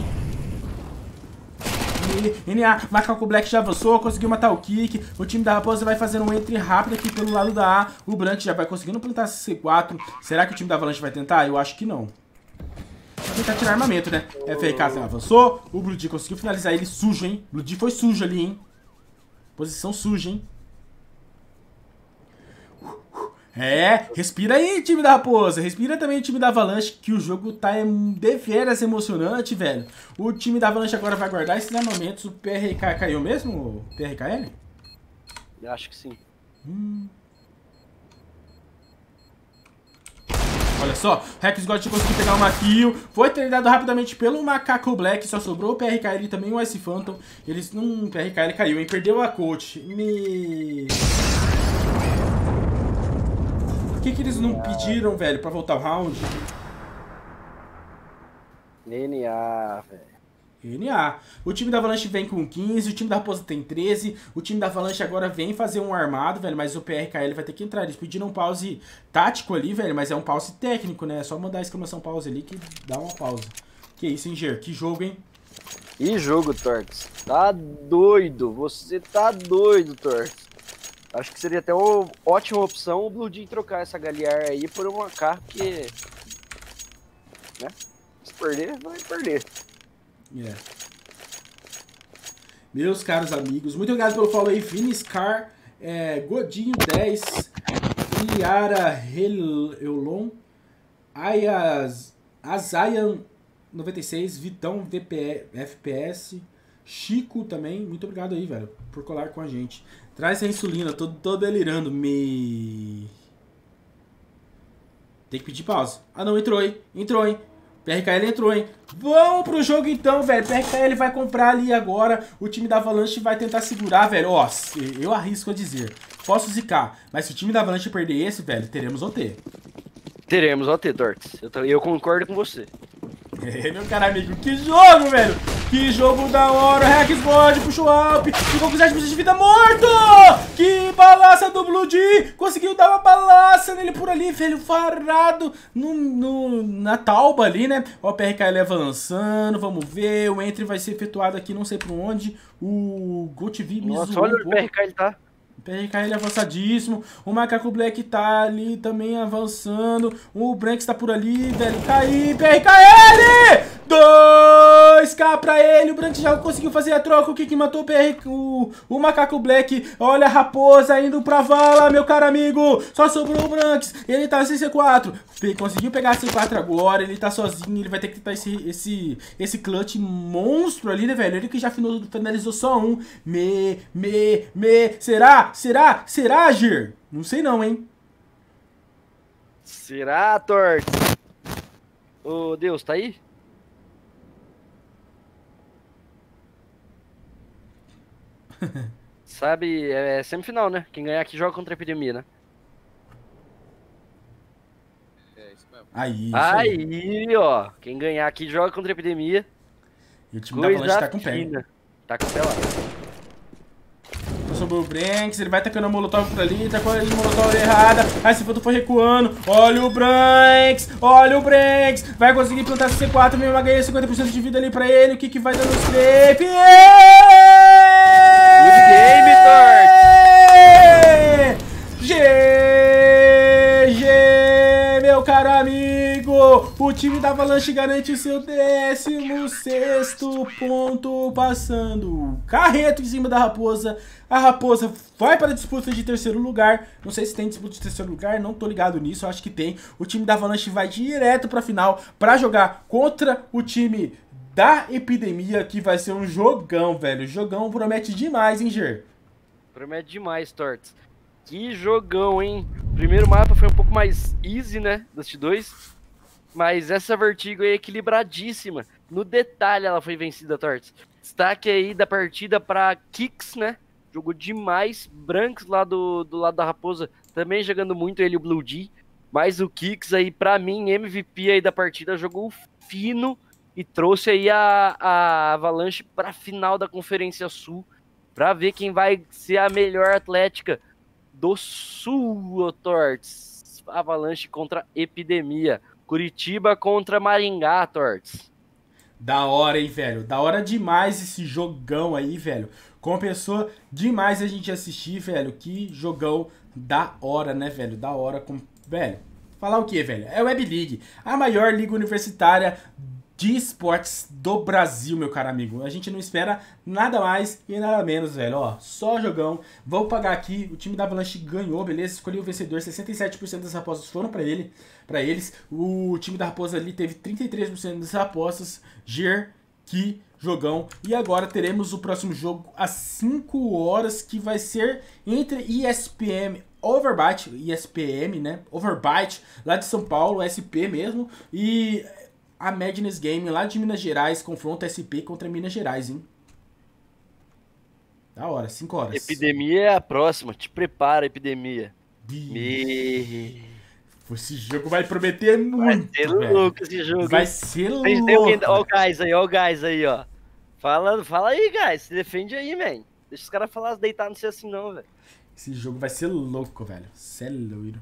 NA, Macaco Black já avançou, conseguiu matar o Kik. O time da Raposa vai fazendo um entre rápido aqui pelo lado da A. O Branch já vai conseguindo plantar C4. Será que o time da Avalanche vai tentar? Eu acho que não. Pra tentar tirar armamento, né? FRK avançou. O Blue D conseguiu finalizar ele sujo, hein? Blue D foi sujo ali, hein? Posição suja, hein? É, respira aí, time da Raposa. Respira também, time da Avalanche, que o jogo tá deveras emocionante, velho. O time da Avalanche agora vai guardar esses armamentos. O PRK caiu mesmo, o PRKL? Eu acho que sim. Olha só, Rex God conseguiu pegar uma kill. Foi treinado rapidamente pelo Macaco Black. Só sobrou o PRKL e também o Ice Phantom. Eles não... PRKL caiu, hein? Perdeu a coach. Por que eles não pediram, velho, pra voltar o round? NA, velho. NA. O time da Avalanche vem com 15, o time da Raposa tem 13, o time da Avalanche agora vem fazer um armado, velho, mas o PRKL vai ter que entrar. Eles pediram um pause tático ali, velho, mas é um pause técnico, né? É só mandar a exclamação pause ali que dá uma pausa. Que isso, hein, Ger? Que jogo, hein? Que jogo, Torts. Tá doido. Você tá doido, Torts. Acho que seria até uma ótima opção o Blue D trocar essa Galliard aí por uma AK, porque... né? Se perder, vai perder. Yeah. Meus caros amigos, muito obrigado pelo follow aí, Viniscar, Godinho 10, Iliara Eulon, Azayan 96, Vitão FPS, Chico também, muito obrigado aí, velho, por colar com a gente. Traz a insulina, tô delirando, Tem que pedir pausa. Ah não, entrou, hein? PRKL entrou, hein? Vamos pro jogo então, velho. PRKL vai comprar ali agora. O time da Avalanche vai tentar segurar, velho. Ó, eu arrisco a dizer. Posso zicar. Mas se o time da Avalanche perder esse, velho, teremos OT. Teremos OT, Torts. Eu concordo com você. Meu cara amigo, que jogo, velho! Que jogo da hora! Rex God, puxou up, ficou com 7% de vida morto! Que balaça do Blue D! Conseguiu dar uma balaça nele por ali, velho, farado na tauba ali, né? Ó, o PRKL avançando, vamos ver, o entry vai ser efetuado aqui, não sei por onde. O GoTV me Nossa, zoou olha um o pouco. PRKL tá. O PRKL avançadíssimo. O Macaco Black tá ali também avançando. O Branks tá por ali, velho. Caí, PRKL! 2k pra ele. O Branks já conseguiu fazer a troca. O que matou o Macaco Black? Olha a Raposa indo pra vala, meu caro amigo. Só sobrou o Branks. Ele tá sem C4. Conseguiu pegar a C4 agora. Ele tá sozinho. Ele vai ter que tentar esse clutch monstro ali, né, velho? Ele que já finalizou só um. Será, Gir? Não sei não, hein? Será, Torts? Ô, Deus, tá aí? Sabe, é semifinal, né? Quem ganhar aqui joga contra a Epidemia, né? Aí, ó. Quem ganhar aqui joga contra a Epidemia. E o time da Avalanche tá com pé. Tá com pé lá. Sobrou o Branks, ele vai tacando a molotov por ali, tacou a molotov errada. Aí esse foto foi recuando. Olha o Branks, vai conseguir plantar esse C4, mesmo ganhar 50% de vida ali pra ele. O que vai dando o scrape? Good game, Torts! GG, meu caro amigo! O time da Avalanche garante o seu 16º ponto, passando o carreto em cima da Raposa. A Raposa vai para a disputa de terceiro lugar. Não sei se tem disputa de terceiro lugar, não tô ligado nisso, acho que tem. O time da Avalanche vai direto pra final pra jogar contra o time da Epidemia, que vai ser um jogão, velho. Jogão promete demais, hein, Ger? Promete demais, Torts. Que jogão, hein? O primeiro mapa foi um pouco mais easy, né? Dust 2. Mas essa Vertigo é equilibradíssima. No detalhe ela foi vencida, Torts. Destaque aí da partida pra Kix, né? Jogou demais. Branks lá do lado da Raposa também jogando muito, ele e o Blue D. Mas o Kix aí, pra mim, MVP aí da partida, jogou fino e trouxe aí a Avalanche pra final da Conferência Sul. Pra ver quem vai ser a melhor atlética do Sul, Torts. Avalanche contra Epidemia. Curitiba contra Maringá, Torts. Da hora, hein, velho? Da hora demais esse jogão aí, velho. Compensou demais a gente assistir, velho. Que jogão da hora, né, velho? Da hora. Velho, falar o que, velho? É a Web League, a maior liga universitária de esportes do Brasil, meu caro amigo. A gente não espera nada mais e nada menos, velho. Ó, só jogão. Vamos pagar aqui. O time da Avalanche ganhou, beleza? Escolheu o vencedor. 67% das apostas foram pra eles. O time da Raposa ali teve 33% das apostas. Que jogão. E agora teremos o próximo jogo às 5 horas, que vai ser entre ESPM Overbite, ESPM, né? Overbite, lá de São Paulo, SP mesmo. E a Madness Game lá de Minas Gerais, confronta SP contra Minas Gerais, hein? Da hora, 5 horas. Epidemia é a próxima, te prepara, epidemia. Esse jogo vai prometer muito, vai ser louco esse jogo. Vai ser louco. Ó o gás aí, ó. Fala aí, guys. Se defende aí, man. Deixa os caras falar, deitar não ser assim não, velho. Esse jogo vai ser louco, velho. Cê é loiro.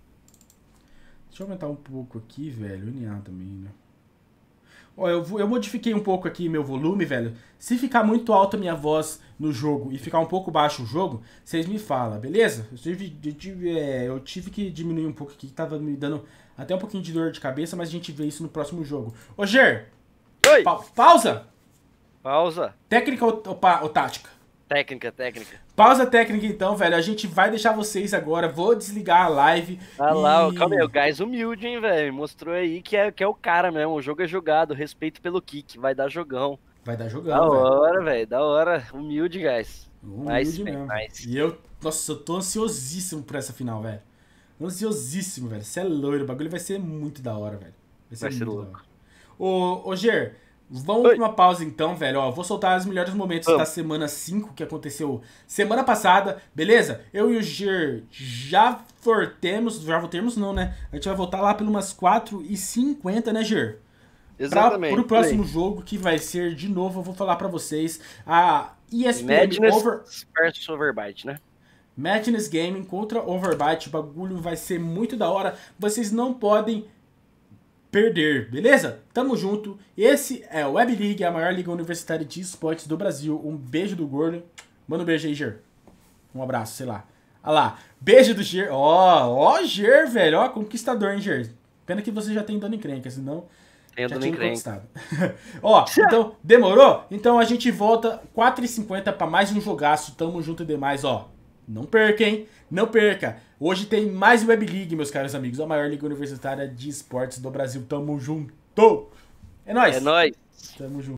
Deixa eu aumentar um pouco aqui, velho. NA também, né? Ó, eu modifiquei um pouco aqui meu volume, velho. Se ficar muito alta a minha voz no jogo e ficar um pouco baixo o jogo, vocês me falam, beleza? Eu tive que diminuir um pouco aqui, que tava me dando até um pouquinho de dor de cabeça, mas a gente vê isso no próximo jogo. Ô, Ger! Oi! Pausa! Pausa. Técnica ou tática? Técnica. Pausa técnica então, velho. A gente vai deixar vocês agora. Vou desligar a live. Lá, calma aí, o Gás humilde, hein, velho. Mostrou aí que é o cara mesmo. O jogo é jogado. Respeito pelo kick. Vai dar jogão. Vai dar jogão, da hora, velho. Da hora. Humilde, Gás. Humilde mesmo. E nossa, eu tô ansiosíssimo por essa final, velho. Ansiosíssimo, velho. Você é loiro. O bagulho vai ser muito da hora, velho. Vai ser louco. Ô, Ger, vamos pra uma pausa então, velho. Ó, vou soltar os melhores momentos da semana 5 que aconteceu semana passada, beleza? Eu e o Ger já voltemos não, né? A gente vai voltar lá por umas 4h50, né, Ger? Exatamente. Pro próximo jogo, que vai ser, de novo, eu vou falar pra vocês, a ESPN versus Overbite, né? Madness Gaming contra Overbite. O bagulho vai ser muito da hora. Vocês não podem perder, beleza? Tamo junto. Esse é o Web League, a maior liga universitária de esportes do Brasil. Um beijo do Gordo. Manda um beijo aí, Ger. Um abraço, sei lá. Olha lá. Beijo do Ger. Ó, Ger, velho. Ó, conquistador, hein, Ger. Pena que você já tem dano encrenca, senão já tinha conquistado. Ó, então, demorou? Então a gente volta 4h50 pra mais um jogaço. Tamo junto demais, ó. Não perca, hein? Não perca. Hoje tem mais Web League, meus caros amigos. A maior liga universitária de esportes do Brasil. Tamo junto. É nóis. É nóis. Tamo junto.